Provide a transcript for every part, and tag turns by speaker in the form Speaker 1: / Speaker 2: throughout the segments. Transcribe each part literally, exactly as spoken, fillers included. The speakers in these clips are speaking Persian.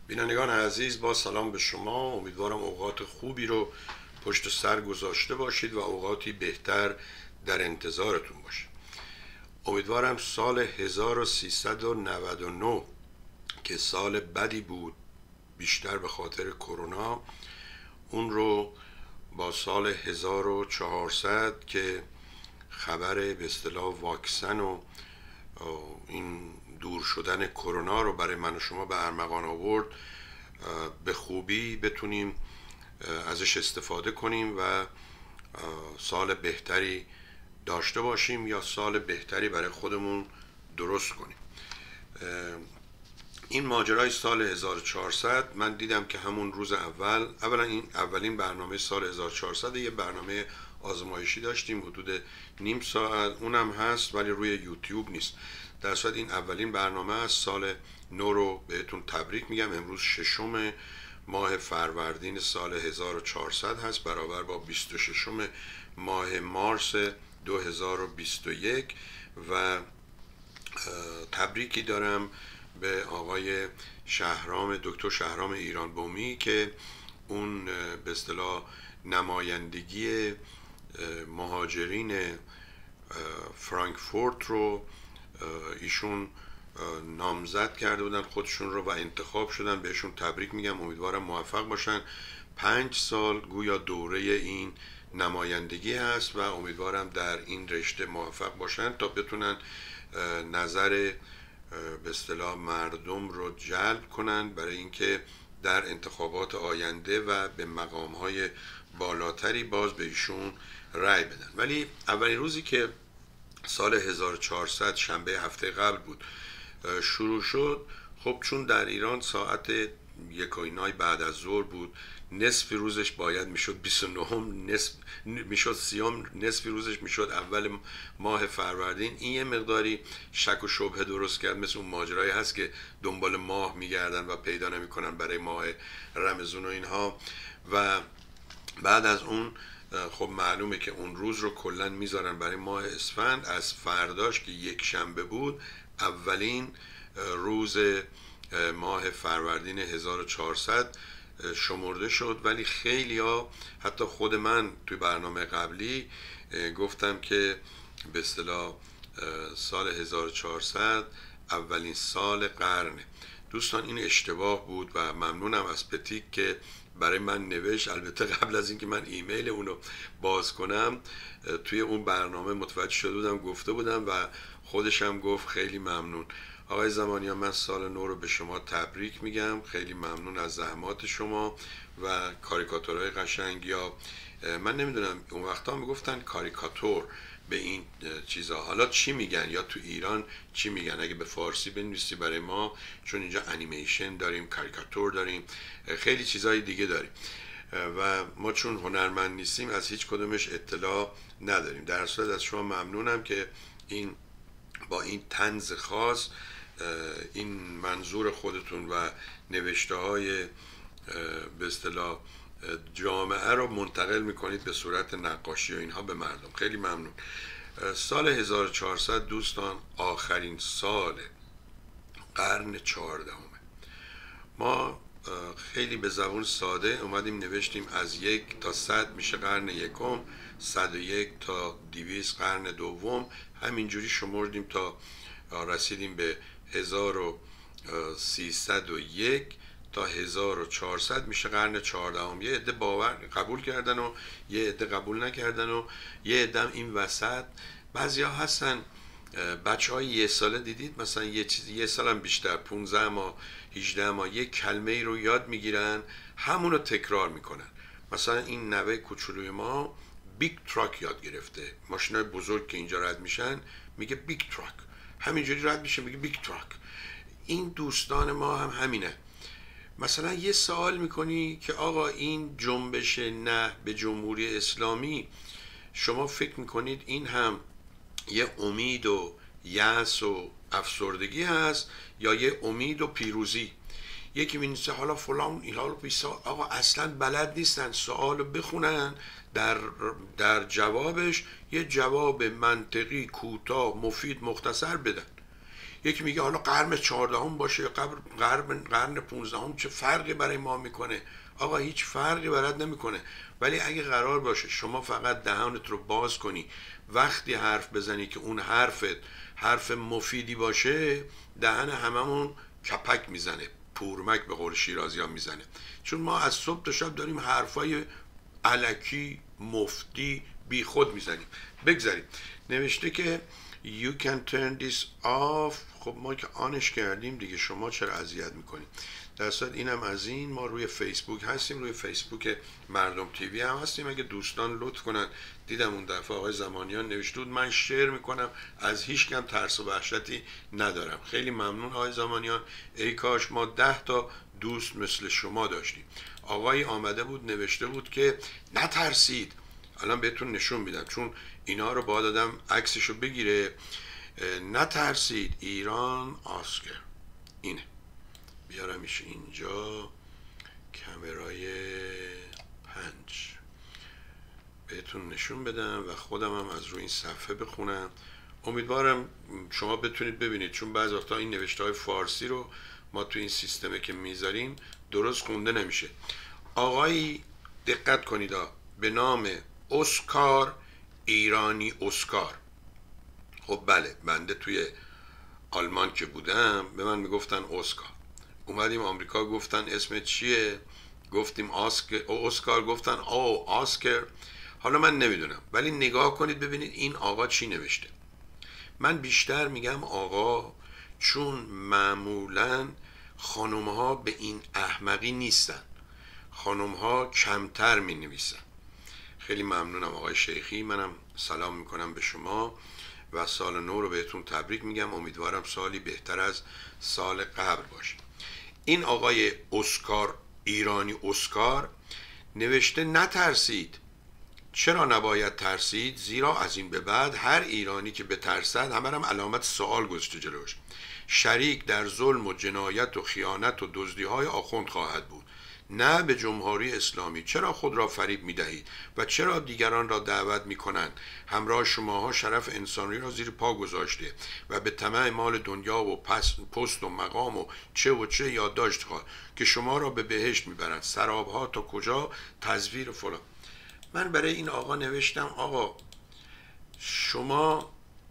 Speaker 1: بینندگان عزیز، با سلام به شما. امیدوارم اوقات خوبی رو پشت سر گذاشته باشید و اوقاتی بهتر در انتظارتون باشه. امیدوارم سال هزار و سیصد و نود و نه که سال بدی بود بیشتر به خاطر کرونا، اون رو با سال هزار و چهارصد که خبر به اصطلاح واکسن و این دور شدن کرونا رو برای من و شما به ارمغان آورد به خوبی بتونیم ازش استفاده کنیم و سال بهتری داشته باشیم یا سال بهتری برای خودمون درست کنیم. این ماجرای سال هزار و چهارصد من دیدم که همون روز اول اولا این اولین برنامه سال هزار و چهارصد یه برنامه آزمایشی داشتیم حدود نیم ساعت، اونم هست ولی روی یوتیوب نیست. در صورت این اولین برنامه از سال نو رو بهتون تبریک میگم. امروز ششم ماه فروردین سال هزار و چهارصد هست، برابر با بیست و ششم ماه مارس دو هزار و بیست و یک و تبریکی دارم به آقای شهرام دکتر شهرام ایران بومی که اون به اصطلاح نمایندگی مهاجرین فرانکفورت رو ایشون نامزد کرده بودن خودشون رو و انتخاب شدن. بهشون تبریک میگم، امیدوارم موفق باشن. پنج سال گویا دوره این نمایندگی هست و امیدوارم در این رشته موفق باشن تا بتونن نظر به اصطلاح مردم رو جلب کنن برای اینکه در انتخابات آینده و به مقام‌های بالاتری باز به ایشون رأی بدن. ولی اولین روزی که سال هزار و چهارصد شنبه هفته قبل بود شروع شد، خب چون در ایران ساعت یک و اینای بعد از ظهر بود، نصف روزش باید میشد بیست و نه، نصف میشد سیام، نصف روزش میشد اول ماه فروردین. این یه مقداری شک و شبهه درست کرد، مثل اون ماجرایی هست که دنبال ماه میگردن و پیدا نمیکنن برای ماه رمضان و اینها. و بعد از اون خب معلومه که اون روز رو کلن میذارن برای ماه اسفند. از فرداش که یک شنبه بود اولین روز ماه فروردین هزار و چهارصد شمرده شد. ولی خیلی ها، حتی خود من توی برنامه قبلی گفتم که به اصطلاح سال هزار و چهارصد اولین سال قرنه. دوستان این اشتباه بود و ممنونم از پتیک که برای من نوشت. البته قبل از اینکه من ایمیل اونو باز کنم توی اون برنامه متوجه شده بودم، گفته بودم و خودشم گفت خیلی ممنون. آقای زمانیان، من سال نو رو به شما تبریک میگم. خیلی ممنون از زحمات شما و کاریکاتورهای قشنگ. یا من نمیدونم اون وقتا میگفتن کاریکاتور به این چیزا، حالا چی میگن یا تو ایران چی میگن؟ اگه به فارسی بنویسی برای ما، چون اینجا انیمیشن داریم، کاریکاتور داریم، خیلی چیزای دیگه داریم و ما چون هنرمند نیستیم از هیچ کدومش اطلاع نداریم. در صورت از شما ممنونم که این با این طنز خاص این منظور خودتون و نوشته های به اصطلاح جامعه رو منتقل میکنید به صورت نقاشی و اینها به مردم. خیلی ممنون. سال هزار و چهارصد دوستان آخرین سال قرن چهاردهم. ما خیلی به زبون ساده اومدیم نوشتیم از یک تا صد میشه قرن یکم، صد و یک تا دویست قرن دوم، همینجوری شمردیم تا رسیدیم به هزار و سیصد و یک تا هزار و چهارصد میشه قرن چهاردهم. یه عده باور قبول کردن و یه عده قبول نکردن و یه عده این وسط بعضی ها هستن بچه های یه ساله دیدید مثلا یه چیزی یه سال هم بیشتر، پونزده ماه هجده ماه یک کلمه رو یاد میگیرن، همون رو تکرار میکنن. مثلا این نوه کوچولوی ما بیگ تراک یاد گرفته، ماشینای بزرگ که اینجا رد میشن میگه بیگ تراک، همینجوری رد میشه میگه بیگ تراک. این دوستان ما هم همینه. مثلا یه سوال میکنی که آقا این جنبش نه به جمهوری اسلامی، شما فکر میکنید این هم یه امید و یأس و افسردگی هست یا یه امید و پیروزی؟ یکی مینویسه حالا فلان اینا رو بیسا، آقا اصلا بلد نیستن سوالو بخونن، در در جوابش یه جواب منطقی کوتاه مفید مختصر بدن. یکی میگه حالا قرن چهاردهم باشه یا قرن قرن پونزدهم چه فرقی برای ما میکنه؟ آقا هیچ فرقی برات نمیکنه. ولی اگه قرار باشه شما فقط دهانت رو باز کنی وقتی حرف بزنی که اون حرفت حرف مفیدی باشه، دهن هممون کپک میزنه، پورمک به قول شیرازی ها میزنه. چون ما از صبح تا شب داریم حرفای الکی مفتی بی خود میزنیم. بگذاریم. نوشته که you can turn this off. خب ما که آنش کردیم دیگه، شما چرا اذیت میکنیم؟ در صورت اینم از این. ما روی فیسبوک هستیم، روی فیسبوک مردم تیوی هم هستیم. اگه دوستان لطف کنن، دیدم اون دفعه آقای زمانیان نوشته بود من شیر میکنم، از هیچ کم ترس و وحشتی ندارم. خیلی ممنون آقای زمانیان. ای کاش ما ده تا دوست مثل شما داشتیم. آقای آمده بود نوشته بود که نترسید. الان بهتون نشون میدم چون اینا رو باید آدم عکسشو بگیره. نترسید، ایران آسکر. اینه، بیارمش اینجا، کامرای پنج بهتون نشون بدم و خودم هم از روی این صفحه بخونم. امیدوارم شما بتونید ببینید، چون بعضی وقتا این نوشته های فارسی رو ما تو این سیستمه که میذاریم درست خونده نمیشه. آقایی دقت کنید به نام اسکار، ایرانی اسکار. خب بله، بنده توی آلمان که بودم به من میگفتن اسکار. اومدیم آمریکا گفتن اسم چیه؟ گفتیم آسکر. اسکار گفتن او آسکر. حالا من نمیدونم، ولی نگاه کنید ببینید این آقا چی نوشته. من بیشتر میگم آقا، چون معمولا خانم ها به این احمقی نیستن، خانم ها کمتر می نویسن. خیلی ممنونم آقای شیخی، منم سلام میکنم به شما و سال نو رو بهتون تبریک میگم. امیدوارم سالی بهتر از سال قبل باشه. این آقای اسکار، ایرانی اسکار، نوشته نترسید. چرا نباید ترسید؟ زیرا از این به بعد هر ایرانی که بترسد، همه هم علامت سوال گذاشته جلوش، شریک در ظلم و جنایت و خیانت و دزدی‌های آخوند خواهد بود، نه به جمهوری اسلامی. چرا خود را فریب می دهید و چرا دیگران را دعوت می کنند؟ همراه شماها شرف انسانی را زیر پا گذاشته و به طمع مال دنیا و پست و مقام و چه و چه یادداشت خواهد که شما را به بهشت می برند. سرابها تا کجا؟ تزویر فلان. من برای این آقا نوشتم آقا شما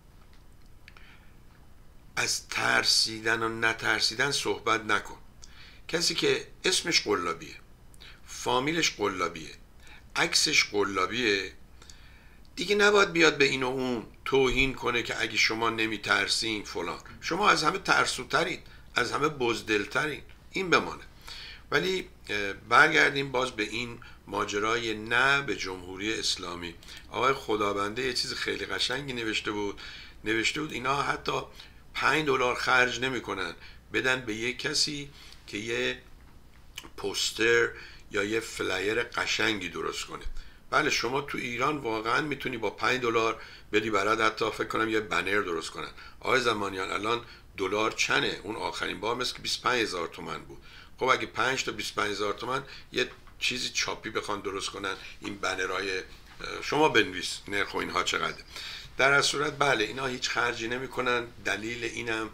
Speaker 1: از ترسیدن و نترسیدن صحبت نکن. کسی که اسمش قلابیه، فامیلش قلابیه، عکسش قلابیه، دیگه نباید بیاد به این و اون توهین کنه که اگه شما نمی ترسین فلان. شما از همه ترسوترین، از همه بزدلترین، این بمانه. ولی برگردیم باز به این ماجرای نه به جمهوری اسلامی. آقای خدابنده یه چیز خیلی قشنگی نوشته بود. نوشته بود اینا حتی پنج دلار خرج نمی کنن بدن به یک کسی که یه پوستر یا یه فلایر قشنگی درست کنه. بله شما تو ایران واقعا میتونی با پنج دلار بدی برات حتی فکر کنم یه بنر درست کنن. آقای زمانیان الان دلار چنه؟ اون آخرین بار مثل که بیست و پنج هزار تومان بود. خب اگه پنج تا بیست و پنج هزار تومان یه چیزی چاپی بخوان درست کنن، این بنرهای شما بنویس نرخ و اینها چقدر. در از صورت بله اینا هیچ خرجی نمی کنن. دلیل اینم،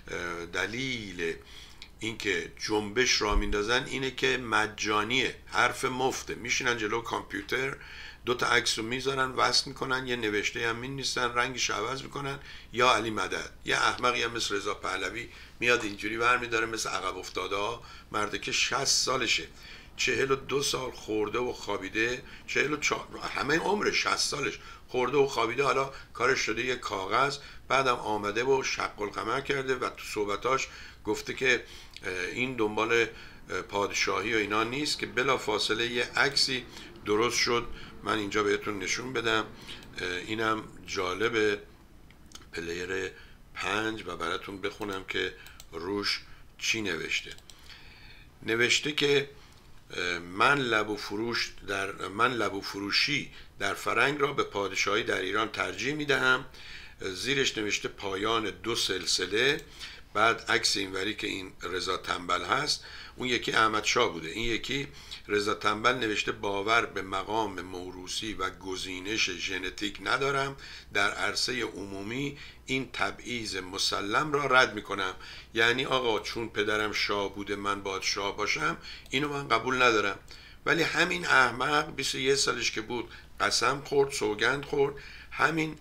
Speaker 1: دلیل اینکه جنبش را میندازن اینه که مجانیه، حرف مفته. میشینن جلو کامپیوتر، دو تا عکس رو میذارن، وصل میکنن، یه نوشته هم مینویسن، رنگش عوض میکنن. یا علی مدد، یه احمقی هم مثل رضا پهلوی میاد اینجوری برمیداره مثل عقب افتاده ها. مرده که شصت سالشه، چهل و دو سال خورده و خوابیده، چهل و چهار، همه عمر شصت سالش خورده و خوابیده. حالا کارش شده یه کاغذ، بعدم آمده و شق القمر کرده و تو صحبتاش گفته که این دنبال پادشاهی و اینا نیست، که بلا فاصله یه عکسی درست شد. من اینجا بهتون نشون بدم، اینم جالبه، پلیر پنج، و براتون بخونم که روش چی نوشته. نوشته که من لبو فروش در من لبو فروشی در فرنگ را به پادشاهی در ایران ترجیح میدهم. زیرش نوشته پایان دو سلسله بعد عکس اینوری که این رضا تنبل هست اون یکی احمد شاه بوده، این یکی رضا تنبل نوشته باور به مقام موروثی و گزینش ژنتیک ندارم، در عرصه عمومی این تبعیض مسلم را رد میکنم. یعنی آقا چون پدرم شاه بوده من باید شاه باشم، اینو من قبول ندارم. ولی همین احمق بیست و یک سالش که بود قسم خورد، سوگند خورد. همین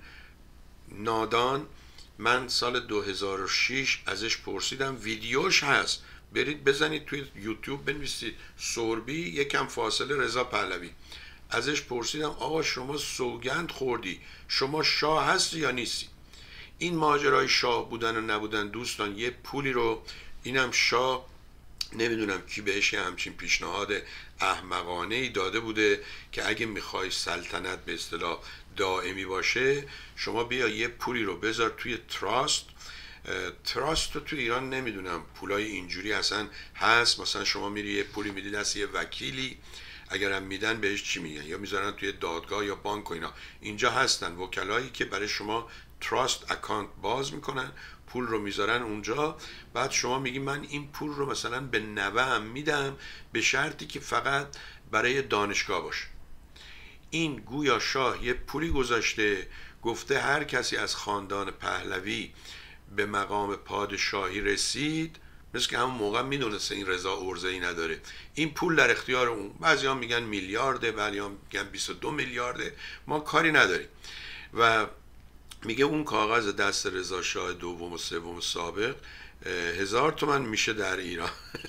Speaker 1: نادان من سال دو هزار و شش ازش پرسیدم، ویدیوش هست، برید بزنید توی یوتیوب بنویسید سوربی یکم فاصله رضا پهلوی، ازش پرسیدم آقا شما سوگند خوردی، شما شاه هستی یا نیستی؟ این ماجرای شاه بودن و نبودن دوستان یه پولی رو، اینم شاه نمیدونم کی بهش همچین پیشنهاد احمقانه ای داده بوده که اگه میخوای سلطنت به اصطلاح دائمی باشه شما بیا یه پولی رو بذار توی تراست. تراست رو توی ایران نمیدونم پولای اینجوری اصلا هست، مثلا شما میری یه پولی میدی دست یه وکیلی، اگرم میدن بهش چی میگن، یا میذارن توی دادگاه یا بانک و اینا. اینجا هستن وکلایی که برای شما تراست اکانت باز میکنن، پول رو میذارن اونجا، بعد شما میگی من این پول رو مثلا به نوه‌ام میدم به شرطی که فقط برای دانشگاه باشه. این گویا شاه یه پولی گذاشته، گفته هر کسی از خاندان پهلوی به مقام پادشاهی رسید، مثل که همون موقع میدونسته این رضا ارزه‌ای نداره، این پول در اختیار اون. بعضی ها میگن میلیارده، بعضی ها میگن بیست و دو میلیارده، ما کاری نداریم. و میگه اون کاغذ دست رضا شاه دوم و سوم سابق هزار تومن میشه در ایران.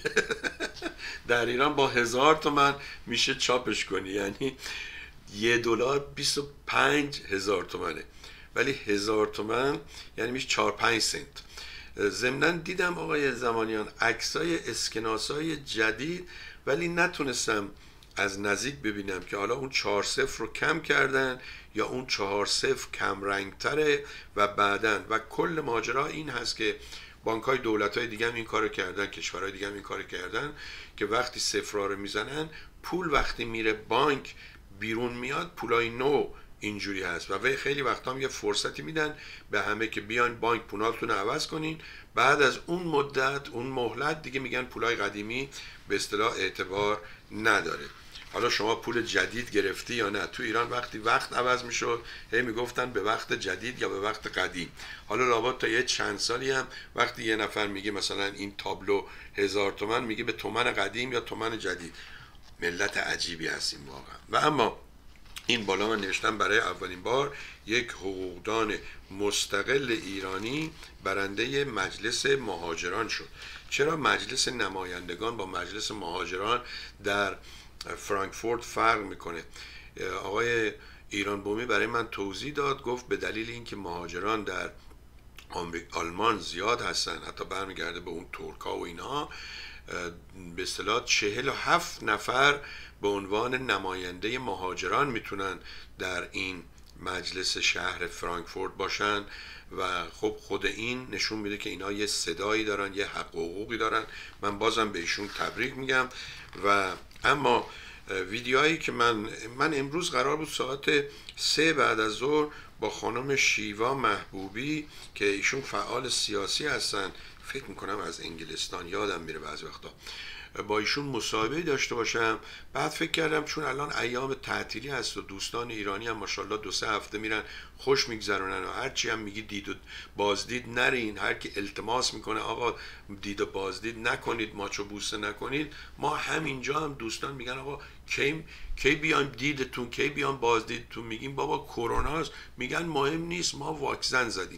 Speaker 1: در ایران با هزار تومن میشه چاپش کنی، یعنی یه دلار بیست و پنج هزار تومنه، ولی هزار تومن یعنی میشه چهار پنج سنت. ضمناً دیدم آقای زمانیان عکسای اسکناسای جدید، ولی نتونستم از نزدیک ببینم که حالا اون چهار صفر رو کم کردن یا اون چهار صفر کم رنگ تره و بعدن. و کل ماجرا این هست که بانک های دولت های دیگه هم این کارو کردن، کشورهای دیگه هم این کارو کردن که وقتی صفرها رو میزنن پول وقتی میره بانک بیرون میاد پولای نو اینجوری هست. و خیلی وقتا هم یه فرصتی میدن به همه که بیان بانک پولاتون رو عوض کنین، بعد از اون مدت اون مهلت دیگه میگن پولای قدیمی به اصطلاح اعتبار نداره. حالا شما پول جدید گرفتی یا نه؟ تو ایران وقتی وقت عوض میشد هی میگفتن به وقت جدید یا به وقت قدیم. حالا لابد تا یه چند سالی هم وقتی یه نفر میگه مثلا این تابلو هزار تومن، میگه به تومن قدیم یا تومن جدید. ملت عجیبی هستیم واقعا. و اما این بالا من نوشتم برای اولین بار یک حقوقدان مستقل ایرانی برنده مجلس مهاجران شد. چرا مجلس نمایندگان با مجلس مهاجران در فرانکفورت فرق میکنه؟ آقای ایران بومی برای من توضیح داد، گفت به دلیل اینکه مهاجران در آلمان زیاد هستن، حتی برمیگرده به اون ترکا و اینا، به اصطلاح چهل و هفت نفر به عنوان نماینده مهاجران میتونن در این مجلس شهر فرانکفورت باشن. و خب خود این نشون میده که اینا یه صدایی دارن، یه حق و حقوقی دارن. من بازم بهشون تبریک میگم. و اما ویدیوهایی که من من امروز قرار بود ساعت سه بعد از ظهر با خانم شیوا محبوبی که ایشون فعال سیاسی هستن، فکر میکنم از انگلستان، یادم میره بعضی وقتا، با ایشون مصاحبه داشته باشم. بعد فکر کردم چون الان ایام تعطیلی هست و دوستان ایرانی هم ماشاءالله دو سه هفته میرن خوش میگذرونن و هرچی هم میگی دید و بازدید نرین، هر کی التماس میکنه آقا دید و بازدید نکنید، ماچ و بوسه نکنید، ما همینجا هم دوستان میگن آقا کی کی بیان دیدتون، کی بیان بازدیدتون، میگیم بابا کروناست، میگن مهم نیست ما واکسن زدیم.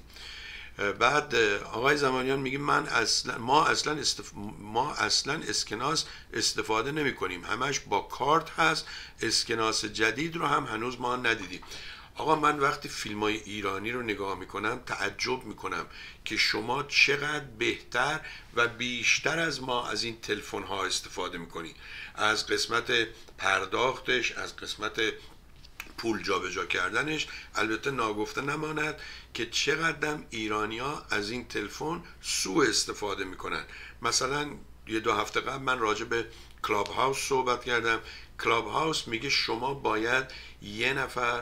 Speaker 1: بعد آقای زمانیان میگه من اصلا ما اصلا استف... ما اصلا اسکناس استفاده نمی کنیم، همش با کارت هست، اسکناس جدید رو هم هنوز ما ندیدیم. آقا من وقتی فیلم های ایرانی رو نگاه میکنم تعجب میکنم که شما چقدر بهتر و بیشتر از ما از این تلفن ها استفاده میکنید، از قسمت پرداختش، از قسمت پول جابجا کردنش. البته ناگفته نماند که چقدر ایرانی ها از این تلفن سوء استفاده میکنن. مثلا یه دو هفته قبل من راجع به کلاب هاوس صحبت کردم. کلاب هاوس میگه شما باید یه نفر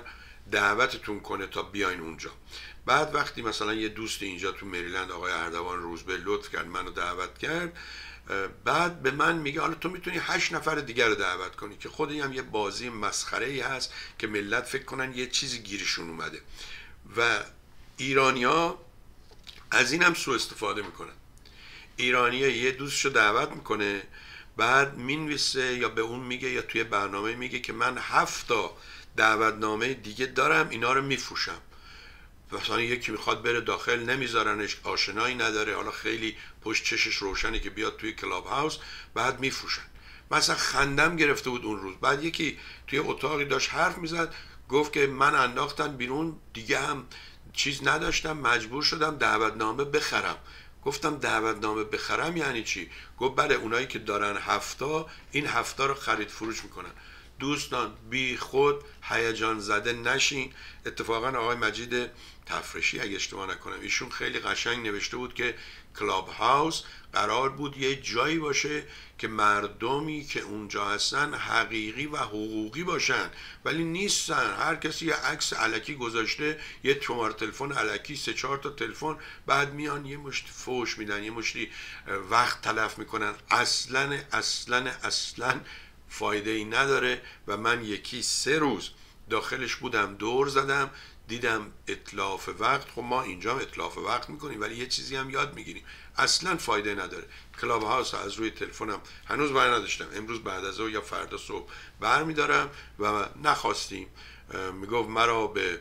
Speaker 1: دعوتتون کنه تا بیاین اونجا. بعد وقتی مثلا یه دوست اینجا تو مریلند آقای اردوان روزبه لطف کرد منو دعوت کرد، بعد به من میگه حالا تو میتونی هشت نفر دیگر رو دعوت کنی، که خود این هم یه بازی مسخره ای هست که ملت فکر کنن یه چیزی گیرشون اومده و ایرانیا از این هم سوء استفاده میکنن. ایرانیا یه دوستشو دعوت میکنه، بعد مینویسه یا به اون میگه یا توی برنامه میگه که من هفت تا دعوتنامه دیگه دارم، اینا رو میفروشم. مثلا یکی میخواد بره داخل نمیذارنش، آشنایی نداره، حالا خیلی پشت چشش روشنه که بیاد توی کلاب هاوس، بعد میفروشن. مثلا خندم گرفته بود اون روز، بعد یکی توی اتاقی داشت حرف میزد، گفت که من انداختن بیرون دیگه هم چیز نداشتم، مجبور شدم دعوتنامه بخرم. گفتم دعوتنامه بخرم یعنی چی؟ گفت بله اونایی که دارن هفتا این هفتا رو خرید فروش میکنن. دوستان بی خود هیجان زده نشین. اتفاقا آقای مجید تفرشی اگه اشتباه نکنم ایشون خیلی قشنگ نوشته بود که کلاب هاوس قرار بود یه جایی باشه که مردمی که اونجا هستن حقیقی و حقوقی باشن، ولی نیستن. هر کسی یه عکس الکی گذاشته، یه شماره تلفن الکی، سه چهار تا تلفن، بعد میان یه مشت فوش میدن، یه مشتی وقت تلف میکنن. اصلا اصلا اصلا فایده ای نداره. و من یکی سه روز داخلش بودم، دور زدم، دیدم اتلاف وقت. خب ما اینجا اتلاف وقت میکنیم ولی یه چیزی هم یاد میگیریم. اصلا فایده نداره. کلاب هاوس از روی تلفنم هنوز بر نداشتم، امروز بعد از او یا فردا صبح بر میدارم و نخواستیم. میگفت مرا به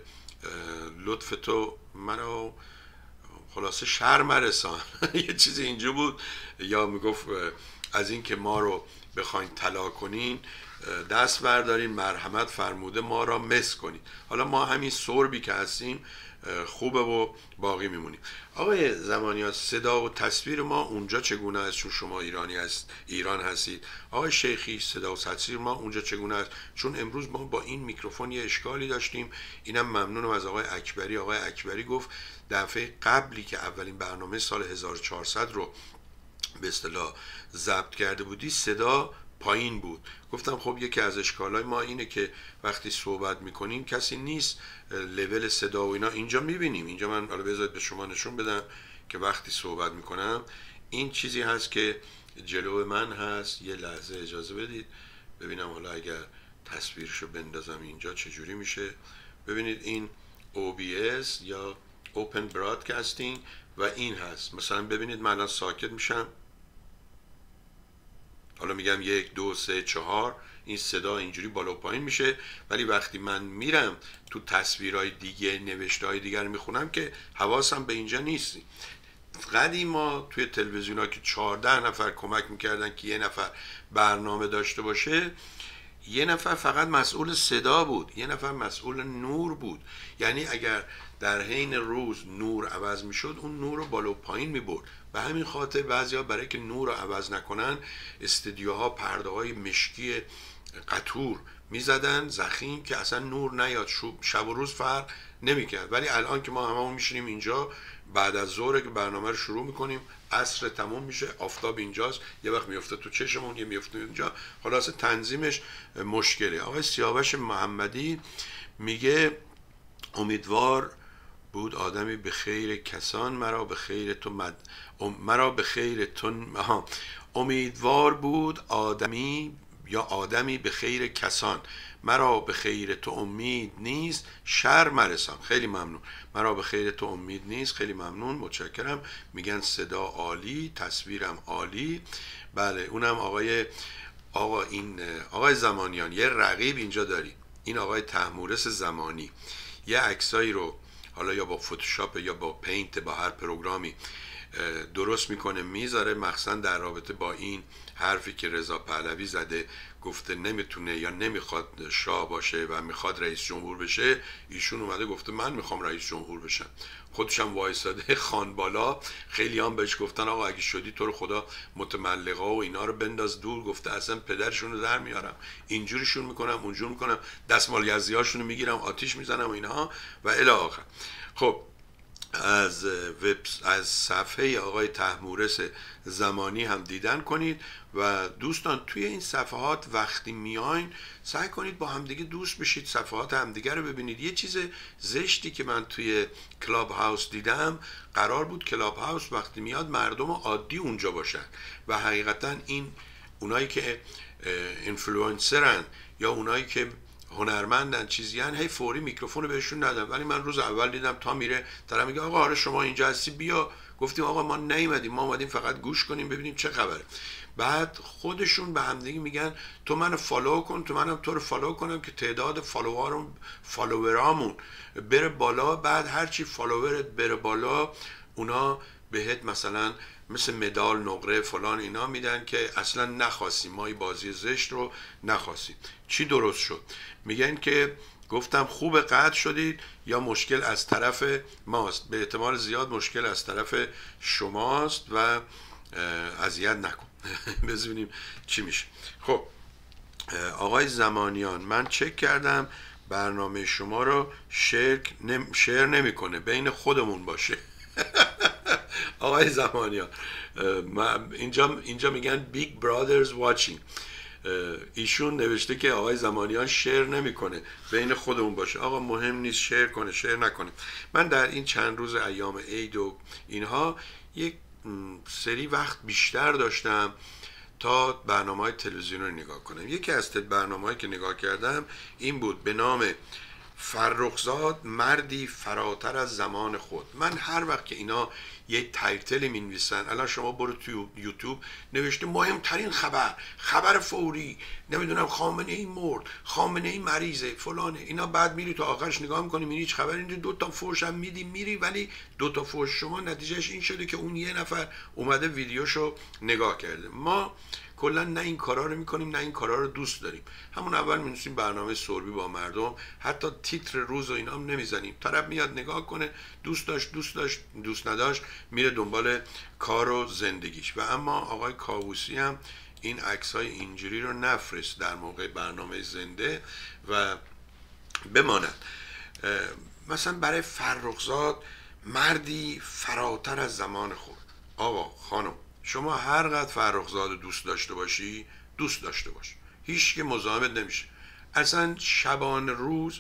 Speaker 1: لطف تو مرا خلاصه شرم رسان یه چیزی اینجا بود. یا میگفت از این که ما رو بخواین طلا کنین دست بردارین، مرحمت فرموده ما را مس کنین. حالا ما همین سربی که هستیم خوبه و باقی میمونیم. آقای زمانیان صدا و تصویر ما اونجا چگونه است چون شما ایرانی هست ایران هستید؟ آقای شیخی صدا و تصویر ما اونجا چگونه است؟ چون امروز ما با این میکروفون یه اشکالی داشتیم. اینم ممنونم از آقای اکبری. آقای اکبری گفت دفعه قبلی که اولین برنامه سال هزار و چهارصد رو به اصطلاح ضبط کرده بودی صدا پایین بود. گفتم خب یکی از اشکالای ما اینه که وقتی صحبت میکنیم کسی نیست لول صدا و اینا اینجا میبینیم. اینجا من حالا بذارید به شما نشون بدم که وقتی صحبت میکنم این چیزی هست که جلو من هست. یه لحظه اجازه بدید ببینم حالا اگر تصویرشو بندازم اینجا چجوری میشه. ببینید این او بی اس یا Open Broadcasting و این هست. مثلا ببینید من الان ساکت میشم، حالا میگم یک دو سه چهار، این صدا اینجوری بالا و پایین میشه. ولی وقتی من میرم تو تصویرهای دیگه، نوشته های دیگر میخونم که حواسم به اینجا نیست. قدیما توی تلویزیون ها که چهارده نفر کمک میکردن که یه نفر برنامه داشته باشه، یه نفر فقط مسئول صدا بود، یه نفر مسئول نور بود. یعنی اگر در حین روز نور عوض میشد اون نور رو بالا و پایین میبرد. به همین خاطر بعضیا برای که نور رو عوض نکنن استدیوها پرده های مشکی قطور میزدن زخیم که اصلا نور نیاد، شب و روز فرق نمیکرد. ولی الان که ما هممون میشینیم اینجا بعد از ظهر که برنامه رو شروع میکنیم، عصر تموم میشه، آفتاب اینجاست، یه وقت میفته تو چشمون یه میفته اینجا، خلاصه تنظیمش مشکله. آقای سیاوش محمدی میگه امیدوار بود آدمی به خیر کسان مرا به خیر تو مد... مرا به خیر تو امیدوار بود آدمی یا آدمی به خیر کسان مرا به خیر تو امید نیست شر مرسان. خیلی ممنون. مرا به خیر تو امید نیست. خیلی ممنون، متشکرم. میگن صدا عالی، تصویرم عالی. بله اونم آقای آقا این آقای زمانیان یه رقیب اینجا داری، این آقای طهمورث زمانی یه عکسایی رو حالا یا با فتوشاپ یا با پینت با هر پروگرامی درست میکنه میذاره، مخصوصا در رابطه با این حرفی که رضا پهلوی زده، گفته نمیتونه یا نمیخواد شاه باشه و میخواد رئیس جمهور بشه. ایشون اومده گفته من میخوام رئیس جمهور بشم، خودشم وایساده خان بالا. خیلی هم بهش گفتن آقا اگه شدی تو رو خدا متملقا و اینا رو بنداز دور. گفته اصلا پدرشون رو در میارم، اینجوریشون میکنم اونجور میکنم، دستمال یزدیاشون رو میگیرم آتیش میزنم و اینها و الی آخر. خب از وب از صفحه آقای طهمورث زمانی هم دیدن کنید و دوستان توی این صفحات وقتی میاین سعی کنید با همدیگه دوست بشید، صفحات همدیگه رو ببینید. یه چیز زشتی که من توی کلاب هاوس دیدم، قرار بود کلاب هاوس وقتی میاد مردم عادی اونجا باشن و حقیقتا این اونایی که اینفلوئنسرن یا اونایی که هنرمندن چیزی هن، هی فوری میکروفون بهشون ندن. ولی من روز اول دیدم تا میره طرف میگه آقا آره شما اینجا هستی بیا، گفتیم آقا ما نیومدیم، ما اومدیم فقط گوش کنیم ببینیم چه خبره. بعد خودشون به همدیگه میگن تو منو فالو کن، تو منم تو رو فالو کنم که تعداد فالوورام فالوورامون بره بالا. بعد هرچی فالوورت بره بالا اونا بهت مثلا مثل مدال نقره فلان اینا میدن که اصلا نخواستیم، ما این بازی زشت رو نخواستیم. چی درست شد؟ میگن که گفتم خوب قطع شدید یا مشکل از طرف ماست؟ به احتمال زیاد مشکل از طرف شماست و اذیت نکن. ببینیم چی میشه. خب آقای زمانیان من چک کردم برنامه شما رو شیر نم... شیر نمیکنه، بین خودمون باشه. آقای زمانیان اینجا اینجا میگن Big Brothers Watching، ایشون نوشته که آقای زمانیان شیر نمیکنه، بین خودمون باشه. آقا مهم نیست شیر کنه شیر نکنه. من در این چند روز ایام عید و اینها یک سری وقت بیشتر داشتم تا برنامه‌های تلویزیونی رو نگاه کنم. یکی از برنامه‌هایی که نگاه کردم این بود به نام فرخزاد مردی فراتر از زمان خود. من هر وقت که اینا یه تایتل می نویسن، الان شما برو تو یوتیوب نوشته مهمترین خبر، خبر فوری، نمیدونم خامنه ای مرد، خامنه ای مریضه فلانه، اینا بعد میری تو آخرش نگاه میکنی میری هیچ خبری نیست، دو تا فوش هم میدی میری، ولی دو تا فوش شما نتیجهش این شده که اون یه نفر اومده ویدیوشو نگاه کرده. ما کلا نه این کارا رو میکنیم نه این کارا رو دوست داریم. همون اول می‌نویسیم برنامه سربی با مردم، حتی تیتر روز و اینا هم نمیزنیم. طرف میاد نگاه کنه، دوست داشت دوست داشت دوست نداشت میره دنبال کار و زندگیش. و اما آقای کاووسی هم این عکس‌های اینجوری رو نفرست در موقع برنامه زنده و بماند. مثلا برای فرخزاد مردی فراتر از زمان خود. آقا خانم شما هر قدر فرخزاد دوست داشته باشی دوست داشته باش، هیچ که مزاحمت نمیشه. اصلا شبان روز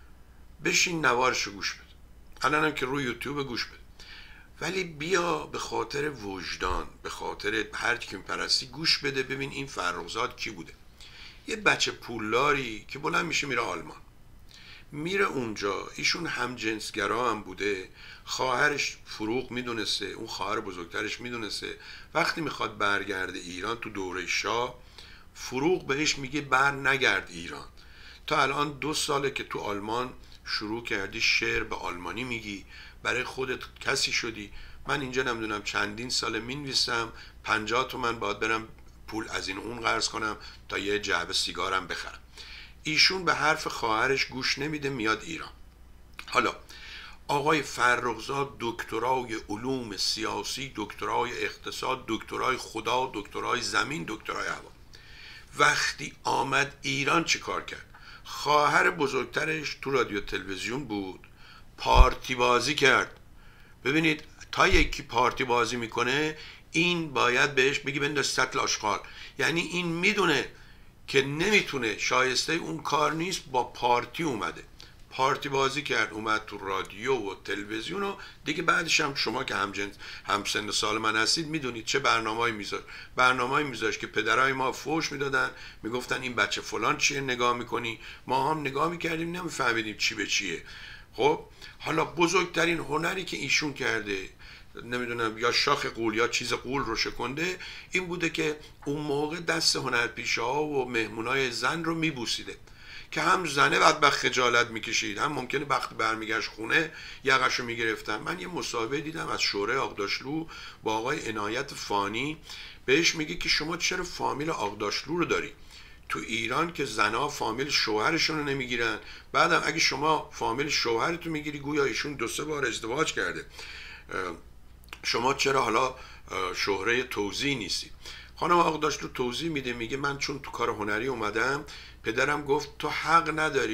Speaker 1: بشین نوارشو گوش بده، الان هم که روی یوتیوب گوش بده، ولی بیا به خاطر وجدان، به خاطر هر کی که میپرستی گوش بده ببین این فرخزاد کی بوده. یه بچه پولداری که بلند میشه میره آلمان، میره اونجا، ایشون هم جنسگرا هم بوده، خواهرش فروغ میدونسته، اون خواهر بزرگترش میدونسته. وقتی میخواد برگرده ایران تو دوره شاه، فروغ بهش میگه بر نگرد ایران، تا الان دو ساله که تو آلمان شروع کردی شعر به آلمانی میگی، برای خودت کسی شدی. من اینجا نمیدونم چندین ساله مینویسم، پنجاه تومن باید برم پول از این اون قرض کنم تا یه جعبه سیگارم بخرم. ایشون به حرف خواهرش گوش نمیده میاد ایران. حالا آقای فرخزاد دکترای علوم سیاسی، دکترای اقتصاد، دکترای خدا، دکترای زمین، دکترای هوا، وقتی آمد ایران چه کار کرد؟ خواهر بزرگترش تو رادیو تلویزیون بود، پارتی بازی کرد. ببینید تا یکی پارتی بازی میکنه این باید بهش بگی بنداز سطل آشغال، یعنی این میدونه که نمیتونه، شایسته اون کار نیست، با پارتی اومده، پارتی بازی کرد، اومد تو رادیو و تلویزیون و دیگه بعدش هم شما که هم جنس هم سن سال من هستید میدونید چه برنامه‌ای میذاشت. برنامه‌ای میذاشت که پدرای ما فوش میدادن، میگفتن این بچه فلان چیه نگاه میکنی، ما هم نگاه میکردیم نمیفهمیدیم چی به چیه. خب حالا بزرگترین هنری که ایشون کرده، نمیدونم یا شاخ قول یا چیز قول رو شکنده، این بوده که اون موقع دست هنرپیشه ها و مهمونای زن رو میبوسیده که هم زنه بدبخت خجالت میکشید، هم ممکنه وقتی برمیگشت خونه یقش رو میگرفتن. من یه مصاحبه دیدم از شورای آقداشلو با آقای عنایت فانی، بهش میگه که شما چرا فامیل آقداشلو رو داری؟ تو ایران که زنها فامیل شوهرشون رو نمیگیرن، بعدم اگه شما فامیل شوهرتو میگیری گویا ایشون دو سه بار ازدواج کرده، شما چرا حالا شهره توزیع نیستی؟ خانم آقداشلو توضیح میده، میگه من چون تو کار هنری اومدم، پدرم گفت تو حق نداری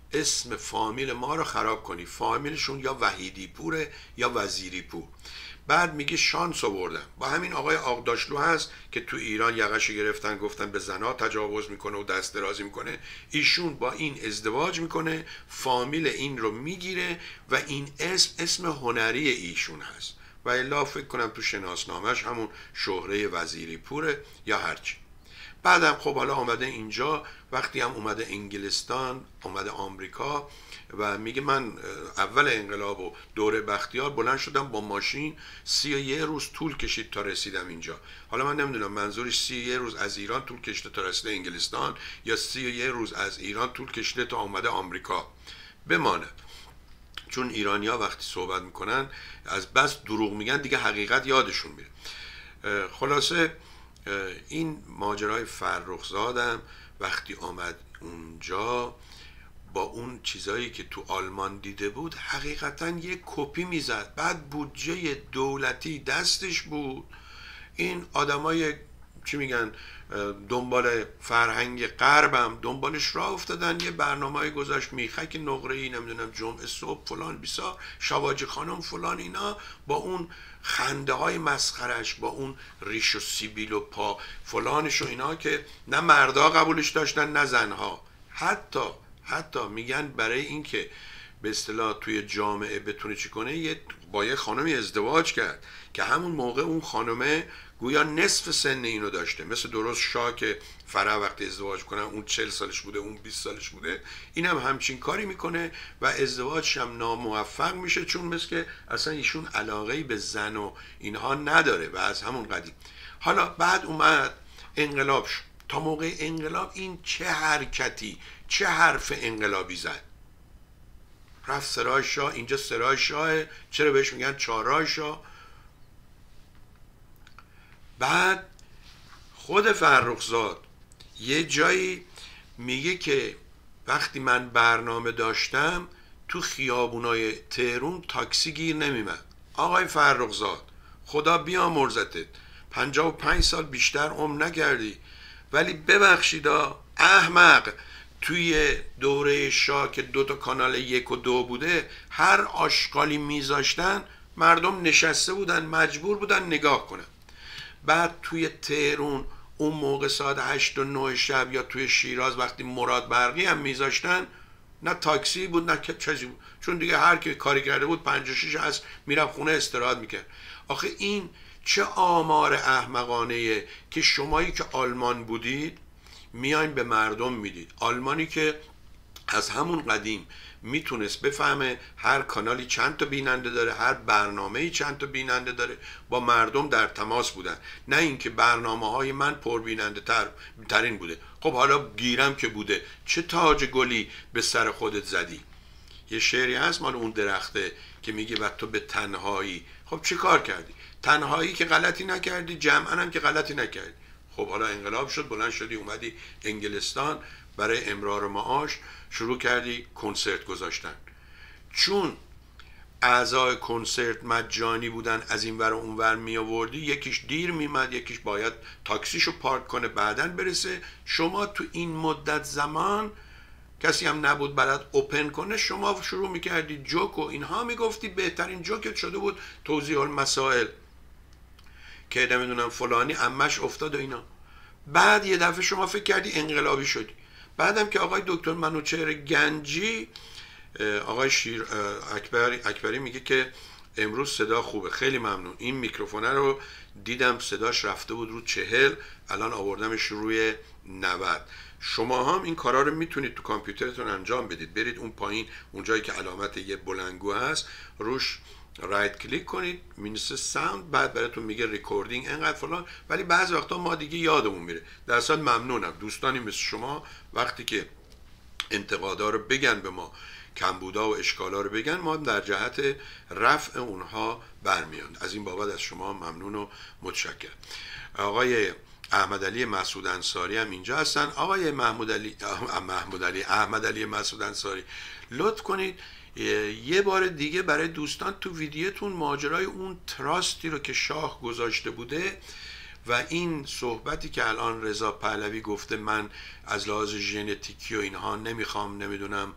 Speaker 1: اسم فامیل ما رو خراب کنی. فامیلشون یا وحیدی پوره یا وزیری پور. بعد میگه شانس آوردم با همین آقای آقداشلو هست که تو ایران یقش گرفتن گفتن به زنا تجاوز میکنه و دست درازی میکنه، ایشون با این ازدواج میکنه، فامیل این رو میگیره و این اسم اسم هنری ایشون هست و الا فکر کنم تو شناسنامهش همون شهره وزیری پوره یا هرچی. بعدم خب حالا آمده اینجا، وقتی هم اومده انگلستان، اومده آمریکا و میگه من اول انقلاب و دوره بختیار بلند شدم با ماشین سی و یه روز طول کشید تا رسیدم اینجا. حالا من نمیدونم منظورش سی و یه روز از ایران طول کشیده تا رسیده انگلستان یا سی و یه روز از ایران طول کشیده تا اومده آمریکا. بماند، چون ایرانیا وقتی صحبت میکنن از بس دروغ میگن دیگه حقیقت یادشون میره. خلاصه این ماجرای فرخزادم وقتی آمد اونجا با اون چیزایی که تو آلمان دیده بود حقیقتا یک کپی میزد. بعد بودجه دولتی دستش بود، این آدمای چی میگن دنبال فرهنگ غربم دنبالش راه افتادن، یه برنامه‌ای گذاشت میخک نقره‌ای، نمیدونم جمعه صبح فلان بیسار شواجه خانم فلان، اینا با اون خنده های مسخرش، با اون ریش و سیبیل و پا فلانش و اینا که نه مردا قبولش داشتن نه زنها. حتی حتی میگن برای اینکه به اصطلاح توی جامعه بتونه چی کنه یه با یه خانمی ازدواج کرد که همون موقع اون خانمه گویا نصف سن اینو داشته، مثل درست شاه که فرح وقتی ازدواج کنن اون چهل سالش بوده اون بیست سالش بوده، اینم هم همچین کاری میکنه و ازدواجش هم ناموفق میشه، چون مثل که اصلا ایشون علاقه‌ای به زن و اینها نداره و از همون قدیم. حالا بعد اومد انقلاب شد. تا موقع انقلاب این چه حرکتی چه حرف انقلابی زد، رفت سرای شاه. اینجا سرای شاه، چرا بهش میگن چهارراه شاه؟ بعد خود فرخزاد یه جایی میگه که وقتی من برنامه داشتم تو خیابونای تهرون تاکسی گیر نمیمد. آقای فرخزاد خدا بیامرزتت، پنجاه و پنج سال بیشتر عمر نکردی، ولی ببخشید احمق، توی دوره شاه که دو تا کانال یک و دو بوده هر آشغالی میذاشتن مردم نشسته بودن مجبور بودن نگاه کنن. بعد توی تهرون اون موقع ساعت هشت و نه شب یا توی شیراز وقتی مراد برقی هم میذاشتن نه تاکسی بود نه چیزی بود، چون دیگه هر کی کاری کرده بود پنج و شش از میرفت خونه استراحت میکرد. آخه این چه آمار احمقانه که شمایی که آلمان بودید میاین به مردم میدید. آلمانی که از همون قدیم میتونست بفهمه هر کانالی چند تا بیننده داره، هر برنامه‌ای چند تا بیننده داره، با مردم در تماس بودن، نه اینکه برنامه‌های من پربیننده تر ترین بوده. خب حالا گیرم که بوده، چه تاج گلی به سر خودت زدی. یه شعری هست مال اون درخته که میگه و تو به تنهایی. خب چه کار کردی؟ تنهایی که غلطی نکردی، جمعاً هم که غلطی نکردی. خب حالا انقلاب شد، بلند شدی اومدی انگلستان برای امرار معاش، شروع کردی کنسرت گذاشتن. چون اعضای کنسرت مجانی بودن، از این ور و اون ور می آوردی، یکیش دیر میمد، یکیش باید تاکسیشو پارک کنه بعدن برسه. شما تو این مدت زمان کسی هم نبود بلد اوپن کنه، شما شروع میکردی جوک و اینها میگفتی. بهترین جوکت شده بود توضیح المسائل که نمیدونم فلانی عمش افتاد و اینا. بعد یه دفعه شما فکر کردی انقلابی شدی. بعدم که آقای دکتر منوچهر گنجی، آقای شیر اکبری, اکبری میگه که امروز صدا خوبه، خیلی ممنون. این میکروفونه رو دیدم صداش رفته بود رو چهل، الان آوردمش روی نود. شما هم این کارا رو میتونید تو کامپیوترتون انجام بدید. برید اون پایین، اونجایی که علامت یه بلنگو هست روش رایت کلیک کنید، مینوس ساوند، بعد براتون میگه ریکوردینگ انقدر فلان. ولی بعضی وقتا ما دیگه یادمون میره. در اصل ممنونم دوستانی مثل شما وقتی که انتقادا رو بگن به ما، کمبودا و اشکالا رو بگن، ما در جهت رفع اونها برمیان. از این بابت از شما ممنون و متشکرم. آقای احمد علی مسعود انصاری هم اینجا هستن. آقای محمود علی محمود علی احمد علی مسعود انصاری، لطف کنید یه بار دیگه برای دوستان تو ویدیوتون ماجرای اون تراستی رو که شاه گذاشته بوده و این صحبتی که الان رضا پهلوی گفته من از لحاظ ژنتیکی و اینها نمیخوام نمیدونم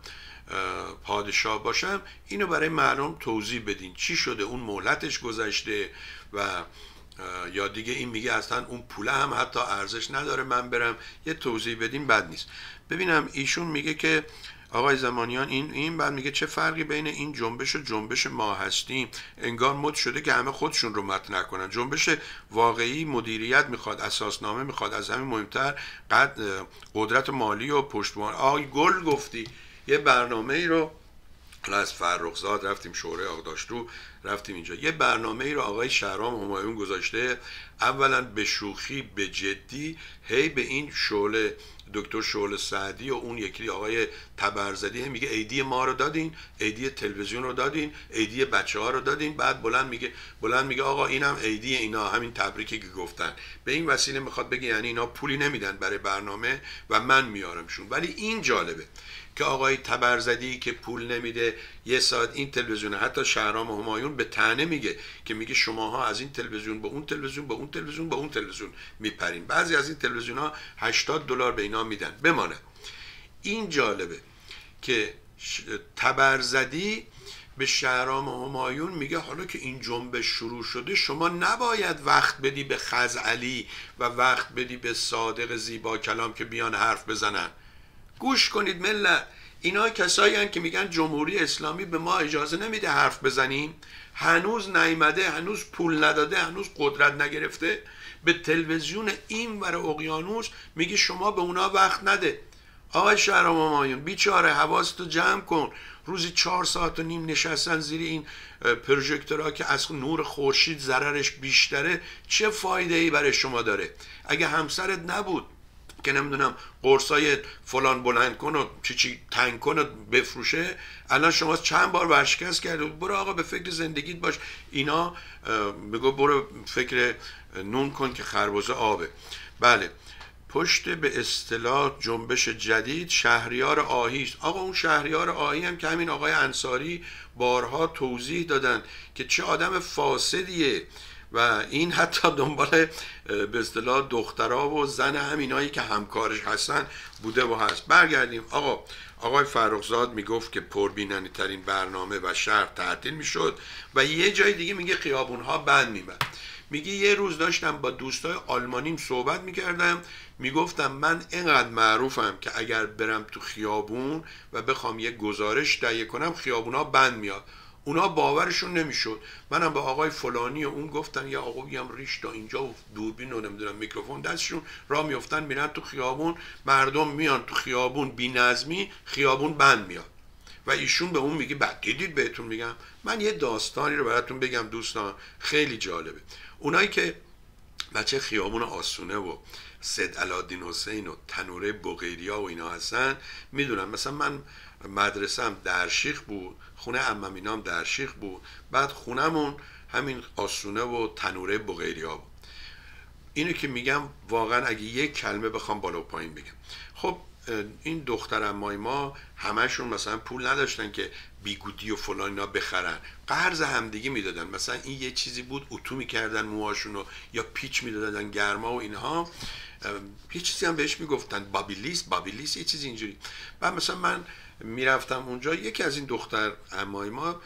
Speaker 1: پادشاه باشم اینو برای مردم توضیح بدین چی شده، اون مهلتش گذشته و یا دیگه این میگه اصلا اون پوله هم حتی ارزش نداره من برم، یه توضیح بدین بد نیست. ببینم ایشون میگه که آقای زمانیان این این بعد میگه چه فرقی بین این جنبش و جنبش ما هستیم؟ انگار مد شده که همه خودشون رو مطرح کنن. جنبش واقعی مدیریت میخواد، اساسنامه میخواد، از همین مهمتر قد قدرت مالی و پشتوانه. آقای گل گفتی یه برنامه ای رو از فرخزاد رفتیم شورای آقداشتو رفتیم اینجا، یه برنامه ای رو آقای شهرام همایون گذاشته، اولا به شوخی به جدی هی به این شعله دکتر شعله سعدی و اون یکی آقای تبرزدی میگه ایدی ما رو دادین، ایدی تلویزیون رو دادین، ایدی بچه ها رو دادین، بعد بلند میگه بلند میگه آقا اینم ایدی اینا، همین تبریکی که گفتن. به این وسیله میخواد بگه یعنی اینا پولی نمیدن برای برنامه و من میارمشون. ولی این جالبه که آقای تبرزدی که پول نمیده یه ساعت این تلویزیون، حتی شهرام همایون به طعنه میگه که میگه شماها از این تلویزیون به اون تلویزیون به اون تلویزیون به اون تلویزیون میپرین، بعضی از این تلویزیون ها هشتاد دلار به اینا میدن. بمانه این جالبه که تبرزدی به شهرام همایون میگه حالا که این جنبش شروع شده شما نباید وقت بدی به خزعلی و وقت بدی به صادق زیبا کلام که بیان حرف بزنن. گوش کنید ملت، اینا کسایی هستند که میگن جمهوری اسلامی به ما اجازه نمیده حرف بزنیم، هنوز نیامده، هنوز پول نداده، هنوز قدرت نگرفته، به تلویزیون این ور اقیانوس میگه شما به اونا وقت نده. آقای شهرام همایون بیچاره حواستو جمع کن، روزی چهار ساعت و نیم نشستن زیر این پروژکتورها که از نور خورشید ضررش بیشتره، چه فایده ای برای شما داره؟ اگه همسرت نبود که نمیدونم قرصای فلان بلند کن و چی چی تنگ کن و بفروشه، الان شما چند بار ورشکست کرده. برو آقا به فکر زندگیت باش. اینا بگو برو فکر نون کن که خربزه آبه. بله، پشت به اصطلاح جنبش جدید شهریار آهی است. آقا اون شهریار آهی هم که همین آقای انصاری بارها توضیح دادن که چه آدم فاسدیه و این حتی دنبال به اصطلاح دخترها و زن همینایی که همکارش هستن بوده و هست. برگردیم. آقا آقای فرخزاد میگفت که پربیننده ترین برنامه و شهر تعطیل میشد و یه جای دیگه میگه خیابونها بند میمد. میگه یه روز داشتم با دوستای آلمانیم صحبت میکردم، میگفتم من اینقدر معروفم که اگر برم تو خیابون و بخوام یه گزارش تهیه کنم خیابونها بند میاد. اونا باورشون نمیشد. منم با آقای فلانی و اون گفتن یا آقایی هم ریش تا اینجا و دوربین و نمیدونم میکروفون دستشون راه میافتن میرن تو خیابون، مردم میان تو خیابون بی‌نظمی، خیابون بند میاد و ایشون به اون میگه بعد دیدید بهتون میگم. من یه داستانی رو براتون بگم دوستان، خیلی جالبه. اونایی که بچه خیابون آسونه و سید علالدین حسین و تنوره بقیریا و اینا هستن میدونم. مثلا من مدرسه‌ام درشیخ بود، خونه عمم اینام درشیخ بود، بعد خونمون همین آسونه و تنوره بقیریا بود. اینو که میگم واقعا اگه یک کلمه بخوام بالا و پایین بگم، خب این دختر عمای ما همشون مثلا پول نداشتن که بیگودی و فلان اینا بخرن، قرض همدیگه میدادن. مثلا این یه چیزی بود اتو میکردن موهاشونو یا پیچ میدادن گرما و اینها، یه چیزی هم بهش میگفتن بابیلیس بابیلیس یه چیزی اینجوری. و مثلا من میرفتم اونجا، یکی از این دختر عمای ما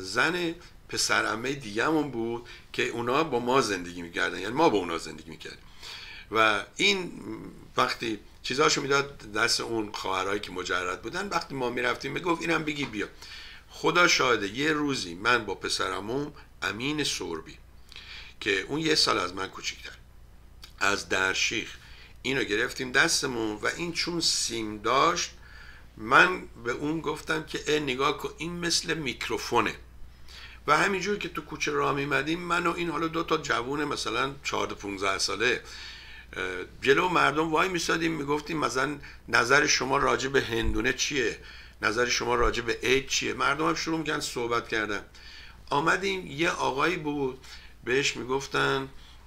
Speaker 1: زن پسر عمه دیگه‌مون بود که اونا با ما زندگی میکردن، یعنی ما با اونا زندگی میکردیم و این وقتی چیزاشو میداد دست اون خواهرایی که مجرد بودن، وقتی ما میرفتیم میگفت اینم بگی بیا. خدا شاهده یه روزی من با پسرعموم امین سربی که اون یه سال از من کوچیک‌تر از درشیخ اینو گرفتیم دستمون و این چون سیم داشت من به اون گفتم که اه نگاه کن این مثل میکروفونه و همینجور که تو کوچه راه میمدیم من و این حالا دو تا جوون مثلا چهارده پونزده ساله جلو مردم وای میسادیم میگفتیم مثلا نظر شما راجع به هندونه چیه، نظر شما راجع به عید چیه. مردم هم شروع میکنن صحبت کردن. آمدیم یه آقایی بود بهش میگفتن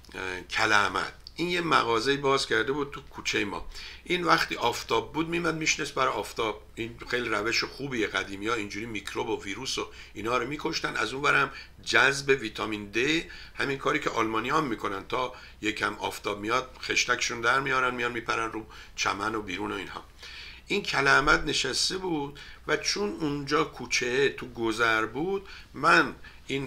Speaker 1: کلمت، این یه مغازه باز کرده بود تو کوچه ما. این وقتی آفتاب بود میمد میشنست برای آفتاب. این خیلی روش خوبیه، قدیمی ها اینجوری میکروب و ویروس و اینا رو میکشتن، از اون برم جذب ویتامین دی، همین کاری که آلمانی ها میکنن تا یکم آفتاب میاد خشتکشون در میارن میان میپرن رو چمن و بیرون و اینها. این کلمت نشسته بود و چون اونجا کوچه تو گذر بود، من این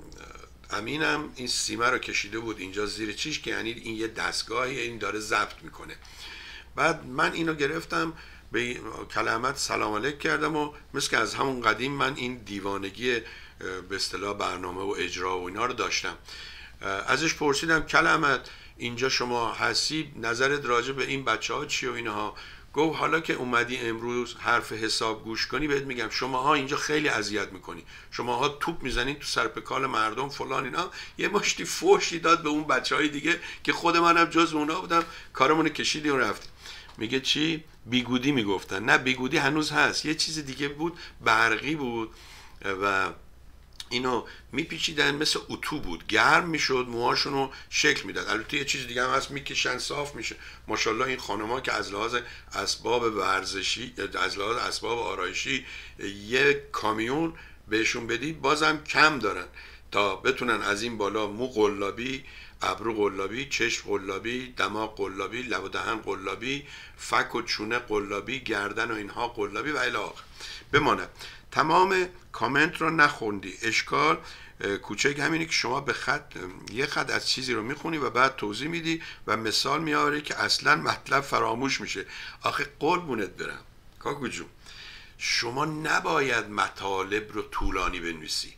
Speaker 1: امینم این سیمه رو کشیده بود اینجا زیر چیش که یعنی این یه دستگاهی، این داره ضبط میکنه. بعد من اینو گرفتم به کلمت سلام علیک کردم و مثل که از همون قدیم من این دیوانگی به اصطلاح برنامه و اجرا و اینا رو داشتم. ازش پرسیدم کلمت اینجا شما هستی، نظرت راجع به این بچه ها چی و اینها؟ گفت حالا که اومدی امروز حرف حساب گوش کنی بهت میگم شماها اینجا خیلی اذیت میکنی، شماها توپ میزنید تو سر پکال مردم فلان اینا. یه مشتی فوشی داد به اون بچه های دیگه که خود منم جز اونا بودم، کارمون کشیدیم و رفتیم. میگه چی؟ بیگودی میگفتن. نه بیگودی هنوز هست، یه چیز دیگه بود، برقی بود و اینو میپیچیدن، مثل اتو بود، گرم میشد، موهاشونو شکل میداد. البته یه چیز دیگه هم هست، میکشن صاف میشه. ماشاءالله این خانم‌ها که از لحاظ اسباب ورزشی، از لحاظ اسباب آرایشی یه کامیون بهشون بدی بازم کم دارن تا بتونن از این بالا مو قلابی، ابرو قلابی، چشم قلابی، دماغ قلابی، لب و دهن قلابی، فک و چونه قلابی، گردن و اینها قلابی و الی آخر بماند. تمام کامنت رو نخوندی، اشکال کوچک همینه که شما به خط یه خط از چیزی رو میخونی و بعد توضیح میدی و مثال میاری که اصلا مطلب فراموش میشه. آخه قربونت برم کاکو جون، شما نباید مطالب رو طولانی بنویسی.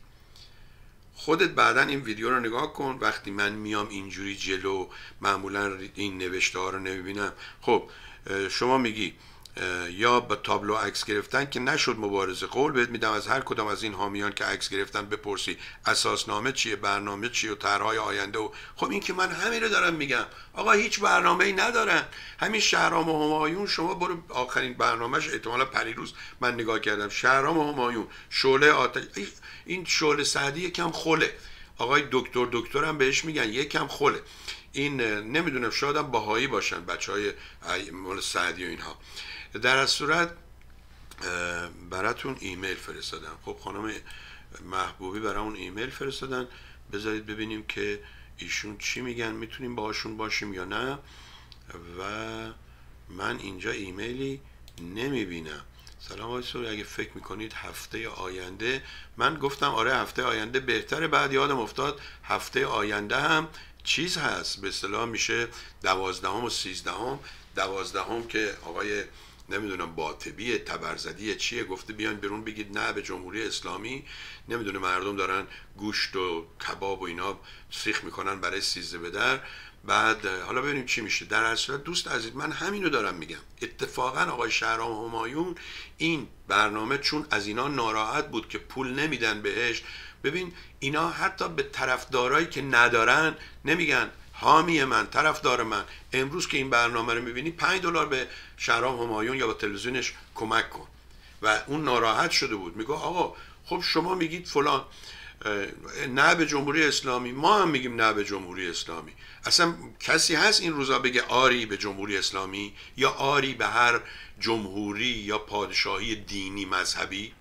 Speaker 1: خودت بعدا این ویدیو رو نگاه کن، وقتی من میام اینجوری جلو معمولا این نوشته ها رو نمیبینم. خب شما میگی یا با تابلو عکس گرفتن که نشد مبارزه، قول بهت میدم از هر کدام از این حامیان که عکس گرفتن بپرسی اساسنامه چیه، برنامه چیه و طرحهای آینده. و خب این که من همین رو دارم میگم، آقا هیچ برنامه‌ای ندارن. همین شهرام و همایون، شما برو آخرین برنامهش احتمالاً پریروز من نگاه کردم، شهرام و همایون، شعله آتش، این شعله سعدی یکم خله، آقای دکتر دکترم بهش میگن یکم خله. این نمیدونم شاید هم باهایی باشن بچهای مال سعدی و اینها. در از صورت براتون ایمیل فرستادم. خب خانم محبوبی برامون ایمیل فرستادن، بذارید ببینیم که ایشون چی میگن، میتونیم باهاشون باشیم یا نه. و من اینجا ایمیلی نمیبینم. سلام آقای سوری، اگه فکر میکنید هفته آینده، من گفتم آره هفته آینده بهتره، بعد یادم افتاد هفته آینده هم چیز هست، به اصطلاح میشه دوازدهم و سیزدهم. دوازدهم که آقای نمیدونم باطبی تبرزدی چیه گفته بیان بیرون بگید نه به جمهوری اسلامی. نمیدونه مردم دارن گوشت و کباب و اینا سیخ میکنن برای سیزده به در. بعد حالا ببینیم چی میشه. در هر صورت دوست عزیز من همینو دارم میگم. اتفاقا آقای شهرام همایون این برنامه چون از اینا ناراحت بود که پول نمیدن بهش، ببین اینا حتی به طرفدارایی که ندارن نمیگن حامی من، طرفدار من. امروز که این برنامه رو میبینی پنج دلار به شهرام همایون یا با تلویزیونش کمک کن. و اون ناراحت شده بود، میگه آقا خب شما میگید فلان نه به جمهوری اسلامی، ما هم میگیم نه به جمهوری اسلامی. اصلا کسی هست این روزا بگه آری به جمهوری اسلامی یا آری به هر جمهوری یا پادشاهی دینی مذهبی؟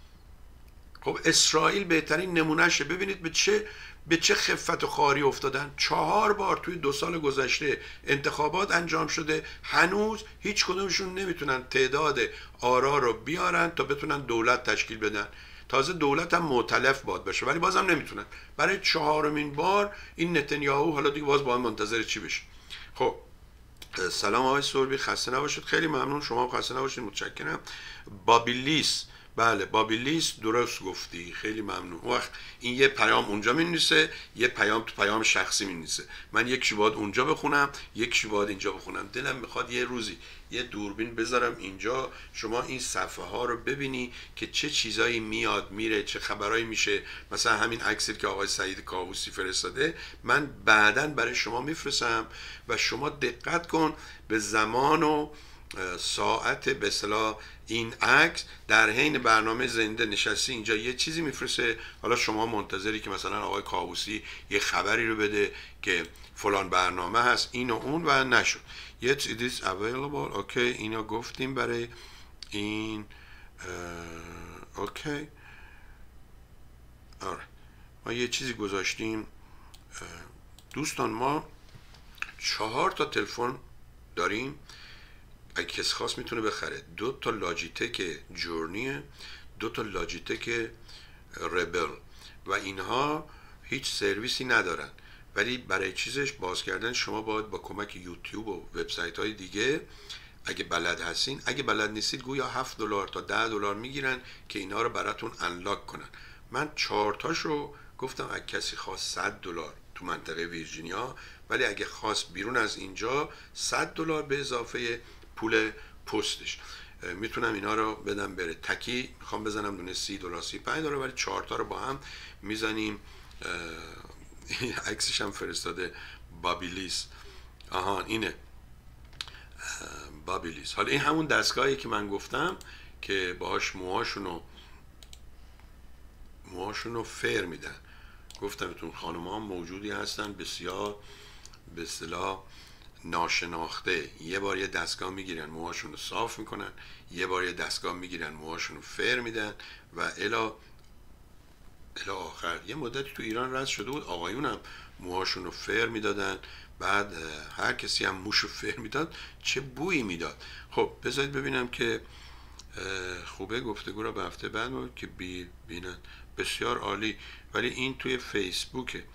Speaker 1: خب اسرائیل بهترین نمونهشه. ببینید به چه به چه خفت و خاری افتادن. چهار بار توی دو سال گذشته انتخابات انجام شده، هنوز هیچ کدومشون نمیتونن تعداد آرا رو بیارن تا بتونن دولت تشکیل بدن. تازه دولت هم معتلف باد بشه ولی بازم نمیتونن. برای چهارمین بار این نتانیاهو حالا دیگه باز با هم منتظر چی بشه. خب سلام آقای سوربی، خسته نباشید. خیلی ممنون، شما هم خسته نباشید، متشکرم. بابیلیس، بله بابیلیس درست گفتی، خیلی ممنون. وقت این یه پیام اونجا می‌نویسه، یه پیام تو پیام شخصی می‌نویسه. من یک شی باید اونجا بخونم، یک شی باید اینجا بخونم. دلم میخواد یه روزی یه دوربین بذارم اینجا، شما این صفحه ها رو ببینی که چه چیزایی میاد میره، چه خبرایی میشه. مثلا همین عکسی که آقای سعید کاووسی فرستاده من بعداً برای شما میفرستم و شما دقت کن به زمان و ساعت به اصطلاح این عکس. در حین برنامه زنده نشستی اینجا یه چیزی میفرسته، حالا شما منتظری که مثلا آقای کاووسی یه خبری رو بده که فلان برنامه هست این و اون و نشد. Yet it is available. اوکی اینو گفتیم برای این. اوکی آره ما یه چیزی گذاشتیم دوستان. ما چهار تا تلفن داریم اگه کسی خواست میتونه بخره. دو تا لاجیتک جورنیه، دو تا لاجیتک ربل و اینها هیچ سرویسی ندارن، ولی برای چیزش باز کردن شما باید با کمک یوتیوب و وبسایت های دیگه اگه بلد هستین، اگه بلد نیستید گویا هفت دلار تا ده دلار میگیرن که اینا رو براتون انلاک کنن. من چهار تاشو گفتم اگه کسی خواست صد دلار تو منطقه ویرجینیا، ولی اگه خواست بیرون از اینجا صد دلار به اضافه پول پستش میتونم اینا رو بدم بره. تکی میخوام بزنم دونه سی دلار سی پنج دلار، ولی چهار تا رو با هم میزنیم. عکسش هم فرستاده بابیلیس. آها اینه بابیلیس. حالا این همون دستگاهی که من گفتم که باهاش موهاشونو موهاشونو فر میدن. گفتم بهتون خانم ها موجودی هستن بسیار به اصطلاح ناشناخته، یه بار یه دستگاه میگیرن موهاشون رو صاف میکنن، یه بار یه دستگاه میگیرن موهاشون رو فر میدن و الا الا آخر. یه مدتی تو ایران رد شده بود آقایون هم موهاشون رو فر میدادن، بعد هر کسی هم موشو فر میداد چه بویی میداد. خب بذارید ببینم که خوبه گفتگو را به هفته بعد ما که بی بینن. بسیار عالی. ولی این توی فیسبوکه.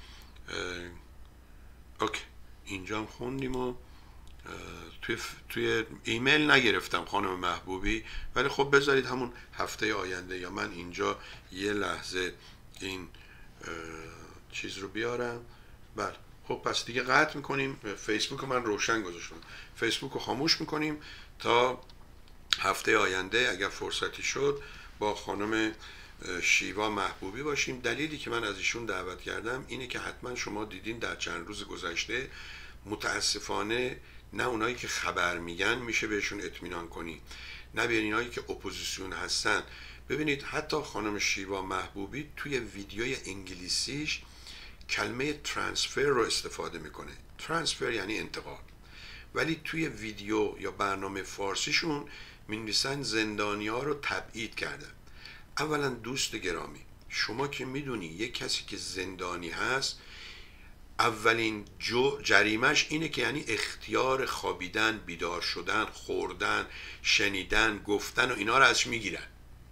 Speaker 1: اوکی اینجا هم خوندیم و توی, توی ایمیل نگرفتم خانم محبوبی، ولی خب بذارید همون هفته آینده یا من اینجا یه لحظه این چیز رو بیارم. بله خب پس دیگه قطع میکنیم. فیسبوک من روشن گذاشتم، فیسبوک رو خاموش میکنیم تا هفته آینده اگر فرصتی شد با خانم شیوا محبوبی باشیم. دلیلی که من از ایشون دعوت کردم اینه که حتما شما دیدین در چند روز گذشته متاسفانه نه اونایی که خبر میگن میشه بهشون اطمینان کنی، نه به اینایی که اپوزیسیون هستن. ببینید حتی خانم شیوا محبوبی توی ویدیوی انگلیسیش کلمه ترانسفر رو استفاده میکنه. ترانسفر یعنی انتقال، ولی توی ویدیو یا برنامه فارسیشون مینویسن زندانی ها رو تبعید کردن. اولا دوست گرامی، شما که میدونی یک کسی که زندانی هست اولین جو جریمش اینه که یعنی اختیار خوابیدن، بیدار شدن، خوردن، شنیدن، گفتن و اینا رو ازش میگیرن.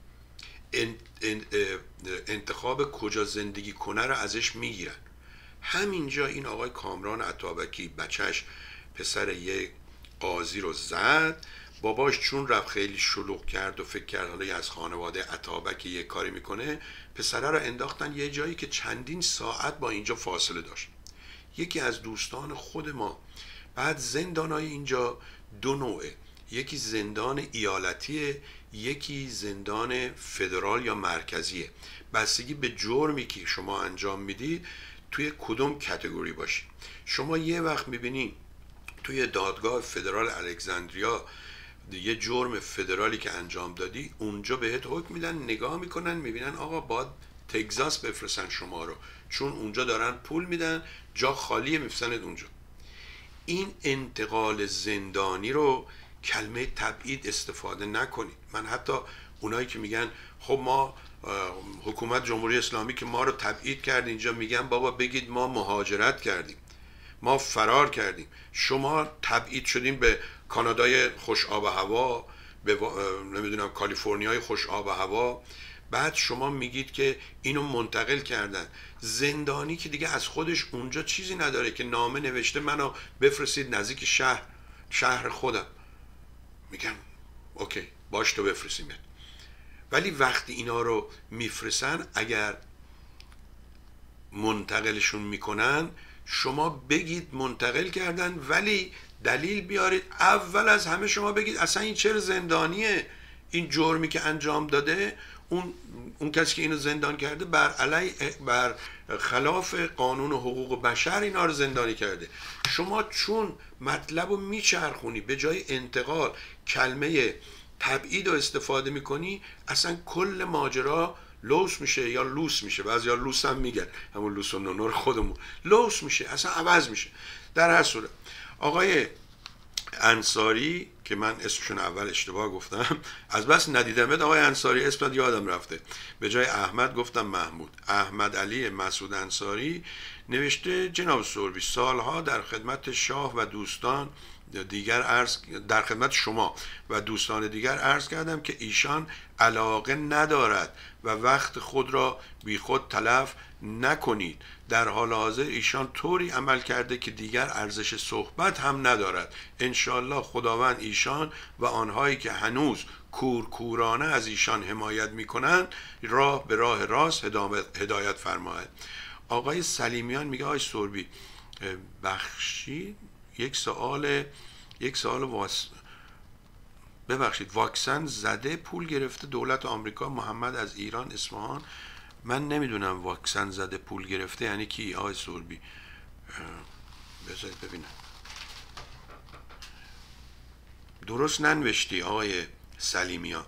Speaker 1: انتخاب کجا زندگی کنه رو ازش میگیرن. همینجا این آقای کامران عطابکی بچهش پسر یک قاضی رو زد، باباش چون رفت خیلی شلوغ کرد و فکر کرد حالا از خانواده عطابکی یه کاری میکنه، پسره رو انداختن یه جایی که چندین ساعت با اینجا فاصله داشت. یکی از دوستان خود ما. بعد زندانای اینجا دو نوعه، یکی زندان ایالتیه، یکی زندان فدرال یا مرکزیه. بستگی به جرمی که شما انجام میدید توی کدوم کاتگوری باشی. شما یه وقت میبینی توی دادگاه فدرال الکساندریا یه جرم فدرالی که انجام دادی، اونجا بهت حکم میدن، نگاه میکنن میبینن آقا باید تگزاس بفرستن شما رو، چون اونجا دارن پول میدن، جا خالیه میفرستنت اونجا. این انتقال زندانی رو کلمه تبعید استفاده نکنید. من حتی اونایی که میگن خب ما حکومت جمهوری اسلامی که ما رو تبعید کرد اینجا، میگن بابا بگید ما مهاجرت کردیم، ما فرار کردیم. شما تبعید شدیم به کانادای خوش آب و هوا، به نمیدونم کالیفرنیای خوش آب و هوا، بعد شما میگید که اینو منتقل کردن. زندانی که دیگه از خودش اونجا چیزی نداره که نامه نوشته منو بفرستید نزدیک شهر شهر خودم، میگم اوکی باش تو بفرستیم. ولی وقتی اینا رو میفرستن اگر منتقلشون میکنن شما بگید منتقل کردن، ولی دلیل بیارید. اول از همه شما بگید اصلا این چرا زندانیه، این جرمی که انجام داده اون اون کسی که اینو زندان کرده بر علی بر خلاف قانون و حقوق بشر اینا رو زندانی کرده. شما چون مطلب رو میچرخونی به جای انتقال کلمه تبعید رو استفاده میکنی، اصلا کل ماجرا لوس میشه یا لوس میشه. بعضیا لوس هم میگن، همون لوس و نونور خودمون لوس میشه، اصلا عوض میشه. در هر صورت آقای انصاری که من اسمشون اول اشتباه گفتم، از بس ندیدمت آقای انصاری اسمت یادم رفته، به جای احمد گفتم محمود. احمد علی مسعود انصاری نوشته جناب سوربی سالها در خدمت شاه و دوستان دیگر عرض در خدمت شما و دوستان دیگر عرض کردم که ایشان علاقه ندارد و وقت خود را بی خود تلف نکنید. در حال حاضر ایشان طوری عمل کرده که دیگر ارزش صحبت هم ندارد. انشالله خداوند ایشان و آنهایی که هنوز کورکورانه از ایشان حمایت میکنند راه به راه راست هدایت فرماید. آقای سلیمیان میگه آقای سربی بخشید یک سوال یک سوال واس... ببخشید واکسن زده پول گرفته دولت آمریکا محمد از ایران اصفهان. من نمیدونم واکسن زده پول گرفته یعنی کی آقای سربی؟ بذارید ببینم. درست ننوشتی آقای سلیمیان.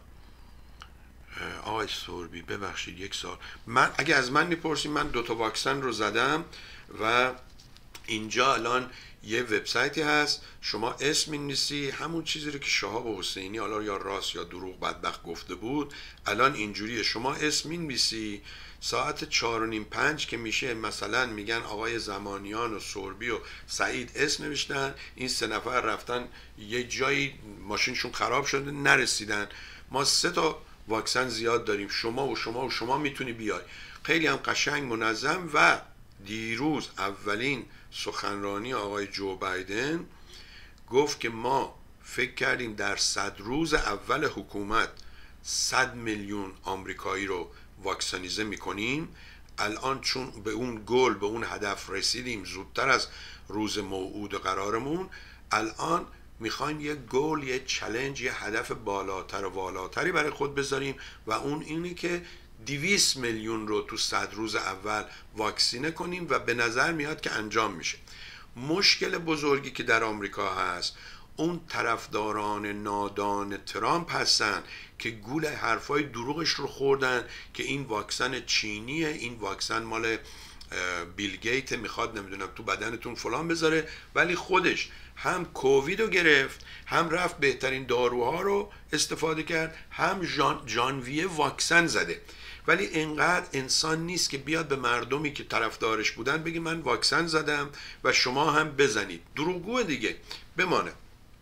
Speaker 1: آقای سربی ببخشید یک سال من اگه از من میپرسید من دوتا واکسن رو زدم و اینجا الان یه وبسایتی هست شما اسم می‌نویسی همون چیزی رو که شهاب حسینی حالا یا راست یا دروغ بدبخت گفته بود الان اینجوریه. شما اسم می‌نویسی ساعت چهار و نیم پنج که میشه مثلا میگن آقای زمانیان و سربی و سعید اسم نوشتن این سه نفر رفتن یه جایی ماشینشون خراب شده نرسیدن. ما سه تا واکسن زیاد داریم شما و شما و شما میتونی بیای. خیلی هم قشنگ منظم. و دیروز اولین سخنرانی آقای جو بایدن گفت که ما فکر کردیم در صد روز اول حکومت صد میلیون آمریکایی رو واکسنیزه میکنیم. الان چون به اون گل به اون هدف رسیدیم زودتر از روز موعود قرارمون الان میخوایم یه گل یه چالش یه هدف بالاتر و والاتری برای خود بذاریم و اون اینی که دویست میلیون رو تو صد روز اول واکسینه کنیم و به نظر میاد که انجام میشه. مشکل بزرگی که در آمریکا هست اون طرفداران نادان ترامپ هستن که گول حرفای دروغش رو خوردن که این واکسن چینیه این واکسن مال بیل گیت میخواد نمیدونم تو بدنتون فلان بذاره ولی خودش هم کووید رو گرفت هم رفت بهترین داروها رو استفاده کرد هم جان جانویه واکسن زده. ولی اینقدر انسان نیست که بیاد به مردمی که طرفدارش بودن بگه من واکسن زدم و شما هم بزنید. دروغگوه دیگه. بمانه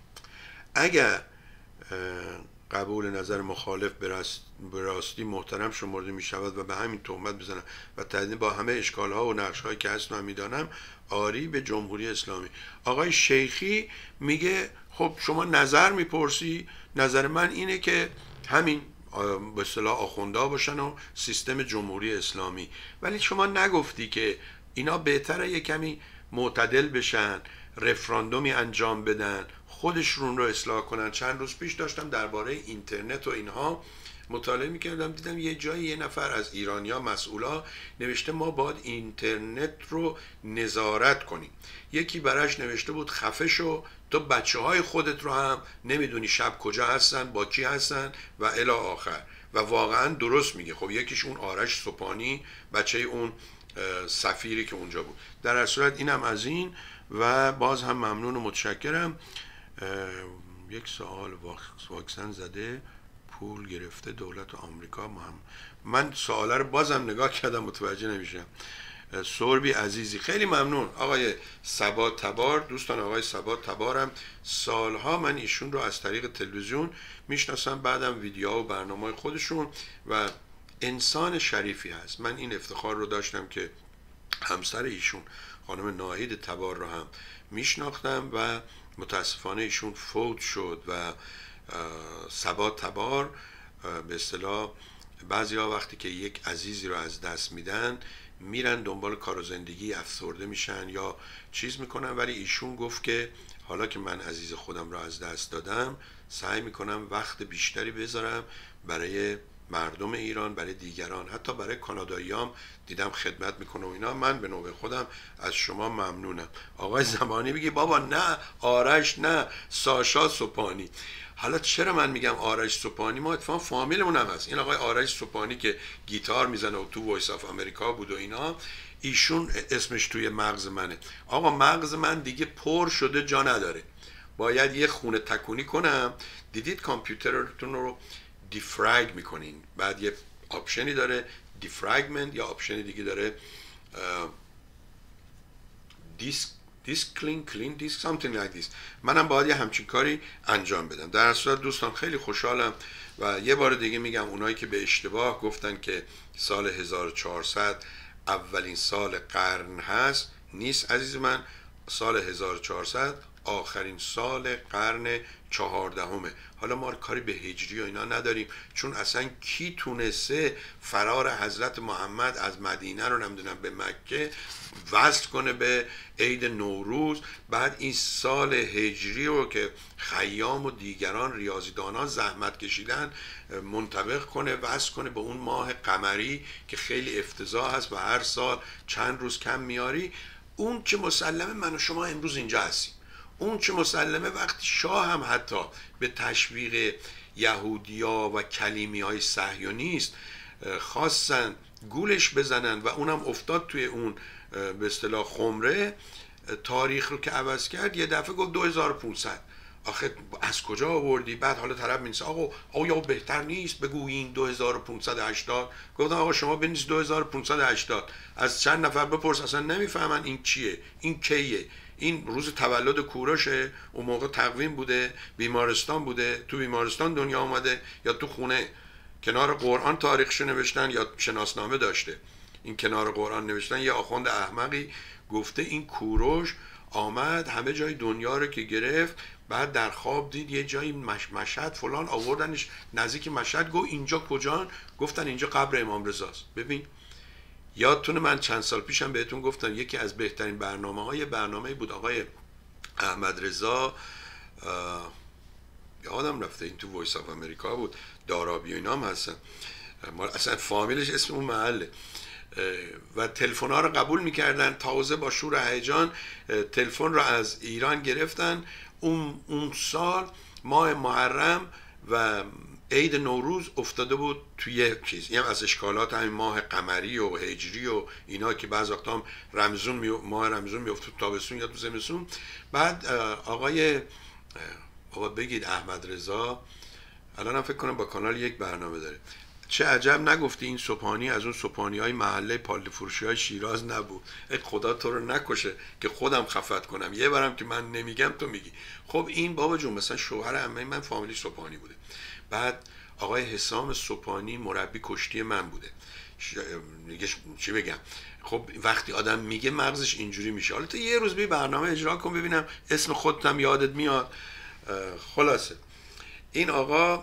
Speaker 1: اگر قبول نظر مخالف به راستی محترم شمرده می شود و به همین تهمت بزنم و تقدیم با همه اشکال ها و نقش هایی که هست می دانم آری به جمهوری اسلامی. آقای شیخی میگه خب شما نظر میپرسی نظر من اینه که همین به اصطلاح آخوندا باشن و سیستم جمهوری اسلامی. ولی شما نگفتی که اینا بهتره یه کمی معتدل بشن رفراندومی انجام بدن خودشون رو اصلاح کنن. چند روز پیش داشتم درباره اینترنت و اینها مطالعه میکردم دیدم یه جایی یه نفر از ایرانیا مسئولا نوشته ما باید اینترنت رو نظارت کنیم. یکی براش نوشته بود خفه شو تو بچه های خودت رو هم نمیدونی شب کجا هستن با کی هستن و الی آخر. و واقعا درست میگه. خب یکیش اون آرش سپانی بچه اون سفیری که اونجا بود. در هر صورت اینم از این و باز هم ممنون و متشکرم. یک سوال واکسن زده پول گرفته دولت آمریکا مهم. من سواله رو بازم نگاه کردم متوجه نمیشم. سربی عزیزی خیلی ممنون. آقای ثبات تبار دوستان آقای ثبات تبارم سالها من ایشون رو از طریق تلویزیون میشناسم بعدم ویدیو و برنامه خودشون و انسان شریفی هست. من این افتخار رو داشتم که همسر ایشون خانم ناهید تبار رو هم میشناختم و متاسفانه ایشون فوت شد و ثبات تبار به اصطلاح بعضیا وقتی که یک عزیزی رو از دست میدن میرن دنبال کار و زندگی افسرده میشن یا چیز میکنن. ولی ایشون گفت که حالا که من عزیز خودم رو از دست دادم سعی میکنم وقت بیشتری بذارم برای مردم ایران برای دیگران حتی برای کاناداییام دیدم خدمت میکنه و اینا. من به نوبه خودم از شما ممنونم. آقای زمانی میگه بابا نه آرش نه ساشا سپانی. حالا چرا من میگم آرش سپانی ما اتفاقا فامیلمون هم هست. این آقای آرش سپانی که گیتار میزنه و تو وایس آف امریکا بود و اینا ایشون اسمش توی مغز منه. آقا مغز من دیگه پر شده جا نداره باید یه خونه تکونی کنم. دیدید کامپیوترتون رو دیفرگ میکنین بعد یه آپشنی داره دیفرگمنت یا آپشنی دیگه داره دیسک this clean clean this something like this. منم باید یه همچین کاری انجام بدم. در صورت دوستان خیلی خوشحالم و یه بار دیگه میگم اونایی که به اشتباه گفتن که سال هزار و چهارصد اولین سال قرن هست، نیست عزیز من. سال هزار و چهارصد آخرین سال قرن چهاردهمه. حالا ما کاری به هجری و اینا نداریم، چون اصلا کی تونسته فرار حضرت محمد از مدینه رو نمیدونم به مکه وصل کنه به عید نوروز، بعد این سال هجری رو که خیام و دیگران ریاضیدانان زحمت کشیدن منطبق کنه، وصل کنه به اون ماه قمری که خیلی افتضاح هست و هر سال چند روز کم میاری. اون چه مسلمه من و شما امروز اینجا هستیم. اون چه مسلمه وقتی شاه هم حتی به تشویق یهودیا و کلیمی های صهیونیست خواستن گولش بزنن و اونم افتاد توی اون به اصطلاح خمره، تاریخ رو که عوض کرد یه دفعه گفت دو هزار و پانصد. آخه از کجا آوردی؟ بعد حالا طرف می‌نویسه آقا آیا بهتر نیست بگویین دو هزار و پانصد و هشتاد؟ گفتم آقا شما بنویس دو هزار و پانصد و هشتاد، از چند نفر بپرس اصلا نمیفهمن این چیه، این کیه. این روز تولد کوروشه، اون موقع تقویم بوده، بیمارستان بوده، تو بیمارستان دنیا آمده یا تو خونه کنار قرآن تاریخشو نوشتن یا شناسنامه داشته. این کنار قرآن نوشتن یه آخوند احمقی گفته این کوروش آمد همه جای دنیا رو که گرفت، بعد در خواب دید یه جایی مش... مشهد فلان، آوردنش نزدیک مشهد، گفت اینجا کجان؟ گفتن اینجا قبر امام رضاست. ببین یادتونه من چند سال پیشم بهتون گفتم یکی از بهترین برنامه های برنامه بود آقای احمد رضا، یادم رفته این تو وایس آف امریکا بود، دارابی و اینام هستن، اصلا فامیلش اسم اون محله، و تلفن ها رو قبول میکردن. تازه با شور و هیجان تلفن رو از ایران گرفتن. اون اون سال ماه محرم و عید نوروز افتاده بود توی چیز، یعنی از اشکالات همین ماه قمری و هجری و اینا که بعض وقتا هم رمضان می... ماه رمضان میفته تو تابستون یا تو زمستون. بعد آقای آقا بگید احمد رضا الان فکر کنم با کانال یک برنامه داره. چه عجب نگفتی این صبحانی از اون صبحانی های محله پالد فروشی های شیراز نبود. ای خدا تو رو نکشه که خودم خفت کنم، یه بارم که من نمیگم تو میگی. خب این بابا جون مثلا شوهر عمه من فامیلی صبحانی بوده، بعد آقای حسام صبحانی مربی کشتی من بوده. دیگه چی بگم؟ خب وقتی آدم میگه مغزش اینجوری میشه. حالا تو یه روز بی برنامه اجرا کن ببینم اسم خودتم یادت میاد. خلاصه این آقا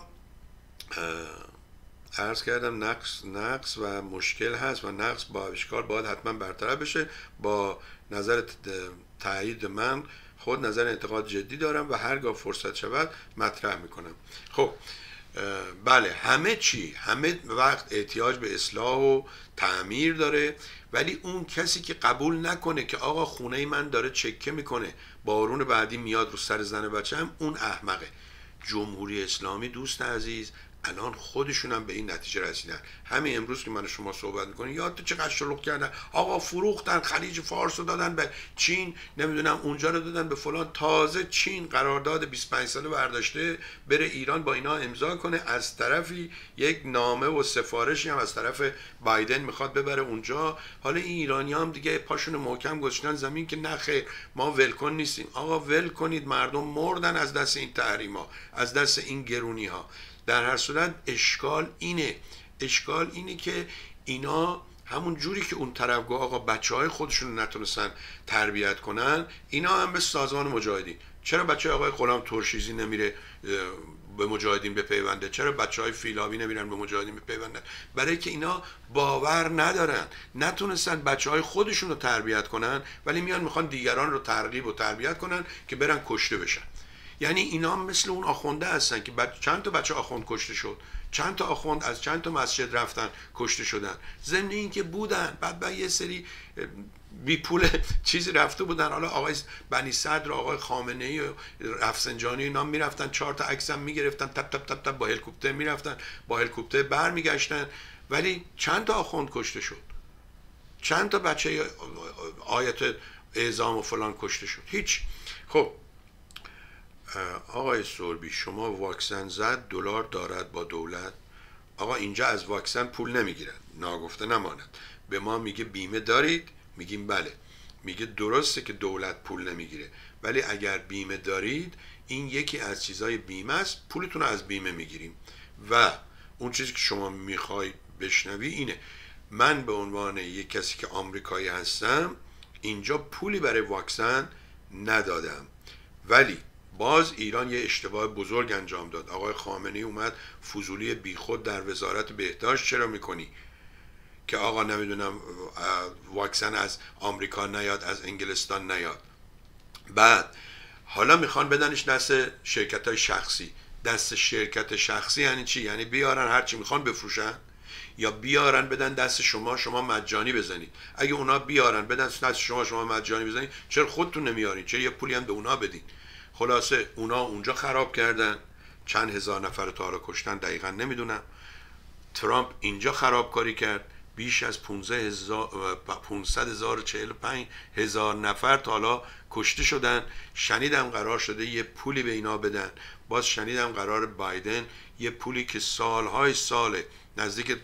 Speaker 1: عرض کردم نقص نقص و مشکل هست و نقص با اشکال باید حتما برطرف بشه. با نظر تایید من خود نظر انتقاد جدی دارم و هرگاه فرصت شود مطرح میکنم. خب بله همه چی همه وقت احتیاج به اصلاح و تعمیر داره، ولی اون کسی که قبول نکنه که آقا خونه من داره چکه میکنه بارون بعدی میاد رو سر زن بچه‌م، اون احمقه. جمهوری اسلامی دوست عزیز الان خودشون هم به این نتیجه رسیدن. همین امروز که من شما صحبت میکنیم یاد چقدر شلوغ کردن، آقا فروختن خلیج فارس رو دادن به چین، نمیدونم اونجا رو دادن به فلان. تازه چین قرارداد بیست و پنج ساله برداشته بره ایران با اینا امضا کنه، از طرفی یک نامه و سفارشی هم از طرف بایدن میخواد ببره اونجا. حالا این ایرانی هم دیگه پاشون محکم گذاشتن زمین که نه خیر ما ولکن نیستیم. آقا ول کنید، مردم مردن از دست این تحریما، از دست این گرونی ها. در هر صورت اشکال اینه اشکال اینه که اینا همون جوری که اون طرف گفت آقا بچه های خودشون نتونستن تربیت کنن، اینا هم به سازمان مجاهدین. چرا بچه آقای غلام ترشیزی نمیره به مجاهدین بپیونده؟ چرا بچه های فیلابی نمیرن به مجاهدین بپیوندن؟ برای که اینا باور ندارن، نتونستن بچه های خودشون رو تربیت کنن، ولی میان میخوان دیگران رو ترغیب و تربیت کنن که برن کشته بشن. یعنی اینا مثل اون آخونده هستن که بچ... چند تا بچه آخوند کشته شد، چند تا آخوند از چند تا مسجد رفتن کشته شدن، ضمن این که بودن بعد بعد یه سری بی پول چیزی رفته بودن. حالا آقای بنی صدر و آقای خامنه ای و رفسنجانی اینا میرفتن چهار تا عکس هم میگرفتن، تپ تپ تپ تپ با هلیکوپتر میرفتن، با هلیکوپتر برمیگشتن، ولی چند تا آخوند کشته شد، چند تا بچه آیت اعزام و فلان کشته شد؟ هیچ. خب آقای سوربی شما واکسن زد دلار دارد با دولت. آقا اینجا از واکسن پول نمیگیرن، ناگفته نماند. به ما میگه بیمه دارید، میگیم بله. میگه درسته که دولت پول نمیگیره، ولی اگر بیمه دارید این یکی از چیزای بیمه است، پولتون رو از بیمه میگیریم. و اون چیزی که شما میخوای بشنوی اینه، من به عنوان یک کسی که آمریکایی هستم اینجا پولی برای واکسن ندادم، ولی باز ایران یه اشتباه بزرگ انجام داد. آقای خامنه‌ای اومد فضولی بیخود در وزارت بهداشت چرا میکنی که آقا نمیدونم واکسن از آمریکا نیاد، از انگلستان نیاد. بعد حالا میخوان بدنش دست شرکت های شخصی. دست شرکت شخصی یعنی چی؟ یعنی بیارن هرچی میخوان بفروشن، یا بیارن بدن دست شما شما مجانی بزنید؟ اگه اونا بیارن بدن دست شما شما مجانی بزنید، چرا خودتون نمیارین؟ چرا یه پولی هم به اونا بدین؟ خلاصه اونا اونجا خراب کردن، چند هزار نفر تا حالا کشتن دقیقا نمیدونم. ترامپ اینجا خرابکاری کرد، بیش از پانصد هزار و چهل و پنج هزار نفر تا حالا کشته شدن. شنیدم قرار شده یه پولی به اینا بدن، باز شنیدم قرار بایدن یه پولی که سالهای ساله، نزدیک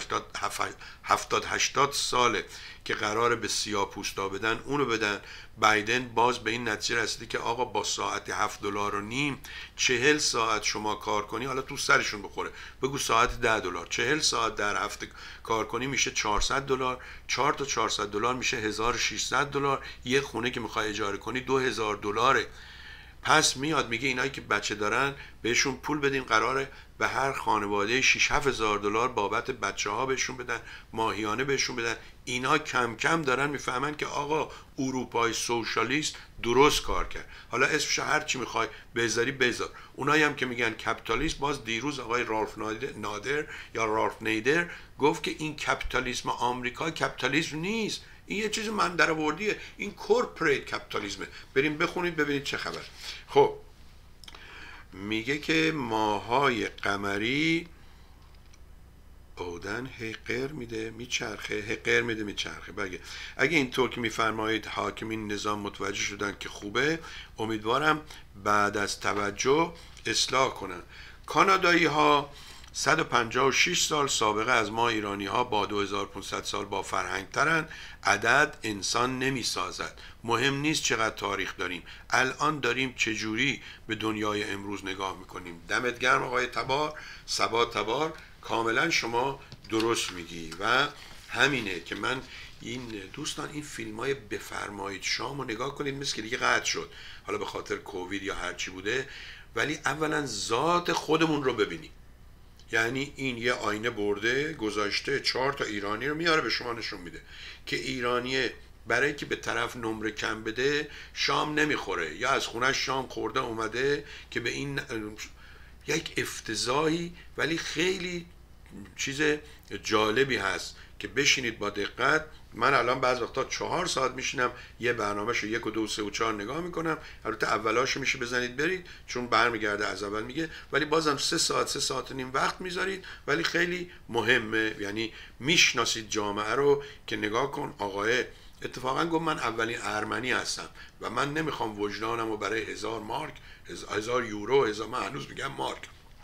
Speaker 1: هفتاد هشتاد ساله که قرار به سیاه‌پوستا بدن، اونو بدن. بایدن باز به این نتیجه رسیده که آقا با ساعت هفت دلار و نیم چهل ساعت شما کار کنی، حالا تو سرشون بخوره بگو ساعت ده دلار، چهل ساعت در هفته کار کنی میشه چهارصد دلار، چهار تا چهارصد دلار میشه هزار و ششصد دلار. یه خونه که میخوای اجاره کنی دو هزار دلاره. پس میاد میگه اینایی که بچه دارن بهشون پول بدیم، قراره به هر خانواده شش هفت هزار دلار بابت بچه ها بهشون بدن، ماهیانه بهشون بدن. اینا کم کم دارن میفهمن که آقا اروپای سوشالیست درست کار کرد. حالا اسمش هر چی میخوای بذاری بذار. اونایی هم که میگن کپیتالیسم، باز دیروز آقای رالف نادر یا رالف نیدر گفت که این کپیتالیسم آمریکا کپیتالیسم نیست، این یه چیز من در آوردیه، این کورپوریت کپیتالیسمه. بریم بخونید ببینید چه خبر. خب میگه که ماهای قمری بودن حقیر میده میچرخه، حقیر میده میچرخه. بگه اگه اینطور که میفرمایید حاکمین نظام متوجه شدن که خوبه، امیدوارم بعد از توجه اصلاح کنن. کانادایی ها صد و پنجاه و شش سال سابقه از ما ایرانی ها با دو هزار و پانصد سال با فرهنگ ترن. عدد انسان نمی سازد، مهم نیست چقدر تاریخ داریم، الان داریم چجوری به دنیای امروز نگاه میکنیم. دمت گرم آقای تبار، سبا تبار، کاملا شما درست میگی. و همینه که من این دوستان این فیلم های بفرمایید شام رو نگاه کنید، مثل که دیگه قطع شد، حالا به خاطر کووید یا هرچی بوده، ولی اولا ذات خودمون رو ببینیم. یعنی این یه آینه برده گذاشته چهار تا ایرانی رو میاره به شما نشون میده که ایرانیه برای که به طرف نمره کم بده شام نمیخوره، یا از خونش شام خورده اومده که به این یک افتضاحی. ولی خیلی چیز جالبی هست که بشینید با دقت. من الان بعض وقتا چهار ساعت میشینم یه برنامهشو یک و دو و سه و چهار نگاه میکنم. البته اولاشو میشه بزنید برید چون برمیگرده از اول میگه، ولی بازم سه ساعت سه ساعت و نیم وقت میذارید، ولی خیلی مهمه. یعنی میشناسید جامعه رو که نگاه کن آقای اتفاقا گفت من اولین ارمنی هستم و من نمیخوام وجدانم رو برای هزار مارک، هزار یورو، هزار، من هنوز میگم مارک،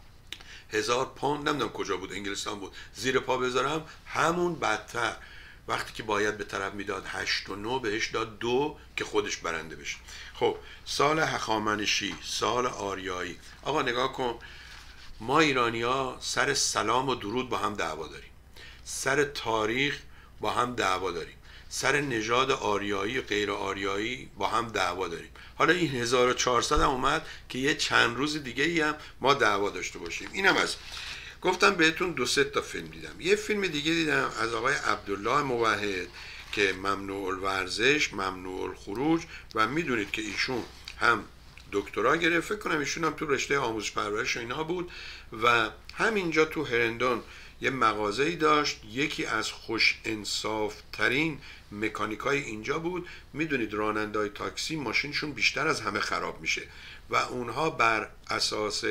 Speaker 1: هزار پوند، نمیدونم کجا بود، انگلستان بود، زیر پا بذارم. همون بدتر. وقتی که باید به طرف میداد هشت و نو بهش داد دو که خودش برنده بشه. خب سال هخامنشی، سال آریایی. آقا نگاه کن، ما ایرانی ها سر سلام و درود با هم دعوا داریم، سر تاریخ با هم دعوا داریم، سر نژاد آریایی و غیر آریایی با هم دعوا داریم. حالا این هزار و چهارصد هم اومد که یه چند روز دیگه ای هم ما دعوا داشته باشیم. اینم از گفتم بهتون دو سه تا فیلم دیدم. یه فیلم دیگه دیدم از آقای عبدالله موحد که ممنوع الورزش، ممنوع الخروج، و میدونید که ایشون هم دکترا گرفت، فکر کنم ایشون هم تو رشته آموزش پرورش و اینا بود، و همینجا تو هرندون یه مغازه‌ای داشت. یکی از خوش انصاف ترین مکانیکای اینجا بود. میدونید راننده‌های تاکسی ماشینشون بیشتر از همه خراب میشه و اونها بر اساس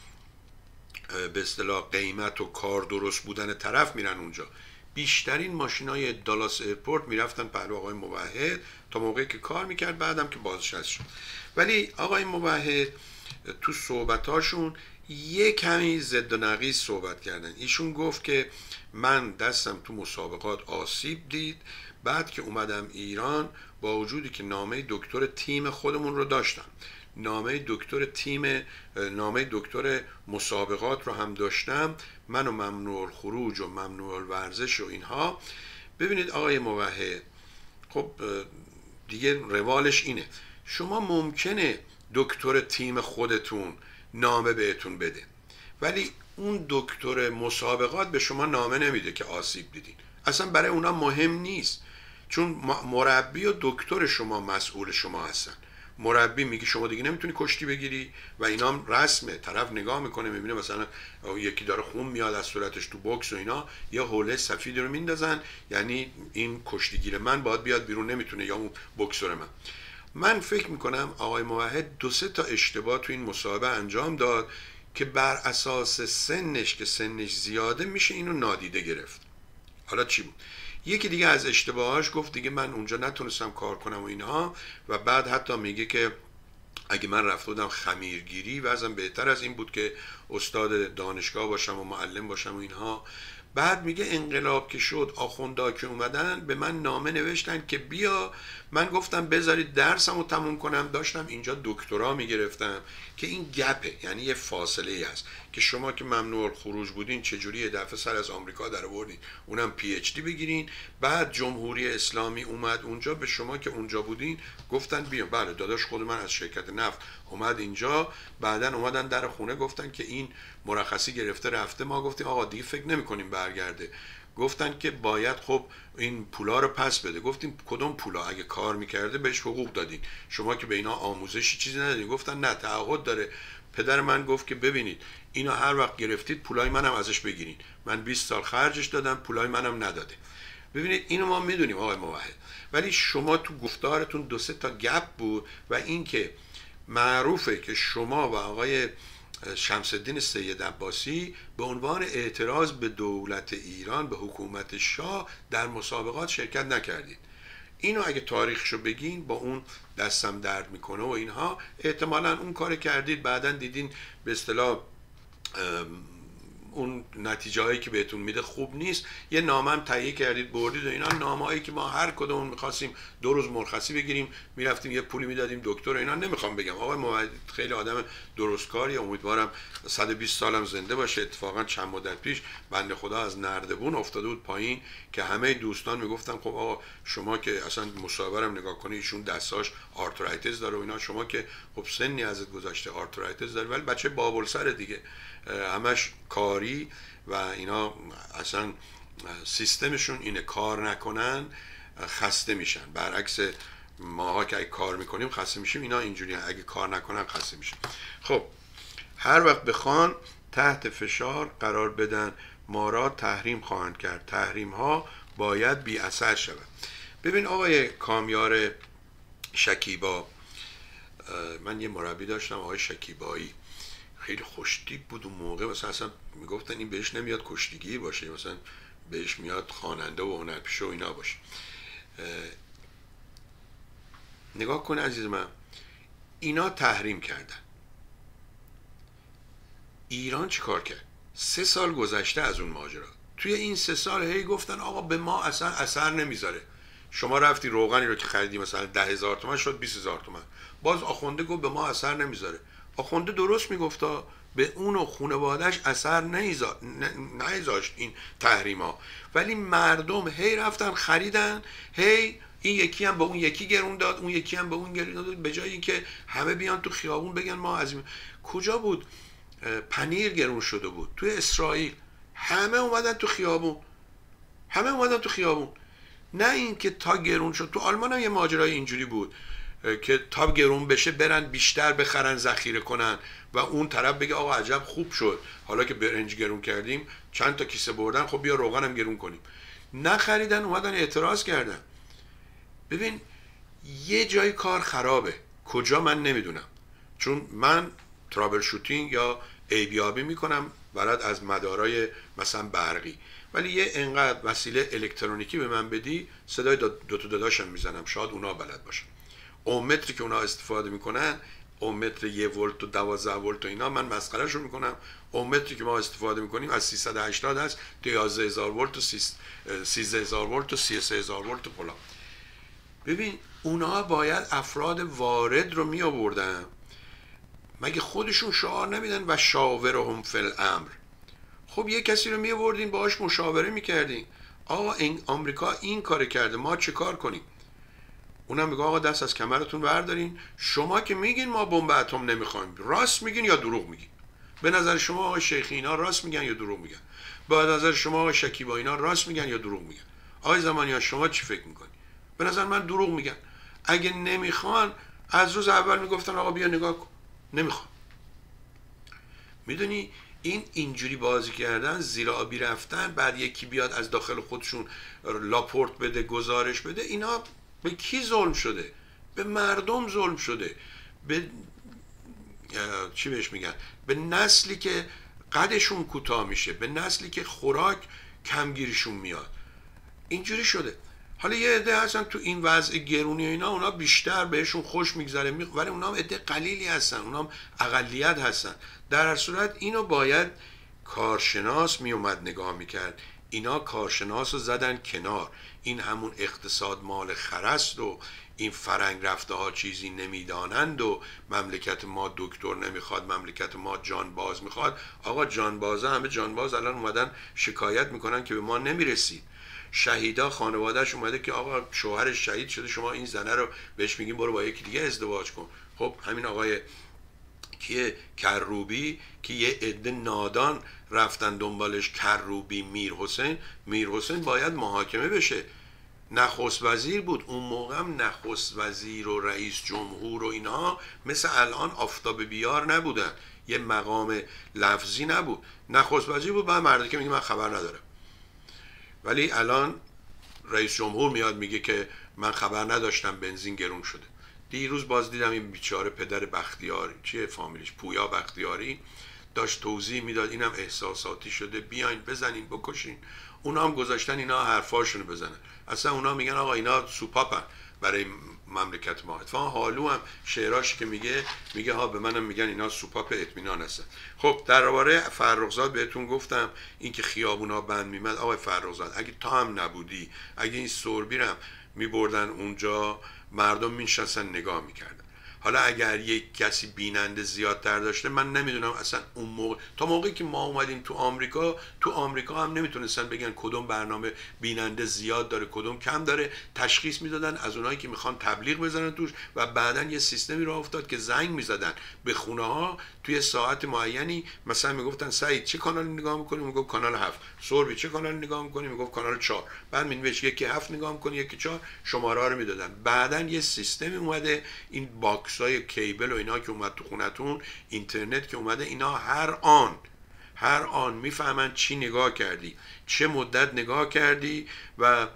Speaker 1: به اصطلاح قیمت و کار درست بودن طرف میرن اونجا. بیشترین ماشینای دالاس ایرپورت میرفتن پهلو آقای موحد تا موقعی که کار میکرد، بعدم که بازنشسته شد. ولی آقای موحد تو صحبتاشون یه کمی ضد و نقیض صحبت کردن. ایشون گفت که من دستم تو مسابقات آسیب دید، بعد که اومدم ایران، با وجودی که نامه دکتر تیم خودمون رو داشتم، نامه دکتر تیم نامه دکتر مسابقات رو هم داشتم، من و ممنوع الخروج و ممنوع الورزش و اینها. ببینید آقای موحد، خب دیگه روالش اینه، شما ممکنه دکتر تیم خودتون نامه بهتون بده، ولی اون دکتر مسابقات به شما نامه نمیده که آسیب دیدین. اصلا برای اونا مهم نیست، چون مربی و دکتر شما مسئول شما هستن. مربی میگه شما دیگه نمیتونی کشتی بگیری و اینا هم رسمه، طرف نگاه میکنه میبینه مثلا یکی داره خون میاد از صورتش تو بوکس و اینا، یا حوله سفید رو میندازن، یعنی این کشتیگیر من باید بیاد بیرون، نمیتونه، یا اون بوکسور من. من فکر میکنم آقای موحد دو سه تا اشتباه تو این مسابقه انجام داد که بر اساس سنش که سنش زیاده میشه اینو نادیده گرفت. حالا چی بود؟ یکی دیگه از اشتباهاش گفت دیگه من اونجا نتونستم کار کنم و اینها، و بعد حتی میگه که اگه من رفته بودم خمیرگیری وضعم بهتر از این بود که استاد دانشگاه باشم و معلم باشم و اینها. بعد میگه انقلاب که شد، آخوندا که اومدن به من نامه نوشتن که بیا، من گفتم بذارید درسم رو تموم کنم، داشتم اینجا دکترا میگرفتم، که این گپه، یعنی یه فاصله ای هست که شما که ممنوع الخروج بودین چجوری یه دفعه سر از آمریکا در آوردین اونم پی اچ دی بگیرین، بعد جمهوری اسلامی اومد اونجا به شما که اونجا بودین گفتن بیا. بله داداش خود من از شرکت نفت اومد اینجا، بعدن اومدن در خونه گفتن که این مرخصی گرفته رفته، ما گفتیم آقا دیگه فکر نمی‌کنیم برگرده. گفتن که باید خب این پولا رو پس بده. گفتیم کدوم پولا؟ اگه کار میکرده بهش حقوق دادین، شما که به اینا آموزشی چیزی ندادین. گفتن نه تعهد داره. پدر من گفت که ببینید اینا هر وقت گرفتید پولای منم ازش بگیرین، من بیست سال خرجش دادم پولای منم نداده. ببینید اینو ما میدونیم آقای موحد، ولی شما تو گفتارتون دو سه تا گپ بود، و این که معروفه که شما و آقای شمس الدین سید عباسی به عنوان اعتراض به دولت ایران، به حکومت شاه در مسابقات شرکت نکردید. اینو اگه تاریخشو بگین با اون دستم درد میکنه و اینها، احتمالا اون کار کردید، بعدن دیدین به اصطلاح اون نتیجه هایی که بهتون میده خوب نیست، یه نامه هم تهیه کردید بردید و اینا. نامه هایی که ما هر کدوم میخواستیم دو روز مرخصی بگیریم میرفتیم یه پولی میدادیم دکتر و اینا. نمیخوام بگم آقای موحد خیلی آدم درستکاری، امیدوارم صد و بیست سالم زنده باشه. اتفاقا چند مدت پیش بنده خدا از نردبون افتاده بود پایین که همه دوستان میگفتن خب آقا شما که اصلا مصاحبه‌ام نگاه کنی ایشون دستاش آرترایتیس داره و اینا، شما که خب سنی ازت گذشته آرترایتیس داره، ولی بچه بابلسر دیگه، همش کاری و اینا، اصلا سیستمشون اینه کار نکنن خسته میشن. برعکس ماها که اگه کار میکنیم خسته میشیم، اینا اینجوری اگه کار نکنن خسته میشن. خب هر وقت بخوان تحت فشار قرار بدن ما را تحریم خواهند کرد، تحریم ها باید بی اثر شود. ببین آقای کامیار شکیبا، من یه مربی داشتم آقای شکیبایی، خیلی خوشتیپ بود اون موقع، مثلا اصلا میگفتن این بهش نمیاد کشتیگیر باشه، مثلا بهش میاد خواننده و هنرپیشه و اینا باشه. نگاه کن عزیز من، اینا تحریم کردن، ایران چی کار کرد؟ سه سال گذشته از اون ماجرا، توی این سه سال هی گفتن آقا به ما اصلا اثر نمیذاره. شما رفتی روغنی رو که خریدی مثلا ده هزار تومن شد بیست هزار تومن، باز آخونده گفت به ما اثر نمیذاره. آخونده درست میگفتا، به اون و خانواده‌اش اثر نمیذاشت این تحریما، ولی مردم هی رفتن خریدن، هی این یکی هم به اون یکی گرون داد، اون یکی هم به اون گرون داد، به جای اینکه همه بیان تو خیابون بگن ما از این. کجا بود پنیر گرون شده بود؟ توی اسرائیل همه اومدن تو خیابون، همه اومدن تو خیابون. نه این که تا گرون شد. تو آلمان هم یه ماجرای اینجوری بود که تا گرون بشه برن بیشتر بخرن ذخیره کنن و اون طرف بگه آقا عجب خوب شد حالا که برنج گرون کردیم چند تا کیسه بردن، خب بیا روغنم گرون کنیم. نخریدن، اومدن اعتراض کردن. ببین یه جای کار خرابه، کجا من نمیدونم، چون من ترابل شوتینگ یا ایبیابی میکنم برات از مدارای مثلا برقی، ولی یه انقدر وسیله الکترونیکی به من بدی صدای دو تا داداشم میزنم، شاید اونا بلد باشن. اومتری که اونا استفاده میکنن اوم متر یه ولت و دوازده ولت و اینا، من مسخرهشون میکنم. اوم متری که ما استفاده میکنیم از سیصد و هشتاد هست تا یازده هزار ولت و سیزده هزار ولت و سی و سه هزار ولت و فلان. ببین اونها باید افراد وارد رو می آوردن، مگه خودشون شعار نمیدن و شاورهم فی الامر؟ خب یه کسی رو می آوردین باهاش مشاوره میکردین، آقا این آمریکا این کار کرده، ما چه کار کنیم؟ اونم میگه آقا دست از کمرتون بردارین، شما که میگین ما بمب اتم نمیخوایم، راست میگین یا دروغ میگین؟ به نظر شما آقا شیخی اینا راست میگن یا دروغ میگن؟ به نظر شما آقا شکیبا اینا راست میگن یا دروغ میگن؟ آقای زمانیان شما چی فکر میکنی؟ به نظر من دروغ میگن. اگه نمیخوان از روز اول میگفتن آقا بیا نگاه کن، نمیخوان. میدونی این اینجوری بازی کردن، زیر آبی رفتن، بعد یکی بیاد از داخل خودشون لاپورت بده، گزارش بده، اینا به کی ظلم شده؟ به مردم ظلم شده، به چی بهش میگن، به نسلی که قدشون کوتاه میشه، به نسلی که خوراک کمگیرشون میاد. اینجوری شده. حالا یه عده هستن تو این وضع گرونی اینا، اونا بیشتر بهشون خوش میگذره، ولی اونا هم عده قلیلی هستن، اونا هم اقلیت هستن. در هر صورت اینو باید کارشناس میومد نگاه میکرد. اینا کارشناس رو زدن کنار، این همون اقتصاد مال خرست و این فرنگ رفته ها چیزی نمیدانند و مملکت ما دکتر نمیخواد، مملکت ما جانباز میخواد. آقا جانبازا همه جانباز الان اومدن شکایت میکنن که به ما نمیرسید. شهیدا خانوادهش اومده که آقا شوهرش شهید شده، شما این زنه رو بهش میگیم برو با یکی دیگه ازدواج کن. خب همین آقای کیه کروبی که یه عده نادان رفتن دنبالش، کروبی میر حسین، میر حسین باید محاکمه بشه. نخست وزیر بود اون موقع، هم نخست وزیر و رئیس جمهور و اینها مثل الان آفتاب بیار نبودن، یه مقام لفظی نبود. نخست وزیر بود، بعد مردی که میگه من خبر ندارم. ولی الان رئیس جمهور میاد میگه که من خبر نداشتم بنزین گرون شده. دیروز باز دیدم این بیچاره پدر بختیاری، چیه فامیلیش، پویا بختیاری، داشت توضیح میداد اینم احساساتی شده، بیاین بزنین بکشین. اونا هم گذاشتن اینا حرفاشونو بزنن. اصلا اونا میگن آقا اینا سوپاپن برای مملکت ما. اتفاقا حالو هم شعراش که میگه میگه ها به منم میگن اینا سوپاپ اطمینان هستن. خب درباره فرخزاد بهتون گفتم این که خیابونا بند میمد. آقای فرخزاد اگه تا هم نبودی، اگه این سوربیرم میبردن اونجا، مردم میشستن نگاه میکردن. حالا اگر یک کسی بیننده زیادتر داشته، من نمیدونم اصلا اون موقع، تا موقعی که ما اومدیم تو آمریکا، تو آمریکا هم نمیتونستن بگن کدوم برنامه بیننده زیاد داره کدوم کم داره. تشخیص میدادن از اونایی که میخوان تبلیغ بزنن توش، و بعداً یه سیستمی راه افتاد که زنگ میزدن به خونه ها توی ساعت معینی، مثلا میگفتن سعید چه کانال نگاه میکنی؟ میگفت کانال هفت. سوربی چه کانال نگاه میکنی؟ میگفت کانال چهار. بعد مینوشت یکی هفت نگاه میکنی یکی چهار، شماره ها رو میدادن. بعداً یه سیستمی اومده، این باکس های کیبل و اینا که اومد تو خونتون، اینترنت که اومده، اینا هر آن هر آن میفهمن چی نگاه کردی، چه مدت نگاه کردی و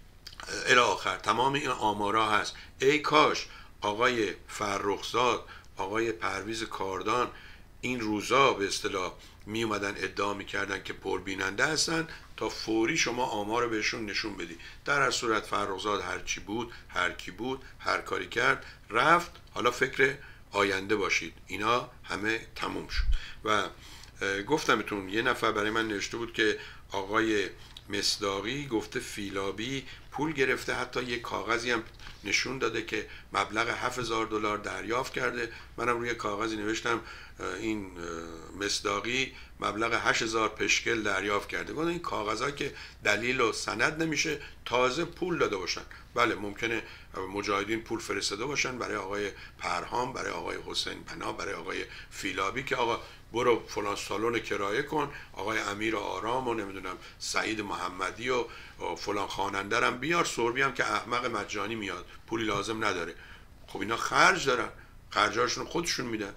Speaker 1: الی آخر. تمام این آمارا هست. ای کاش آقای فرخزاد، آقای پرویز کاردان این روزا به اصطلاح می اومدن ادعا میکردن که پربیننده هستن، تا فوری شما آمار رو بهشون نشون بدی. در هر صورت فرخزاد هر چی بود، هر کی بود، هر کاری کرد، رفت. حالا فکر آینده باشید. اینا همه تموم شد. و گفتمتون یه نفر برای من نوشته بود که آقای مصداقی گفته فیلابی پول گرفته، حتی یه کاغذی هم نشون داده که مبلغ هفت هزار دلار دریافت کرده. منم روی کاغذی نوشتم این مصداقی مبلغ هشت هزار پشکل دریافت کرده. گفتم این کاغذها که دلیل و سند نمیشه، تازه پول داده باشن. بله ممکنه مجاهدین پول فرستاده باشن برای آقای پرهام، برای آقای حسین پناه، برای آقای فیلابی که آقا برو فلان سالن کرایه کن، آقای امیر آرام و نمیدونم سعید محمدی و فلان خواننده رم بیار. سوربی هم که احمق مجانی میاد، پولی لازم نداره. خب اینا خرج دارن، خرجاشون خودشون میدن.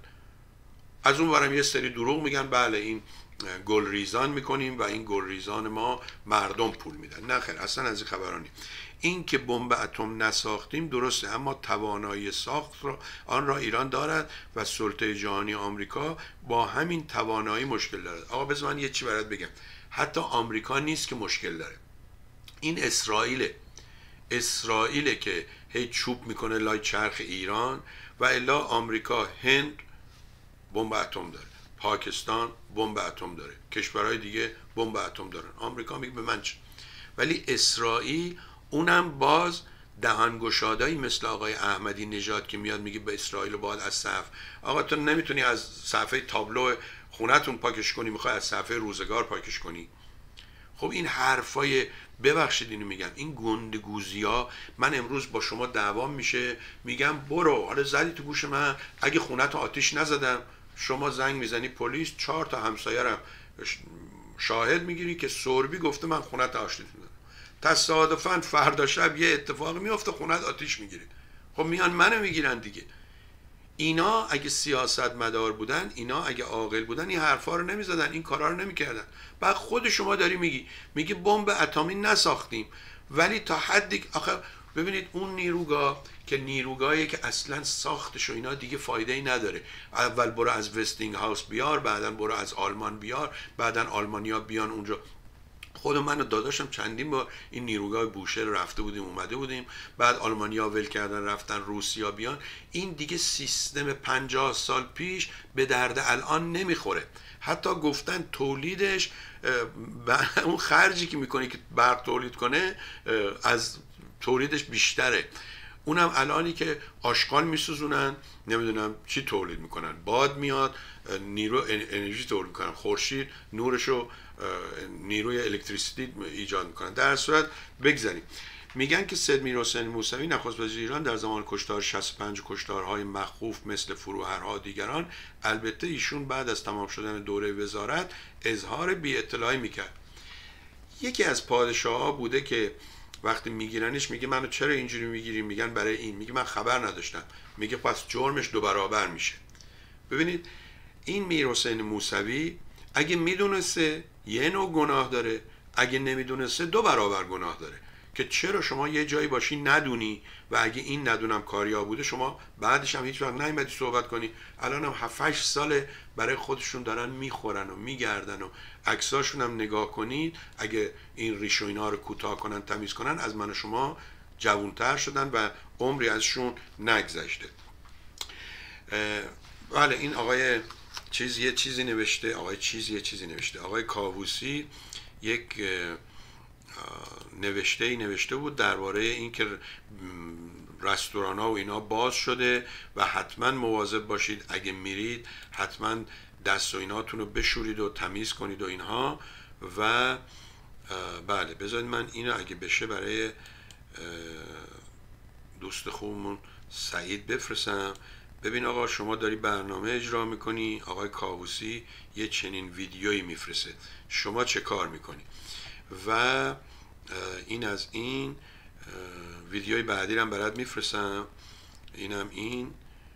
Speaker 1: از اون ورم یه سری دروغ میگن بله این گل ریزان میکنیم و این گل ریزان ما مردم پول میدن. نه خیر، اصلا از این خبرانی. این که بمب اتم نساختیم درسته، اما توانایی ساخت را آن را ایران دارد و سلطه جهانی آمریکا با همین توانایی مشکل دارد. آقا بذار من یه چی برات بگم. حتی آمریکا نیست که مشکل داره، این اسرائیل اسرائیل که هی چوب میکنه لای چرخ ایران و الا آمریکا، هند بمب اتم داره، پاکستان بمب اتم داره، کشورهای دیگه بمب اتم دارن. آمریکا میگه به من چه؟ ولی اسرائیل اونم باز دهانگشادایی مثل آقای احمدی نژاد که میاد میگه به اسرائیل باید از صف، آقا تو نمیتونی از صفحه تابلو خونتون پاکش کنی، میخوای از صفحه روزگار پاکش کنی؟ خب این حرفای، ببخشید اینو میگم، این گندگوزی ها. من امروز با شما دعوام میشه، میگم برو، حالا زدی تو گوش من، اگه خونت آتیش نزدم، شما زنگ میزنی پلیس، چهار تا همسایه‌رم شاهد میگیری که سربی گفته من خونت آتیش میزنم. تصادفاً فردا شب یه اتفاق میفته خونت آتیش میگیره. خب میان منو میگیرن دیگه. اینا اگه سیاست مدار بودن، اینا اگه عاقل بودن، این حرفا رو نمیزدن، این کارا رو نمیکردن. بعد خود شما داری میگی، میگی بمب اتمی نساختیم، ولی تا حدی آخه ببینید اون نیروگاه که نیروگاهی که اصلا ساختش و اینا دیگه فایده ای نداره. اول برو از وستینگ هاوس بیار، بعدا برو از آلمان بیار، بعدا آلمانیا بیان اونجا. خود من و داداشم چندین بار این نیروگاه بوشهر رفته بودیم اومده بودیم، بعد آلمانیا ول کردن رفتن روسیا بیان. این دیگه سیستم پنجاه سال پیش به درد الان نمیخوره. حتی گفتن تولیدش، اون خرجی که میکنه که برق تولید کنه از تولیدش بیشتره. اونم الانی که آشغال میسوزونن، نمیدونم چی تولید میکنن، باد میاد نیرو انرژی تولید میکنن، خورشید نورشو نیروی الکتریسیتی ایجاد میکنن. در صورت بگذاریم، میگن که سید میرحسین موسوی نخست وزیر ایران در زمان کشتار شصت و پنج کشتارهای مخوف مثل فروهرها دیگران، البته ایشون بعد از تمام شدن دوره وزارت اظهار بی اطلاعی میکرد. یکی از پادشاه ها بوده که وقتی میگیرنش میگه منو چرا اینجوری میگیری؟ میگن برای این. میگه من خبر نداشتم. میگه پس جرمش دو برابر میشه. ببینید این میرحسین موسوی اگه میدونسته یه نوع گناه داره، اگه نمیدونسته دو برابر گناه داره. که چرا شما یه جایی باشی ندونی و اگه این ندونم کاریا بوده شما بعدش هم هیچ وقت نیومدی صحبت کنی. الان هم هفت هشت ساله برای خودشون دارن میخورن و میگردن و عکساشون هم نگاه کنید، اگه این ریش و اینا رو کوتاه کنن تمیز کنن از من و شما جوانتر شدن و عمری ازشون نگذشته. بله این آقای چیز یه چیزی نوشته، آقای چیز یه چیزی نوشته، آقای کاووسی یک نوشته ای نوشته بود درباره اینکه رستوران ها و اینا باز شده و حتما مواظب باشید اگه میرید حتما دست و ایناتون رو بشورید و تمیز کنید و اینها. و بله بذارید من اینو اگه بشه برای دوست خوبمون سعید بفرستم. ببین آقا شما داری برنامه اجرا میکنی، آقای کاووسی یه چنین ویدیویی میفرسته، شما چه کار میکنی؟ و این از این ویدیوی بعدی هم برات میفرستم. اینم این.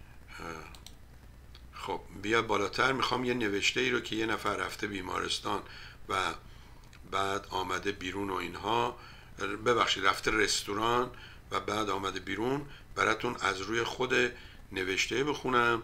Speaker 1: خب بیا بالاتر. میخوام یه نوشته ای رو که یه نفر رفته بیمارستان و بعد آمده بیرون و اینها، ببخشید رفته رستوران و بعد آمده بیرون، براتون از روی خود نوشته بخونم.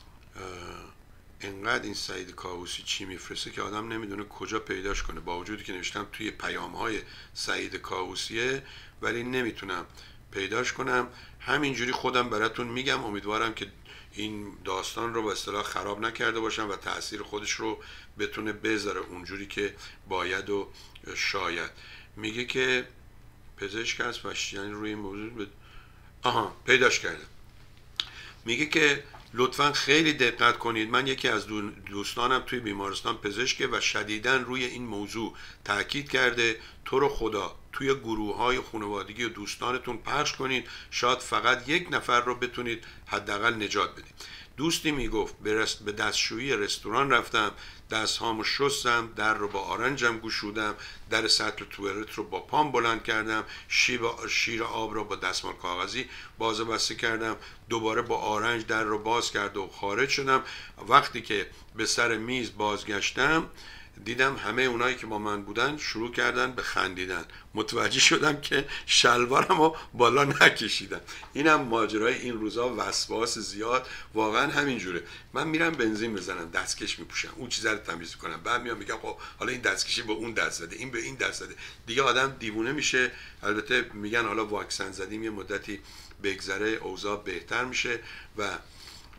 Speaker 1: انقدر این سعید کاووسی چی میفرسته که آدم نمیدونه کجا پیداش کنه، با وجودی که نوشتم توی پیام‌های سعید کاووسیه ولی نمیتونم پیداش کنم. همینجوری خودم براتون میگم، امیدوارم که این داستان رو به اصطلاح خراب نکرده باشم و تأثیر خودش رو بتونه بذاره اونجوری که باید و شاید. میگه که پزشک هست و یعنی روی این موضوع ب... آها پیداش کرده. میگه که لطفاً خیلی دقت کنید، من یکی از دوستانم توی بیمارستان پزشکه و شدیداً روی این موضوع تاکید کرده تو رو خدا توی گروه های خانوادگی و دوستانتون پخش کنید، شاید فقط یک نفر رو بتونید حداقل نجات بدید. دوستی میگفت به دستشویی رستوران رفتم، دست هامو شستم، در رو با آرنجم گشودم، در سطل توالت رو با پام بلند کردم، شیر آب رو با دستمال کاغذی باز و بسته کردم، دوباره با آرنج در رو باز کرد و خارج شدم. وقتی که به سر میز بازگشتم دیدم همه اونایی که با من بودن شروع کردن به خندیدن. متوجه شدم که شلوارم رو بالا نکشیدم. اینم ماجرای این روزا، وسواس زیاد واقعا همینجوره. من میرم بنزین بزنم، دستکش میپوشم، اون چیزا رو تمیز میکنم، بعد میام میگم خب حالا این دستکشی به اون دست زده، این به این دست زده، دیگه آدم دیوونه میشه. البته میگن حالا واکسن زدیم یه مدتی بگذره اوضاع بهتر میشه و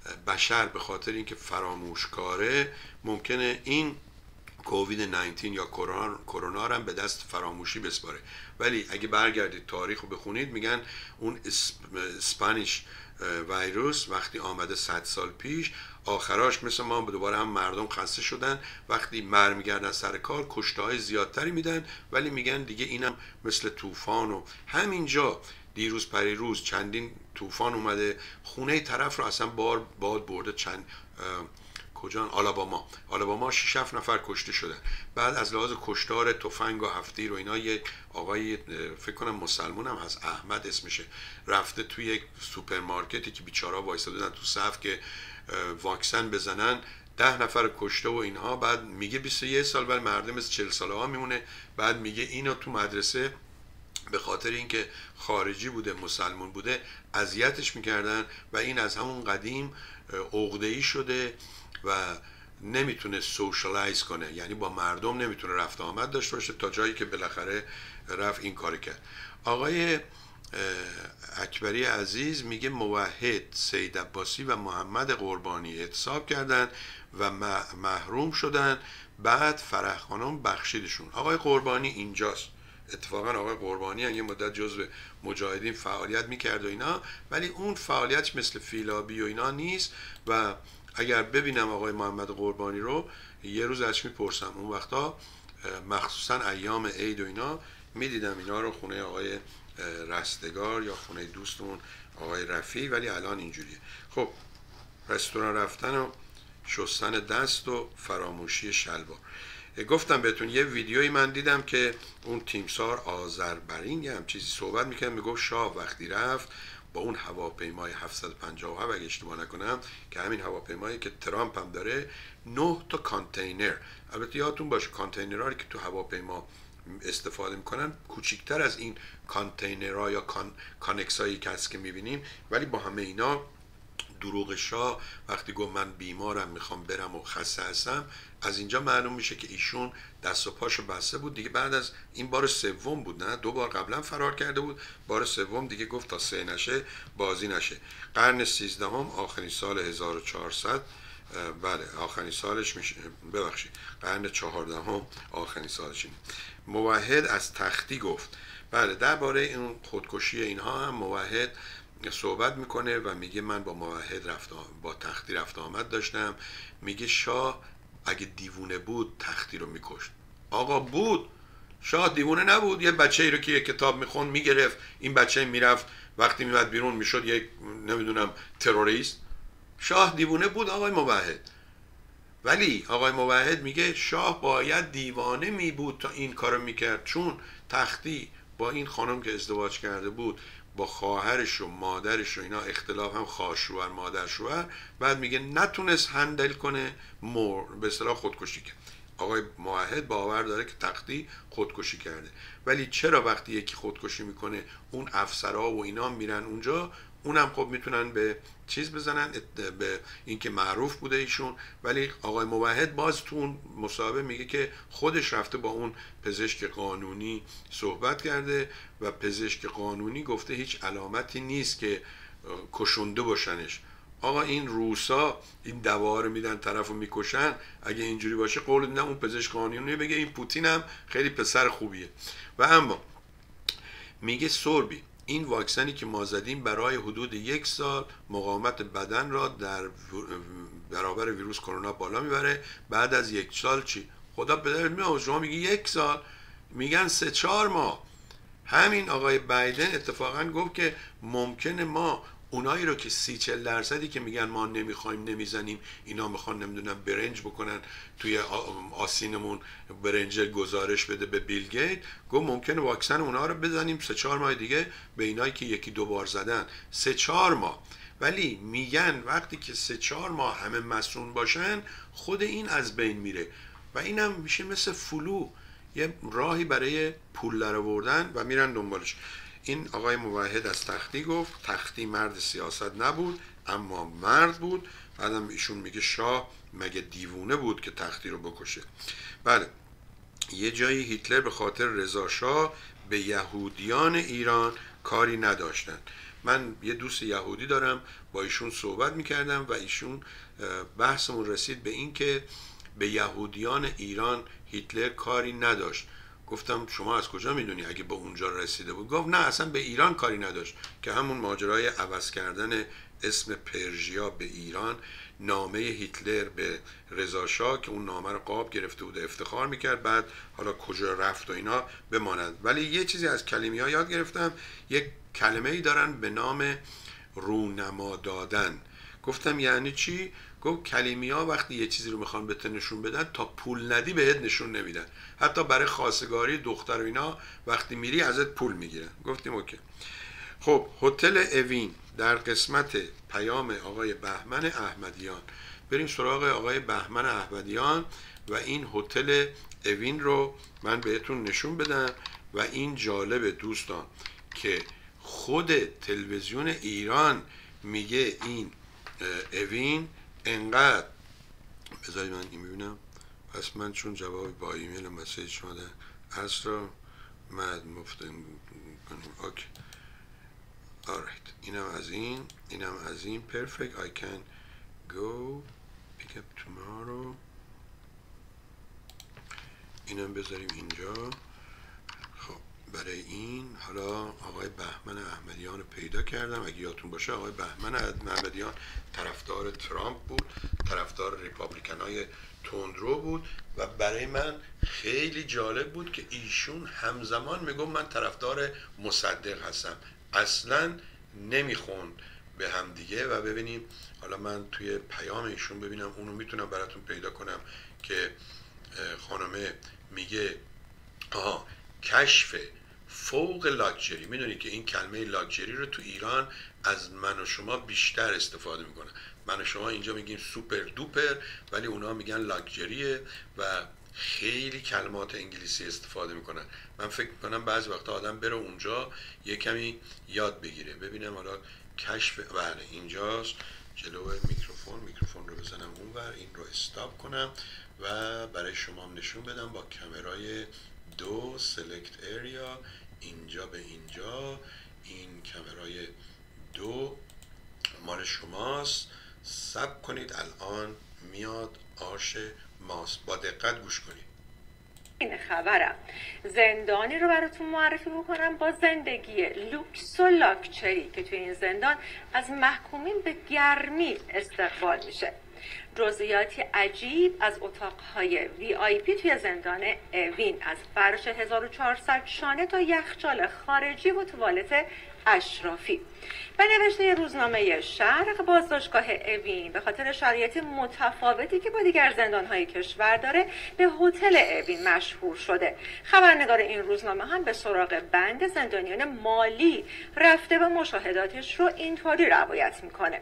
Speaker 1: بشر به خاطر اینکه فراموشکاره ممکنه این کووید نوزده یا کرونا رو هم به دست فراموشی بسپاره. ولی اگه برگردید تاریخ رو بخونید میگن اون اسپانیش ویروس وقتی آمده صد سال پیش، آخراش مثل ما دوباره هم مردم خسته شدن، وقتی مر میگردن سر کار کشته های زیادتری میدن، ولی میگن دیگه اینم مثل طوفان. و همینجا دیروز پریروز چندین طوفان اومده خونه طرف رو اصلا بار باد برده. چند کجان؟ آلاباما آلاباما شش هفت نفر کشته شدن. بعد از لحاظ کشتار تفنگ و هفتیر و اینا یک آقای فکر کنم مسلمان هم هست، احمد اسمشه، رفته توی یک سوپرمارکتی که بیچارا وایساده بودن تو صف که واکسن بزنن، ده نفر کشته و اینها. بعد میگه بیست و یک سال بعد مردم از چهل ساله ها میمونه. بعد میگه اینو تو مدرسه به خاطر اینکه خارجی بوده مسلمان بوده اذیتش میکردن و این از همون قدیم عقده‌ای شده و نمیتونه سوشالایز کنه، یعنی با مردم نمیتونه رفت آمد داشته باشه، تا جایی که بالاخره رفت این کاری کرد. آقای اکبری عزیز میگه موحد سید عباسی و محمد قربانی اعتصاب کردن و محروم شدن، بعد فرح خانم بخشیدشون. آقای قربانی اینجاست، اتفاقا آقای قربانی یه مدت جزو مجاهدین فعالیت میکرد و اینا، ولی اون فعالیتش مثل فیلابی و اینا نیست. و اگر ببینم آقای محمد قربانی رو یه روز ازش میپرسم، اون وقتا مخصوصا ایام عید و اینا میدیدم اینا رو خونه آقای رستگار یا خونه دوستمون آقای رفی، ولی الان اینجوریه. خب رستوران رفتن و شستن دست و فراموشی شلوار. گفتم بهتون یه ویدیویی من دیدم که اون تیمسار آذربرین یه هم چیزی صحبت میکنه، میگفت شاه وقتی رفت با اون هواپیمای هفتصد و پنجاه و هفت اگه اشتباه نکنم که همین هواپیمایی که ترامپ هم داره، نه تا کانتینر، البته یادتون باشه کانتینرها که تو هواپیما استفاده میکنن کوچیکتر از این کانتینرها یا کان... کانکسایی که هست که میبینیم، ولی با همه اینا دروغ شاه وقتی گفت من بیمارم میخوام برم و خسته هستم، از اینجا معلوم میشه که ایشون دست و پاشو بسته بود دیگه. بعد از این بار سوم بود، نه دو بار قبلا فرار کرده بود، بار سوم دیگه گفت تا سه نشه بازی نشه. قرن سیزدهم آخرین سال هزار و چهارصد، بله آخرین سالش میشه، ببخشید قرن چهاردهم آخرین سالش اینه. موحد از تختی گفت، بله درباره این خودکشی اینها هم موحد صحبت میکنه و میگه من با موحد رفت با تختی رفت آمد داشتم. میگه شاه اگه دیوونه بود تختی رو میکشت. آقا بود، شاه دیوونه نبود. یه بچه ای رو که یه کتاب میخوند میگرفت، این بچه میرفت وقتی میمد بیرون میشد یک نمیدونم تروریست. شاه دیوونه بود آقای موحد. ولی آقای موحد میگه شاه باید دیوانه میبود تا این کارو میکرد، چون تختی با این خانم که ازدواج کرده بود با خواهرش و مادرش و اینا اختلاف هم خواهر شوهر مادر شوهر، بعد میگه نتونست هندل کنه، مور به اصطلاح خودکشی کرد. آقای موحد باور داره که تختی خودکشی کرده، ولی چرا وقتی یکی خودکشی میکنه اون افسرها و اینا میرن اونجا، اونم خب میتونن به چیز بزنن، به اینکه معروف بوده ایشون. ولی آقای موحد باز تو اون مصاحبه میگه که خودش رفته با اون پزشک قانونی صحبت کرده و پزشک قانونی گفته هیچ علامتی نیست که کشنده باشنش. آقا این روسا این دوا رو میدن طرفو میکشن، اگه اینجوری باشه قول نه اون پزشک قانونی بگه این پوتین هم خیلی پسر خوبیه. و اما میگه سوربی این واکسنی که ما زدیم برای حدود یک سال مقاومت بدن را در برابر ویروس کرونا بالا میبره، بعد از یک سال چی؟ خدا پدرت میاد، شما میگی یک سال، میگن سه چهار ماه. همین آقای بایدن اتفاقا گفت که ممکنه ما اونایی رو که سی چل درصدی که میگن ما نمیخوایم نمیزنیم، اینا میخوان نمیدونم برنج بکنن توی آسینمون، برنج گزارش بده به بیل گیت، گفت ممکنه واکسن اونها رو بزنیم سه چهار ماه دیگه به اینایی که یکی دو بار زدن، سه چهار ماه. ولی میگن وقتی که سه چهار ماه همه مسئول باشن خود این از بین میره و اینم میشه مثل فلو، یه راهی برای پول درآوردن و میرن دنبالش. این آقای موحد از تختی گفت، تختی مرد سیاست نبود اما مرد بود. بعدم ایشون میگه شاه مگه دیوونه بود که تختی رو بکشه. بله یه جایی هیتلر به خاطر رضا شاه به یهودیان ایران کاری نداشتن. من یه دوست یهودی دارم، با ایشون صحبت میکردم و ایشون بحثمون رسید به این که به یهودیان ایران هیتلر کاری نداشت. گفتم شما از کجا میدونی اگه به اونجا رسیده بود؟ گفت نه اصلا به ایران کاری نداشت، که همون ماجرای عوض کردن اسم پرژیا به ایران، نامه هیتلر به رضا شاه که اون نامه رو قاب گرفته بود افتخار میکرد، بعد حالا کجا رفت و اینا بماند. ولی یه چیزی از کلمه ها یاد گرفتم، یک کلمه ای دارن به نام رونما دادن. گفتم یعنی چی؟ گفت کلیمی ها وقتی یه چیزی رو میخوان بهت نشون بدن تا پول ندی بهت نشون نمیدن، حتی برای خواستگاری دختر و اینا وقتی میری ازت پول میگیرن. گفتیم اوکی. خب هتل اوین در قسمت پیام آقای بهمن احمدیان. بریم سراغ آقای بهمن احمدیان و این هتل اوین رو من بهتون نشون بدم. و این جالب دوستان که خود تلویزیون ایران میگه این اوین انقدر، بذارید من این میبینم، پس من چون جواب با ایمیل مسیج شده اصرا مد مفتن کنیم. اوکی alright. اینم از این، اینم از این. perfect. I can go pick up tomorrow. اینم بذاریم اینجا. خب برای این حالا آقای بهمن احمدیان رو پیدا کردم. اگه یادتون باشه آقای بهمن احمدیان طرفدار ترامپ بود، طرفدار ریپابلیکن های تندرو بود و برای من خیلی جالب بود که ایشون همزمان میگم من طرفدار مصدق هستم، اصلا نمیخون به هم دیگه. و ببینیم حالا من توی پیام ایشون ببینم اونو میتونم براتون پیدا کنم که خانمه میگه آها کشف فوق لاکچری. میدونی که این کلمه لاکچری رو تو ایران از من و شما بیشتر استفاده میکنن. من و شما اینجا میگیم سوپر دوپر ولی اونا میگن لاکچریه و خیلی کلمات انگلیسی استفاده میکنن. من فکر میکنم بعضی وقتا آدم بره اونجا یه کمی یاد بگیره. ببینم حالا کشف، بله اینجاست، جلو میکروفون میکروفون رو بزنم اونور، این رو استاپ کنم و برای شما هم نشون بدم با کامرای دو سلکت اریا اینجا به اینجا. این کامرای دو مال شماست. صبر کنید الان میاد آش ماست، با دقت گوش کنید.
Speaker 2: این خبرم زندانی رو براتون معرفی بکنم با زندگی لوکس و لاکچری که توی این زندان از محکومین به گرمی استقبال میشه. جزئیاتی عجیب از اتاقهای وی آی پی توی زندان اوین، از فرش هزار و چهارصد شانه تا یخچال خارجی و توالت اشرافی. به نوشته روزنامه شرق، بازداشتگاه اوین به خاطر شرایط متفاوتی که با دیگر زندانهای کشور داره به هتل اوین مشهور شده. خبرنگار این روزنامه هم به سراغ بند زندانیان مالی رفته و مشاهداتش رو اینطوری روایت میکنه: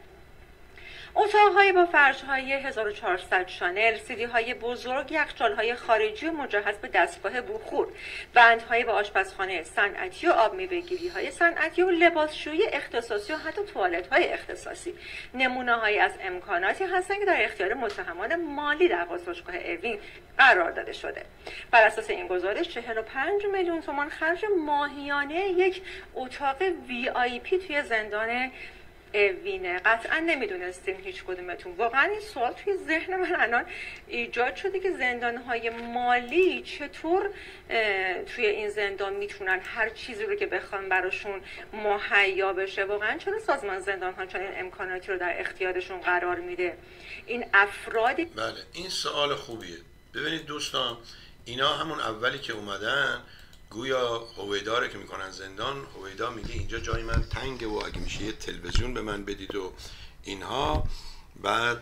Speaker 2: اتاق‌های با فرش‌های هزار و چهارصد شانل، سیدی‌های بزرگ، یخچال‌های خارجی و مجهز به دستگاه بخور، بندهای با آشپزخانه صنعتی و آب میوه‌گیری‌های صنعتی و لباسشویی اختصاصی و حتی توالت‌های اختصاصی. نمونه‌هایی از امکاناتی هستند که در اختیار متهمان مالی در بازداشتگاه اوین قرار داده شده. بر اساس این گزارش چهل و پنج میلیون تومان خرج ماهیانه یک اتاق وی آی پی توی زندان اوینه. قطعا نمیدونستیم هیچ کدومتون. واقعا این سوال توی ذهن من الان ایجاد شده که زندانهای مالی چطور توی این زندان میتونن هر چیزی رو که بخوان براشون مهیا بشه. واقعا چرا سازمان زندانها چنین امکاناتی رو در اختیارشون قرار میده؟ این افرادی
Speaker 1: بله این سوال خوبیه. ببینید دوستان، اینا همون اولی که اومدن گویا هویدا که میکنن زندان، هویدا میگه اینجا جای من تنگه و اگه میشه یه تلویزیون به من بدید و اینها. بعد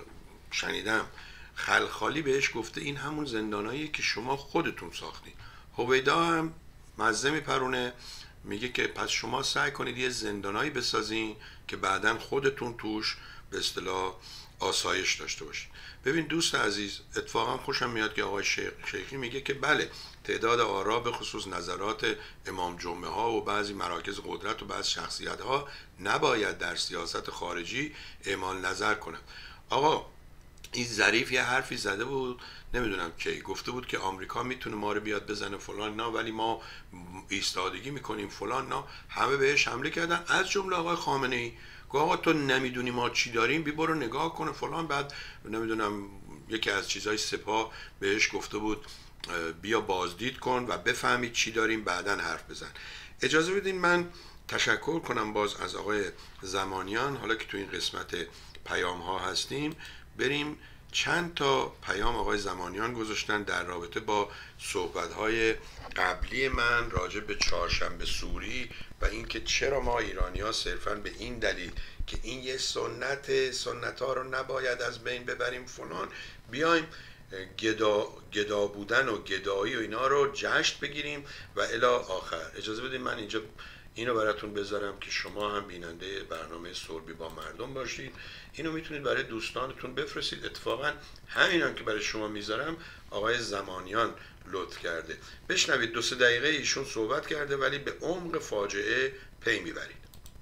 Speaker 1: شنیدم خلخالی بهش گفته این همون زنداناییه که شما خودتون ساختین. هویدا هم مزه میپرونه، میگه که پس شما سعی کنید یه زندانایی بسازین که بعداً خودتون توش به اصطلاح آسایش داشته باشید. ببین دوست عزیز، اتفاقا خوشم میاد که آقای شیخی میگه که بله تعداد آرا به خصوص نظرات امام جمعه ها و بعضی مراکز قدرت و بعضی شخصیت ها نباید در سیاست خارجی اعمال نظر کنند. آقا این ظریف یه حرفی زده بود، نمیدونم کی گفته بود که آمریکا میتونه ما رو بیاد بزنه فلان نه، ولی ما ایستادگی میکنیم فلان نه. همه بهش حمله کردن، از جمله آقای خامنه ای. گفت آقا تو نمیدونی ما چی داریم، بی برو نگاه کنه فلان. بعد نمیدونم یکی از چیزای سپاه بهش گفته بود بیا بازدید کن و بفهمید چی داریم بعداً حرف بزن. اجازه بدین من تشکر کنم باز از آقای زمانیان. حالا که تو این قسمت پیام ها هستیم، بریم چند تا پیام آقای زمانیان گذاشتن در رابطه با صحبت های قبلی من راجع به چهارشنبه سوری و اینکه چرا ما ایرانی ها صرفاً به این دلیل که این یه سنت سنت ها رو نباید از بین ببریم فلان، بیایم گدا, گدا بودن و گدایی و اینا رو جشن بگیریم و الی آخر. اجازه بدین من اینجا اینو براتون بذارم که شما هم بیننده برنامه سربی با مردم باشید. اینو میتونید برای دوستانتون بفرستید. اتفاقا همین هم که برای شما میذارم آقای زمانیان لطف کرده. بشنوید، دو سه دقیقه ایشون صحبت کرده ولی به عمق فاجعه پی میبرید.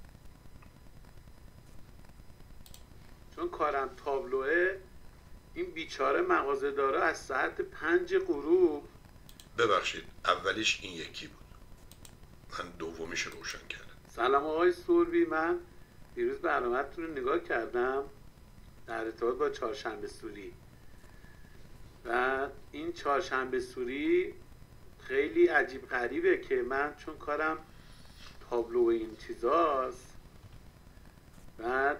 Speaker 3: چون کارم تابلوه، این بیچاره مغازه‌دارا از ساعت پنج غروب.
Speaker 1: ببخشید اولیش این یکی بود، من دومیش روشن کردم.
Speaker 3: سلام آقای سوربی، من دیروز برنامه‌تون رو نگاه کردم در ارتباط با چهارشنبه سوری و این چهارشنبه سوری خیلی عجیب غریبه که من چون کارم تابلو این چیزاست، بعد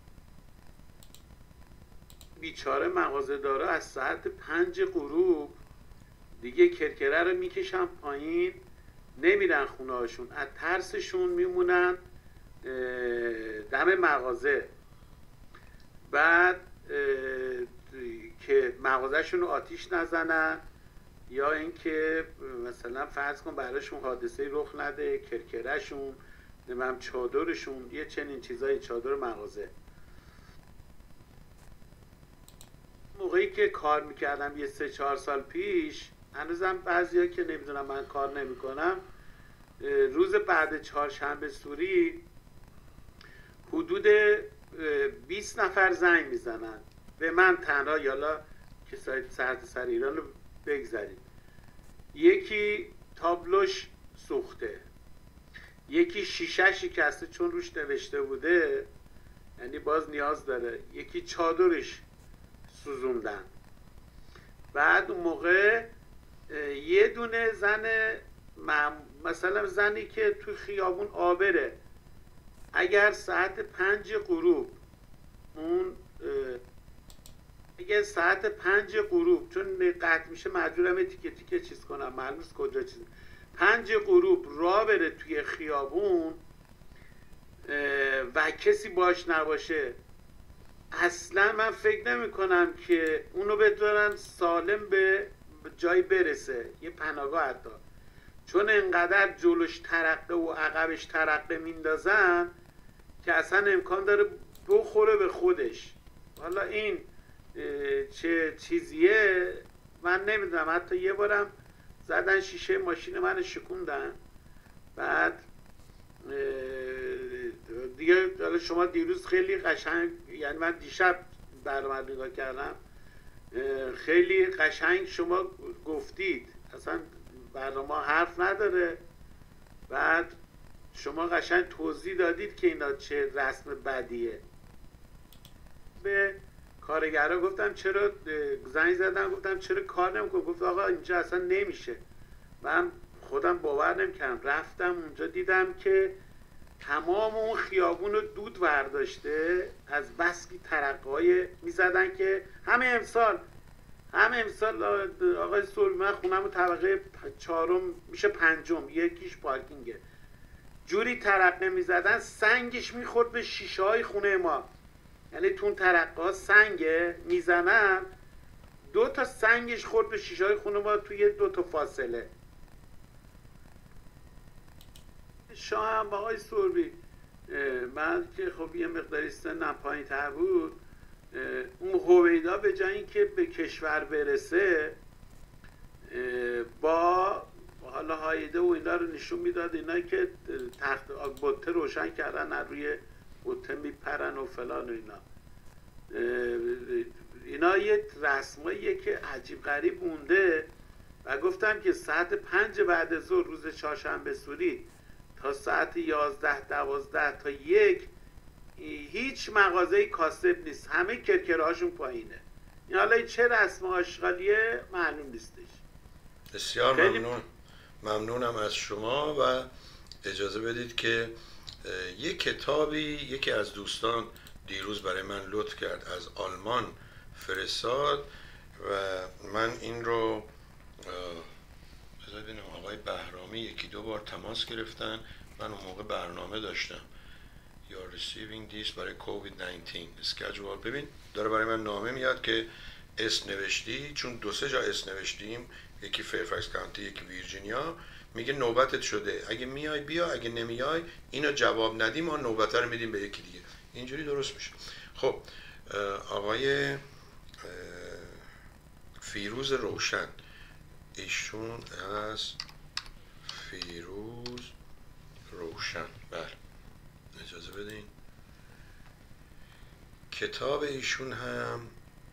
Speaker 3: بیچاره مغازه‌دارا از ساعت پنج غروب دیگه کرکره رو میکشن پایین، نمیرن خونه هاشون، از ترسشون میمونن دم مغازه. بعد که مغازهشون رو آتیش نزنن یا اینکه مثلا فرض کن براشون حادثه رخ نده، کرکرهشون نمیم چادرشون یه چنین چیزای، چادر مغازه. موقعی که کار میکردم یه سه چهار سال پیش، هنوزم بعضیا که نمیدونم من کار نمیکنم، روز بعد چهارشنبه سوری حدود بیست نفر زنگ میزنن به من تنها، یالا که سرت سر ایران رو بگذارید. یکی تابلوش سوخته، یکی شیشه شکسته چون روش نوشته بوده یعنی باز نیاز داره، یکی چادرش سوزوندن. بعد اون موقع یه دونه زن مثلا زنی که تو خیابون آبره، اگر ساعت پنج غروب اون اگر ساعت پنج غروب چون قطع میشه مجبورم تیکه تیکه چیز کنم، معلوم نیست کجا چیز، پنج غروب راه بره توی خیابون و کسی باش نباشه، اصلا من فکر نمی کنم که اونو بذارن سالم به جای برسه، یه پناهگاه حتی، چون انقدر جلوش ترقه و عقبش ترقه میندازن که اصلا امکان داره بخوره به خودش. حالا این چه چیزیه من نمیدونم. حتی یه بارم زدن شیشه ماشین من شکوندن. بعد دیگه حالا شما دیروز خیلی قشنگ، یعنی من دیشب برنامه نگاه کردم، خیلی قشنگ شما گفتید، اصلا برنامه حرف نداره. بعد شما قشنگ توضیح دادید که اینا چه رسم بدیه. به کارگرها گفتم چرا، زنگ زدم گفتم چرا کار نمیکنه، گفت آقا اینجا اصلا نمیشه. من خودم باور نمیکردم، رفتم اونجا دیدم که تمام اون خیابون رو دود برداشته از بس که ترقه‌های میزدن که همه امسال همه امسال آقای سربی من خونم طبقه چهارم میشه پنجم، یکیش پارکینگه، جوری ترقه میزدن سنگش میخورد به شیشه های خونه ما، یعنی تون ترقه ها سنگه میزنن، دو تا سنگش خورد به شیشه های خونه ما توی دو تا فاصله. شاه هم آقای سربی من که خب یه مقداری سنم پایین تر بود، اون هویدا به جای اینکه به کشور برسه با حالا هایده و اینا رو نشون میداد، اینایی که تخت بوته روشن کردن روی بوته میپرن و فلان و اینا، اینا یه رسماییه که عجیب غریب مونده و گفتم که ساعت پنج بعد ظهر روز چهارشنبه سوری تا ساعت یازده دوازده تا یک هیچ مغازه کاسب نیست، همه کرکرهاشون پایینه. این حالا چه رسم آشغالیه معلوم نیستش.
Speaker 1: بسیار ممنون ممنونم از شما و اجازه بدید که یک کتابی یکی از دوستان دیروز برای من لطف کرد، از آلمان فرستاد و من این رو بذار ببینم آقای بهرامی یکی دو بار تماس گرفتن، من اون موقع برنامه داشتم You're receiving this برای کووید نوزده schedule. ببین داره برای من نامه میاد که اس نوشتی، چون دو سه جا اس نوشتیم، یکی فیرفکس کانتی یکی ویرجینیا، میگه نوبتت شده، اگه میای بیا، اگه نمیای اینو جواب ندیم ما نوبت رو میدیم به یکی دیگه. اینجوری درست میشه. خب آقای فیروز روشن، ایشون از فیروز روشن، بله اجازه بدین کتاب ایشون هم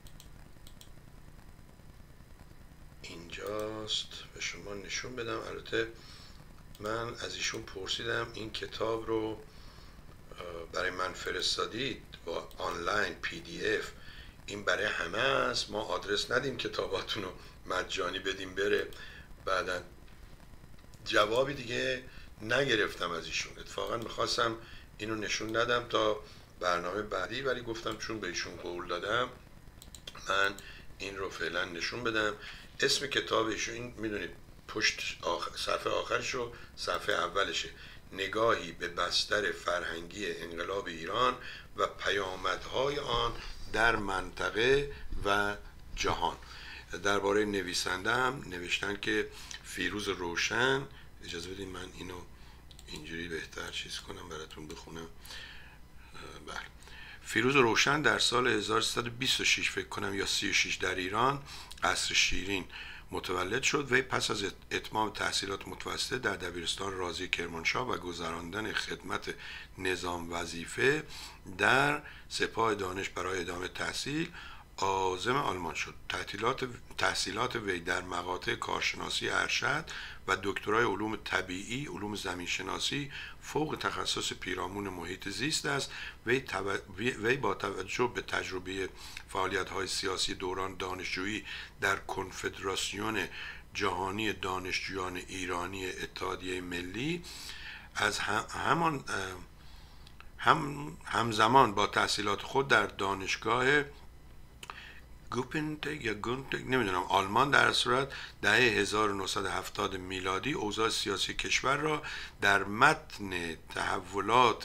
Speaker 1: اینجاست به شما نشون بدم. البته من از ایشون پرسیدم این کتاب رو برای من فرستادید با آنلاین پی دی اف، این برای همه است، ما آدرس ندیم کتاباتون رو مجانی بدیم بره. بعدا جوابی دیگه نگرفتم از ایشون. اتفاقا میخواستم اینو نشون ندم تا برنامه بعدی، ولی گفتم چون به ایشون قول دادم من این رو فعلا نشون بدم. اسم کتاب ایشون این میدونید پشت آخر، صفحه آخرش و صفحه اولشه، نگاهی به بستر فرهنگی انقلاب ایران و پیامدهای آن در منطقه و جهان. درباره نویسنده هم نوشتن که فیروز روشن، اجازه بدین من اینو اینجوری بهتر چیز کنم براتون بخونم. بله، فیروز روشن در سال هزار و سیصد و بیست و شش فکر کنم یا سی و شش در ایران قصر شیرین متولد شد. وی پس از اتمام تحصیلات متوسطه در دبیرستان رازی کرمانشاه و گذراندن خدمت نظام وظیفه در سپاه دانش برای ادامه تحصیل عازم آلمان شد. تحصیلات تحصیلات وی در مقاطع کارشناسی ارشد و دکترای علوم طبیعی، علوم زمینشناسی فوق تخصص پیرامون محیط زیست است. وی, تو... وی با توجه به تجربه فعالیت‌های سیاسی دوران دانشجویی در کنفدراسیون جهانی دانشجویان ایرانی اتحادیه ملی از هم... همان هم... همزمان با تحصیلات خود در دانشگاه گوپنتگ یا گونتگ نمیدونم آلمان در صورت دهه هزار و نهصد و هفتاد میلادی اوضاع سیاسی کشور را در متن تحولات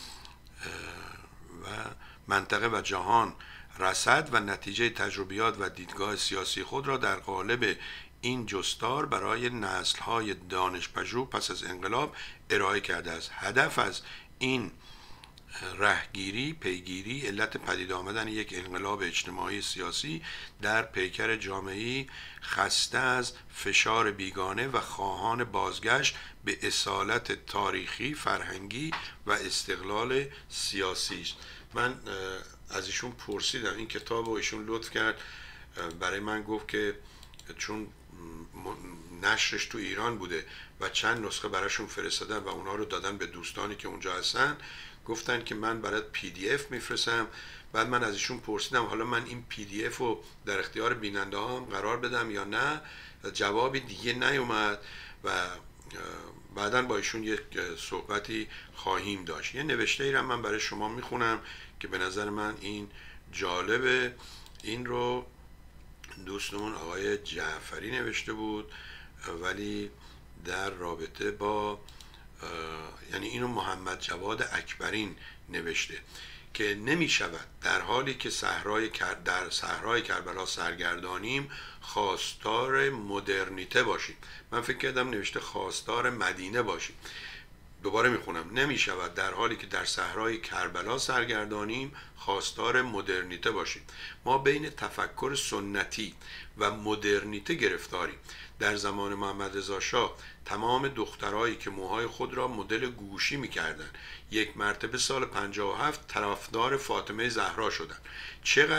Speaker 1: و منطقه و جهان رصد و نتیجه تجربیات و دیدگاه سیاسی خود را در قالب این جستار برای نسل‌های دانش‌پژوه پس از انقلاب ارائه کرده است. هدف از این رهگیری پیگیری علت پدید آمدن یک انقلاب اجتماعی سیاسی در پیکر جامعه‌ای خسته از فشار بیگانه و خواهان بازگشت به اصالت تاریخی، فرهنگی و استقلال سیاسی است. من از ایشون پرسیدم این کتاب رو ایشون لطف کرد برای من، گفت که چون نشرش تو ایران بوده و چند نسخه براشون فرستادن و اونا رو دادن به دوستانی که اونجا هستن، گفتن که من برات پی دی اف میفرستم. بعد من از ایشون پرسیدم حالا من این پی دی اف رو در اختیار بیننده ها هم قرار بدم یا نه، جوابی دیگه نیومد و بعداً با ایشون یک صحبتی خواهیم داشت. یه نوشته ای رو من برای شما میخونم که به نظر من این جالبه. این رو دوستمون آقای جعفری نوشته بود ولی در رابطه با یعنی اینو محمد جواد اکبرین نوشته که نمی شود در حالی که صحرای در صحرای کربلا سرگردانیم خواستار مدرنیته باشیم. من فکر کردم نوشته خواستار مدینه باشیم. دوباره میخونم، نمی شود در حالی که در صحرای کربلا سرگردانیم خواستار مدرنیته باشیم. ما بین تفکر سنتی و مدرنیته گرفتاریم. در زمان محمد رضا شاه تمام دخترایی که موهای خود را مدل گوشی می‌کردند یک مرتبه سال پنجاه و هفت طرفدار فاطمه زهرا شدند. چقدر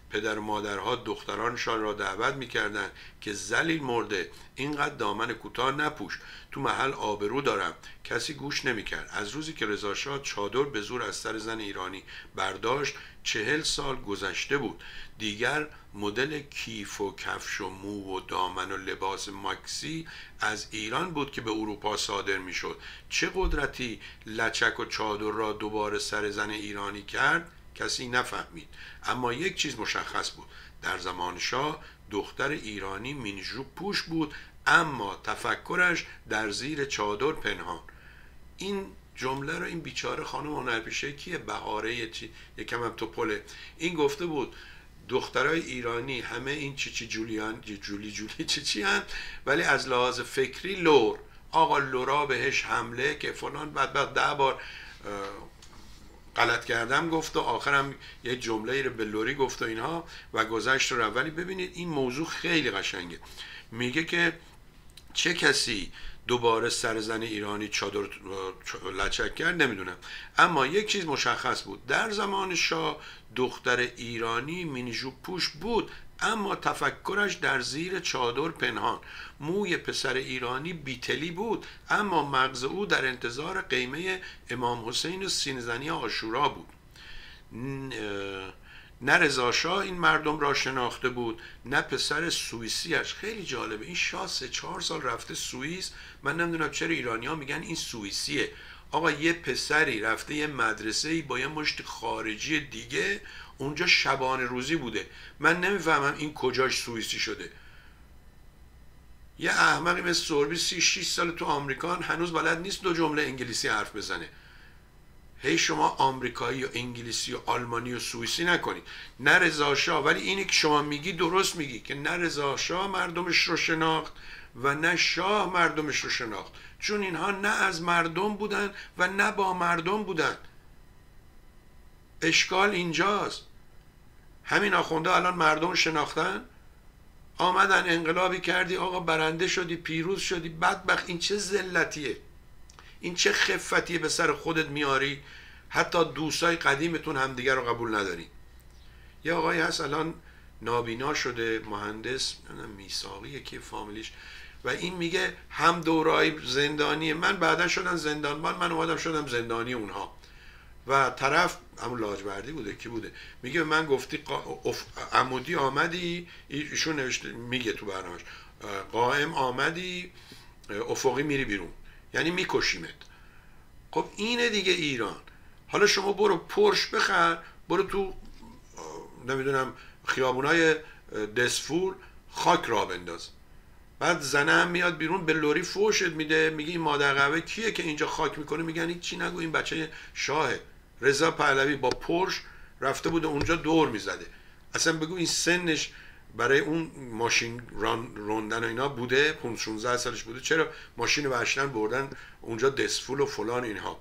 Speaker 1: پدر و مادرها دخترانشان را دعوت میکردند که ذلیل مرده اینقدر دامن کوتاه نپوش، تو محل آبرو دارم. کسی گوش نمیکرد. از روزی که رضا شاه چادر به زور از سر زن ایرانی برداشت چهل سال گذشته بود. دیگر مدل کیف و کفش و مو و دامن و لباس ماکسی از ایران بود که به اروپا صادر میشد. چه قدرتی لچک و چادر را دوباره سر زن ایرانی کرد کسی نفهمید. اما یک چیز مشخص بود: در زمان شاه دختر ایرانی مینیجو پوش بود، اما تفکرش در زیر چادر پنهان. این جمله رو این بیچاره خانم هنرپیشه کیه؟ بهاره چی یکم هم توپله، این گفته بود دخترای ایرانی همه این چی چی جولیان جولی جولی چی چی هم، ولی از لحاظ فکری لور. آقا لورا بهش حمله که فلان، بعد بعد ده بار غلط کردم گفت و آخرم یه جمله رو به لوری گفت و اینها و گذشت رو. ولی ببینید این موضوع خیلی قشنگه. میگه که چه کسی دوباره سر زن ایرانی چادر لچک کرد نمیدونم، اما یک چیز مشخص بود: در زمان شاه دختر ایرانی مینیجو پوش بود، اما تفکرش در زیر چادر پنهان. موی پسر ایرانی بیتلی بود، اما مغز او در انتظار قیمه امام حسین و سینزنی عاشورا بود. نه رضا شاه این مردم را شناخته بود، نه پسر سوئیسیش. خیلی جالبه، این شاه سه چهار سال رفته سوئیس. من نمیدونم چرا ایرانی ها میگن این سوئیسیه. آقا یه پسری رفته یه مدرسه‌ای با یه مشت خارجی دیگه، اونجا شبانه روزی بوده. من نمیفهمم این کجاش سوئیسی شده. یه احمقی مثل سوربی سی شش سال تو آمریکا هنوز بلد نیست دو جمله انگلیسی حرف بزنه. هی شما آمریکایی و انگلیسی و آلمانی و سوئیسی نکنید. نه رضا شاه، ولی اینی که شما میگی درست میگی که نه رضا شاه مردمش رو شناخت و نه شاه مردمش رو شناخت، چون اینها نه از مردم بودن و نه با مردم بودن. اشکال اینجاست. همین آخونده الان مردم شناختن، آمدن انقلابی کردی، آقا برنده شدی، پیروز شدی، بدبخت. این چه ذلتیه، این چه خفتیه به سر خودت میاری؟ حتی دوستای قدیمتون همدیگر رو قبول نداری. یه آقایی هست الان نابینا شده، مهندس میساقیه که فامیلیش، و این میگه هم دورای زندانی من بعدا شدن زندانبان، من اومدم شدم زندانی اونها. و طرف همون لاجوردی بوده کی بوده، میگه من گفتی قا... اف... عمودی آمدی، ایشون نوشته میگه تو برنامه‌اش قائم آمدی افقی میری بیرون، یعنی میکشیمت. خب اینه دیگه ایران. حالا شما برو پرش بخر، برو تو نمیدونم خیابونای دسفول خاک را بنداز، بعد زنه هم میاد بیرون به لوری فوشت میده، میگه این مادر قهوه کیه که اینجا خاک میکنه؟ میگن هیچ چی نگو، این بچه شاهه. رضا پهلوی با پرش رفته بوده اونجا دور میزده. اصلا بگو این سنش برای اون ماشین ران روندن و اینا بوده، پانزده شانزده سالش بوده، چرا ماشین وحشتن بردن اونجا دسفول و فلان اینها؟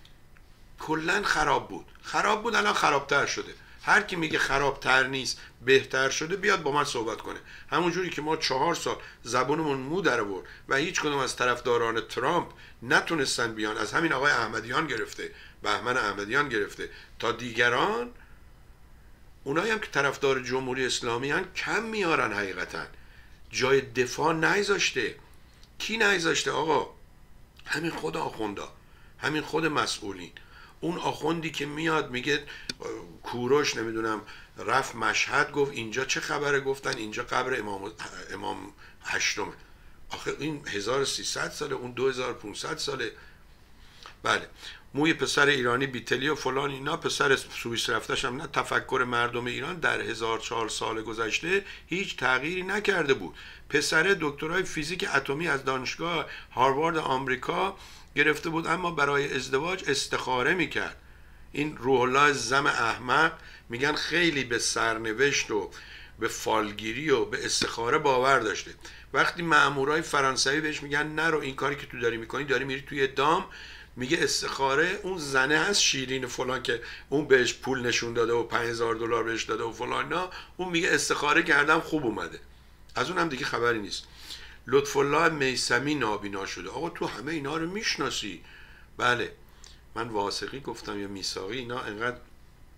Speaker 1: کلن خراب بود. خراب بود، الان خرابتر شده. هر کی میگه خرابتر نیست بهتر شده بیاد با من صحبت کنه. همون جوری که ما چهار سال زبونمون مو در آورد و هیچ کدوم از طرفداران ترامپ نتونستن بیان، از همین آقای احمدیان گرفته، بهمن احمدیان گرفته تا دیگران، اونایی هم که طرفدار جمهوری اسلامی هن کم میارن. حقیقتا جای دفاع نگذاشته. کی نگذاشته آقا؟ همین خود آخوندا، همین خود مسئولین. اون آخوندی که میاد میگه کوروش نمیدونم رفت مشهد گفت اینجا چه خبره، گفتن اینجا قبر امام امام هشتمه. آخه این هزار و سیصد ساله، اون دو هزار و پانصد ساله. بله، موی پسر ایرانی بیتلی و فلان اینا، پسر سوئیس رفتش هم نه. تفکر مردم ایران در هزار و چهارصد سال گذشته هیچ تغییری نکرده بود. پسر دکترای فیزیک اتمی از دانشگاه هاروارد آمریکا گرفته بود، اما برای ازدواج استخاره میکرد. این روح الله زم احمق میگن خیلی به سرنوشت و به فالگیری و به استخاره باور داشته. وقتی مامورای فرانسوی بهش میگن نرو این کاری که تو داری میکنی، داری میری توی دام، میگه استخاره اون زنه هست شیرین فلان که اون بهش پول نشون داده و پنج هزار دلار بهش داده و فلان نه، اون میگه استخاره کردم خوب اومده. از اون هم دیگه خبری نیست. لطف الله میثمی نابینا شده. آقا تو همه اینا رو میشناسی؟ بله، من واثقی گفتم یا میثاقی، اینا انقدر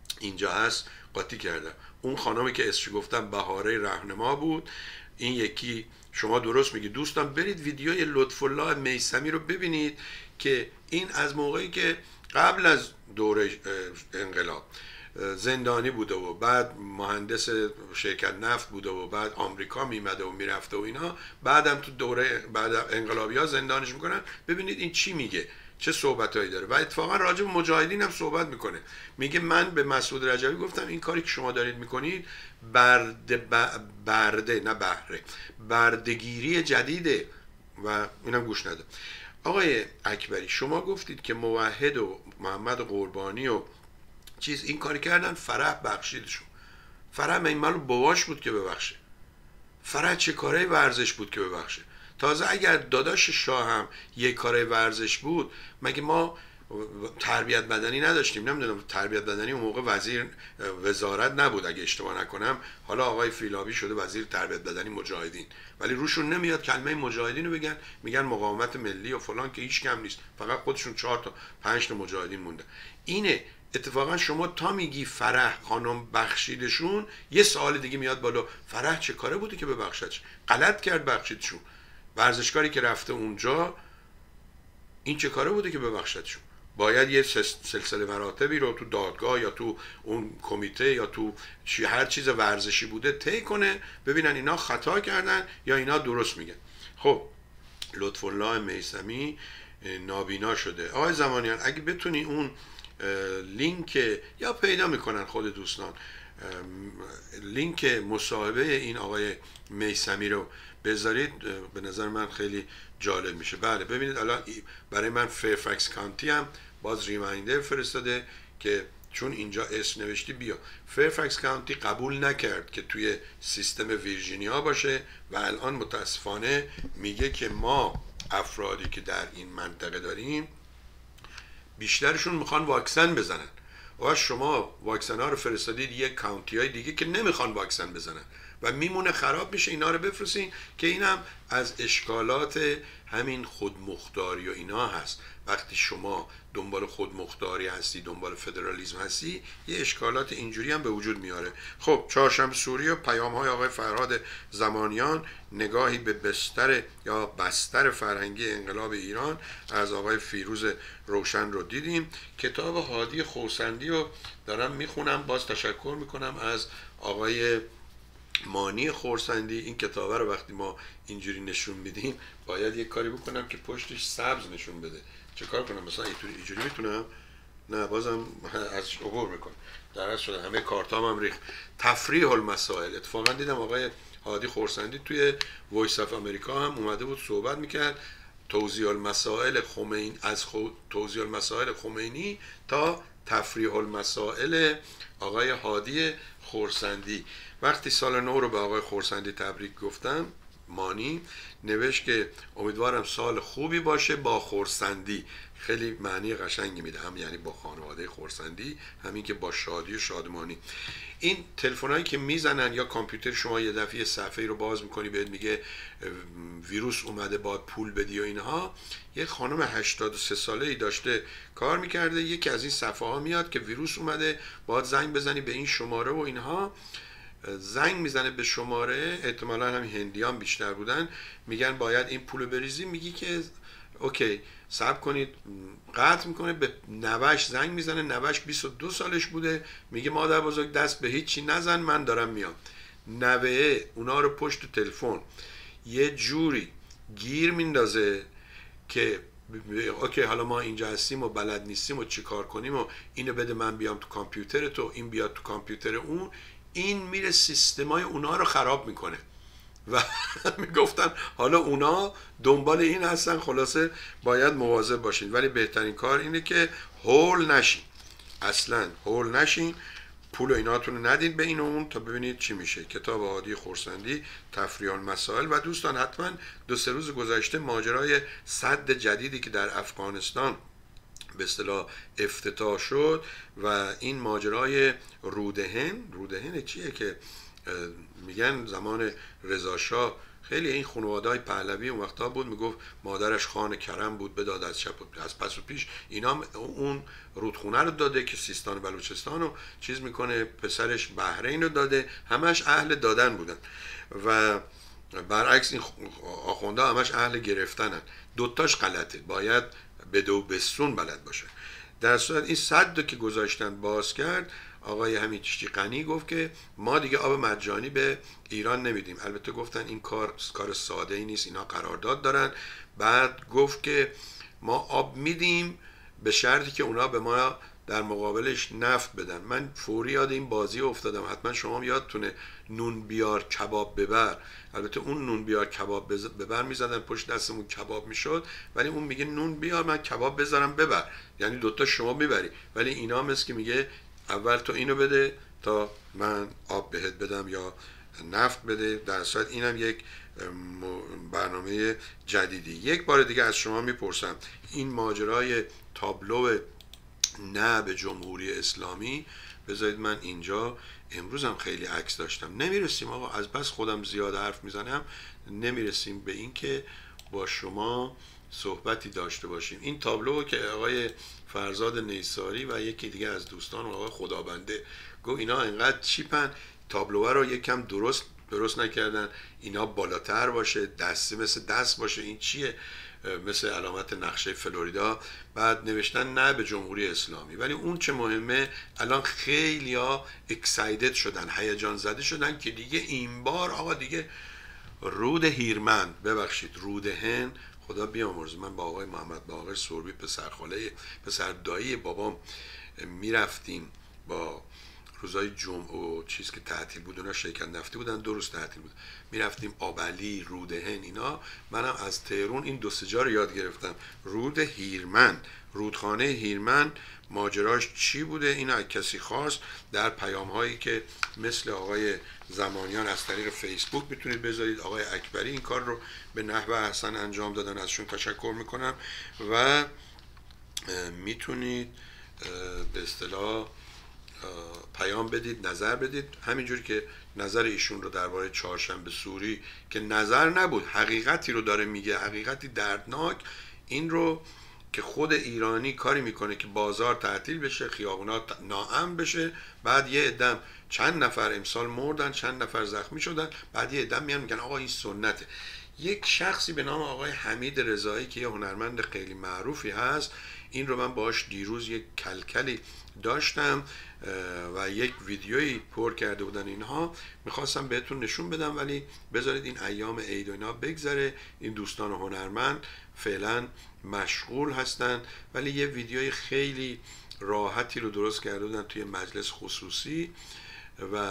Speaker 1: اینجا هست قاطی کردم. اون خانمی که اسمش گفتم بهاره رهنما بود. این یکی شما درست میگی دوستان، برید ویدیوی لطف الله میثمی رو ببینید که این از موقعی که قبل از دوره انقلاب زندانی بوده و بعد مهندس شرکت نفت بوده و بعد آمریکا میمده و میرفته و اینا، بعدم تو دوره بعد انقلابی ها زندانش میکنن. ببینید این چی میگه، چه صحبتایی داره. و اتفاقا راجع به مجاهدین هم صحبت میکنه. میگه من به مسعود رجبی گفتم این کاری که شما دارید میکنید برده برده نه بهره بردگیری جدیده و اینم گوش نده. آقای اکبری شما گفتید که موحد و محمد قربانی و چیز این کاری کردن، فرح بخشیدشون. فرح من مالو باباش بود که ببخشه؟ فرح چه کاره ورزش بود که ببخشه؟ تازه اگر داداش شاه هم یک کاره ورزش بود، مگه ما تربیت بدنی نداشتیم؟ نمیدونم تربیت بدنی اون موقع وزیر وزارت نبود اگه اشتباه نکنم، حالا آقای فیلابی شده وزیر تربیت بدنی مجاهدین، ولی روشون نمیاد کلمه مجاهدین رو بگن، میگن مقاومت ملی و فلان که هیچ کم نیست، فقط خودشون چهار تا پنج تا مجاهدین مونده. اینه اتفاقا شما تا میگی فرح خانم بخشیدشون، یه سوال دیگه میاد بالا، فرح چه کاره بوده که ببخشدش؟ غلط کرد بخشیدشون. ورزشکاری که رفته اونجا این چه کاره بوده که ببخشدشون؟ باید یه سلسله مراتبی رو تو دادگاه یا تو اون کمیته یا تو چی هر چیز ورزشی بوده طی کنه، ببینن اینا خطا کردن یا اینا درست میگن. خب لطف الله میثمی نابینا شده. آقای زمانیان اگه بتونی اون لینک یا پیدا میکنن خود دوستان، لینک مصاحبه این آقای میثمی رو بذارید، به نظر من خیلی جالب میشه. بله ببینید الان برای من فیرفکس کانتی هم باز ریمایندر فرستاده که چون اینجا اسم نوشتی بیا. فیرفکس کانتی قبول نکرد که توی سیستم ویرجینیا باشه و الان متاسفانه میگه که ما افرادی که در این منطقه داریم بیشترشون میخوان واکسن بزنن و شما واکسن ها رو فرستادید یک کانتی های دیگه که نمیخوان واکسن بزنن و میمونه خراب میشه. اینا رو بفرستین که اینم از اشکالات همین خودمختاری و اینا هست. وقتی شما دنبال خودمختاری هستی، دنبال فدرالیسم هستی، یه اشکالات اینجوری هم به وجود میاره. خب چهارشنبه سوری و پیام های آقای فرهاد زمانیان، نگاهی به بستر یا بستر فرهنگی انقلاب ایران از آقای فیروز روشن رو دیدیم. کتاب هادی خورسندی رو دارم میخونم، باز تشکر میکنم از آقای مانی خورسندی. این کتابه رو وقتی ما اینجوری نشون میدیم باید یک کاری بکنم که پشتش سبز نشون بده. چه کار کنم؟ مثلا اینجوری میتونم؟ نه بازم از عبور میکنم. درست شده همه کارتام هم ریخت. تفریح المسائل، اتفاقا دیدم آقای هادی خورسندی توی وایس اف امریکا هم اومده بود صحبت میکرد، توضیح المسائل خمینی، از خو... توضیح المسائل خمینی تا تفریح المسائل آقای هادی خورسندی. وقتی سال نو رو به آقای خورسندی تبریک گفتم، مانی نوشت که امیدوارم سال خوبی باشه با خورسندی. خیلی معنی قشنگی میده، هم یعنی با خانواده خورسندی، همین که با شادی و شادمانی. این تلفنایی که میزنن یا کامپیوتر شما یه دفعه صفحه رو باز میکنی بهت میگه ویروس اومده باید پول بدی و اینها، یه خانم هشتاد و سه ساله ای داشته کار میکرده، یکی از این صفحه ها میاد که ویروس اومده باید زنگ بزنی به این شماره و اینها، زنگ میزنه به شماره، احتمالا هم هندیان بیشتر بودن، میگن باید این پولو بریزی، میگی که اوکی صبر کنید، قطع میکنه، به نوش زنگ میزنه، نوش بیست و دو سالش بوده، میگه مادر بزرگ دست به هیچی نزن من دارم میام. نوه اونا رو پشت تلفن یه جوری گیر میندازه که اوکی حالا ما اینجا هستیم و بلد نیستیم و چی کار کنیم و اینو بده من بیام تو کامپیوتر تو، این بیاد تو کامپیوتر اون، این میره سیستمای اونا رو خراب میکنه. و میگفتن حالا اونا دنبال این هستن، خلاصه باید مواظب باشین. ولی بهترین کار اینه که هول نشین، اصلا هول نشین، پول و ایناتون رو ندین به این و اون تا ببینید چی میشه. کتاب هادی خورسندی تفریح المسائل. و دوستان حتما دو سه روز گذشته ماجرای سد جدیدی که در افغانستان به اصطلاح افتتاح شد و این ماجرای رودهن، رودهن چیه که میگن زمان رضا شاه خیلی این خانواده‌های پهلوی اون وقتا بود، میگفت مادرش خان کرم بود بداد از چپ از پس و پیش، اینا اون رودخونه رو داده که سیستان و بلوچستان رو چیز میکنه، پسرش بحرین رو داده، همش اهل دادن بودن و برعکس این آخونده همش اهل گرفتنن. دوتاش غلطه، باید بده و بسون بلد باشه. در صورت این صد که گذاشتن باز کرد، آقای حمید چیچیقنی گفت که ما دیگه آب مجانی به ایران نمیدیم. البته گفتن این کار کار ساده ای نیست، اینا قرارداد دارن. بعد گفت که ما آب میدیم به شرطی که اونا به ما در مقابلش نفت بدن. من فوری یاد این بازی افتادم، حتما شما یادتونه نون بیار کباب ببر. البته اون نون بیار کباب ببر میزدن پشت دستمون کباب میشد، ولی اون میگه نون بیار من کباب بذارم ببر، یعنی دوتا شما میبری. ولی اینا مثل که میگه اول تو اینو بده تا من آب بهت بدم یا نفت بده. در صورت اینم یک برنامه جدیدی. یک بار دیگه از شما میپرسم این ماجرای تابلو نه به جمهوری اسلامی، بذارید من اینجا امروز هم خیلی عکس داشتم، نمیرسیم آقا، از بس خودم زیاد حرف میزنم نمیرسیم به این که با شما صحبتی داشته باشیم. این تابلو که آقای فرزاد نیساری و یکی دیگه از دوستان آقای خدابنده گفت اینا انقدر چیپن، تابلوه رو یکم درست درست نکردن، اینا بالاتر باشه، دسته مثل دست باشه، این چیه؟ مثل علامت نقشه فلوریدا. بعد نوشتن نه به جمهوری اسلامی. ولی اون چه مهمه، الان خیلی ها اکسایدد شدن، هیجان زده شدن که دیگه این بار آقا دیگه رود هیرمند، ببخشید رود هن، خدا بیامرزه، من با آقای محمد باقر سربی پسرخاله پسر دایی بابام میرفتیم با روزای جمعه و چیز که تعطیل بود، اونا شرکت نفتی بودن، دو روز تعطیل بود، میرفتیم آبلی، رودهن اینا. منم از تهرون این دو سه جا رو یاد گرفتم. رود هیرمند، رودخانه هیرمند ماجراش چی بوده؟ این اگه کسی خواست در پیام هایی که مثل آقای زمانیان از طریق فیسبوک میتونید بذارید. آقای اکبری این کار رو به نحو احسن انجام دادن، ازشون تشکر میکنم. و میتونید به اصطلاح پیام بدید، نظر بدید، همینجوری که نظر ایشون رو درباره چهارشنبه سوری که نظر نبود، حقیقتی رو داره میگه، حقیقتی دردناک، این رو که خود ایرانی کاری میکنه که بازار تعطیل بشه، خیابونات ناامن بشه، بعد یه عدم چند نفر امسال مردن، چند نفر زخمی شدن، بعد یه عدم میان میگن آقا این سنته. یک شخصی به نام آقای حمید رضایی که یه هنرمند خیلی معروفی هست، این رو من باهاش دیروز یک کلکلی داشتم و یک ویدیویی پر کرده بودن اینها، میخواستم بهتون نشون بدم، ولی بذارید این ایام عید و اینا بگذره. این دوستان هنرمند فعلا مشغول هستن، ولی یه ویدیوی خیلی راحتی رو درست کرده بودن توی مجلس خصوصی و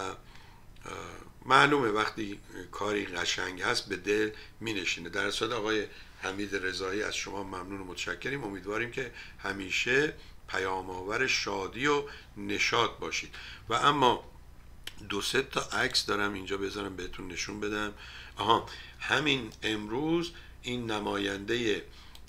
Speaker 1: معلومه وقتی کاری قشنگ هست به دل مینشینه. در صورت آقای حمید رضایی از شما ممنون و متشکریم. امیدواریم که همیشه پیام آور شادی و نشاط باشید. و اما دو سه تا عکس دارم اینجا بذارم بهتون نشون بدم. آها، همین امروز این نماینده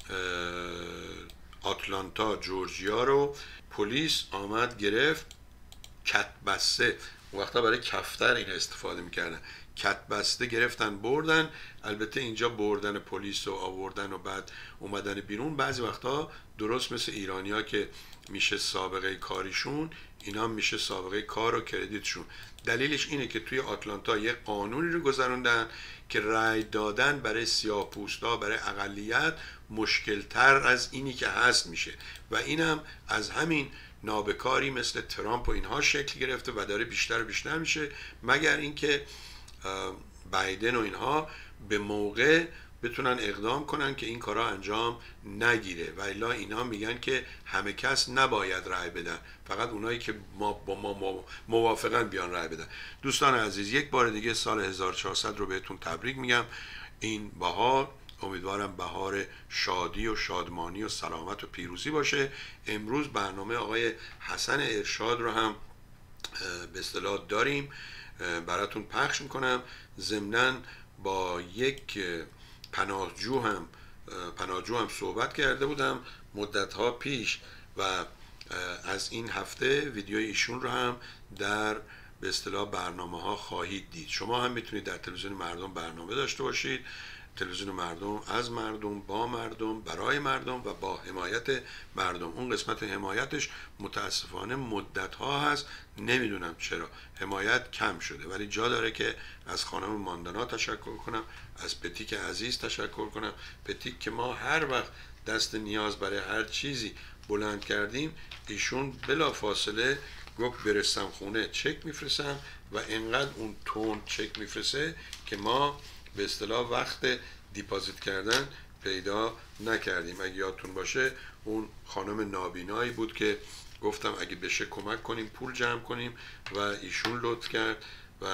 Speaker 1: آتلانتا جورجیا رو پلیس آمد گرفت، کتبسته، وقتا برای کفتر این استفاده میکردن، کتبسته گرفتن بردن. البته اینجا بردن پلیس و آوردن و بعد اومدن بیرون بعضی وقتا درست مثل ایرانیا که میشه سابقه کاریشون، اینا میشه سابقه کار و کردیتشون. دلیلش اینه که توی آتلانتا یک قانونی رو گذروندن که رأی دادن برای سیاه‌پوستا، برای اقلیت مشکلتر از اینی که هست میشه و اینم از همین نابکاری مثل ترامپ و اینها شکل گرفته و داره بیشتر و بیشتر میشه، مگر اینکه بایدن و اینها به موقع بتونن اقدام کنن که این کارا انجام نگیره. و الا اینا میگن که همه کس نباید رأی بدن، فقط اونایی که ما با ما موافقن بیان رأی بدن. دوستان عزیز، یک بار دیگه سال هزار و چهارصد رو بهتون تبریک میگم. این بهار امیدوارم بهار شادی و شادمانی و سلامت و پیروزی باشه. امروز برنامه آقای حسن ارشاد رو هم به اصطلاح داریم، براتون پخش میکنم. ضمناً با یک پناهجو هم پناهجو هم صحبت کرده بودم مدت‌ها پیش و از این هفته ویدیوی ایشون رو هم در به اصطلاح برنامه ها خواهید دید. شما هم میتونید در تلویزیون مردم برنامه داشته باشید، تلویزیون مردم، از مردم، با مردم، برای مردم و با حمایت مردم. اون قسمت حمایتش متاسفانه مدت ها هست، نمیدونم چرا حمایت کم شده، ولی جا داره که از خانم ماندانا تشکر کنم، از پتیک عزیز تشکر کنم. پتیک که ما هر وقت دست نیاز برای هر چیزی بلند کردیم، ایشون بلا فاصله گفت برسم خونه چک میفرستم و انقدر اون تون چک میفرسته که ما به اصطلاح وقت دیپازیت کردن پیدا نکردیم. اگه یادتون باشه اون خانم نابینایی بود که گفتم اگه بشه کمک کنیم پول جمع کنیم و ایشون لطف کرد و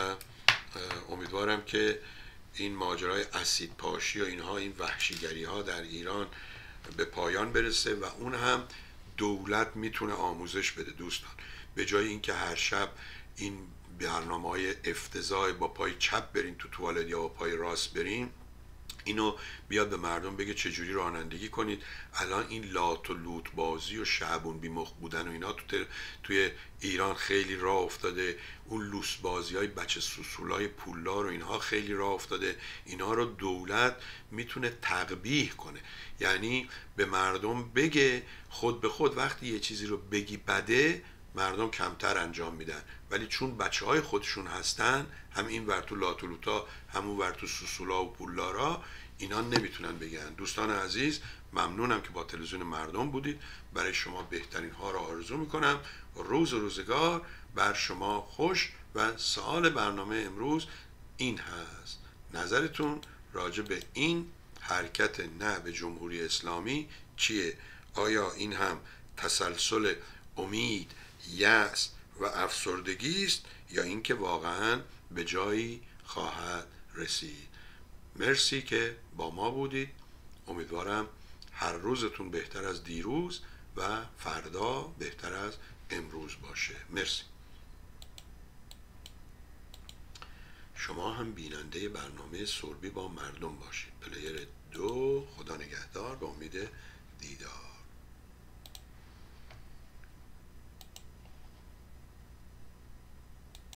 Speaker 1: امیدوارم که این ماجرای اسید پاشی و اینها، این وحشیگری ها در ایران به پایان برسه و اون هم دولت میتونه آموزش بده. دوستان به جای اینکه هر شب این برنامه‌های افتضاح با پای چپ برین تو توالت یا با پای راست برین، اینو بیاد به مردم بگه چجوری رانندگی کنید. الان این لات و لوت بازی و شعبون بیمخ بودن و اینا تو توی ایران خیلی راه افتاده. اون لوس بازی های بچه سوسولای پولدار و اینها خیلی راه افتاده. اینا رو دولت میتونه تقبیح کنه، یعنی به مردم بگه خود به خود وقتی یه چیزی رو بگی بده مردم کمتر انجام میدن، ولی چون بچه های خودشون هستن، هم این ورتو لاتولوتا همون ورتو سوسولا و پولدارا، اینا نمیتونن بگن. دوستان عزیز ممنونم که با تلویزیون مردم بودید. برای شما بهترین ها را آرزو میکنم. روز و روزگار بر شما خوش و سوال برنامه امروز این هست: نظرتون راجع به این حرکت نه به جمهوری اسلامی چیه؟ آیا این هم تسلسل امید، یأس و افسردگی است یا اینکه واقعا به جایی خواهد رسید؟ مرسی که با ما بودید. امیدوارم هر روزتون بهتر از دیروز و فردا بهتر از امروز باشه. مرسی. شما هم بیننده برنامه سربی با مردم باشید. پلیر دو، خدا نگهدار، به امید دیدار.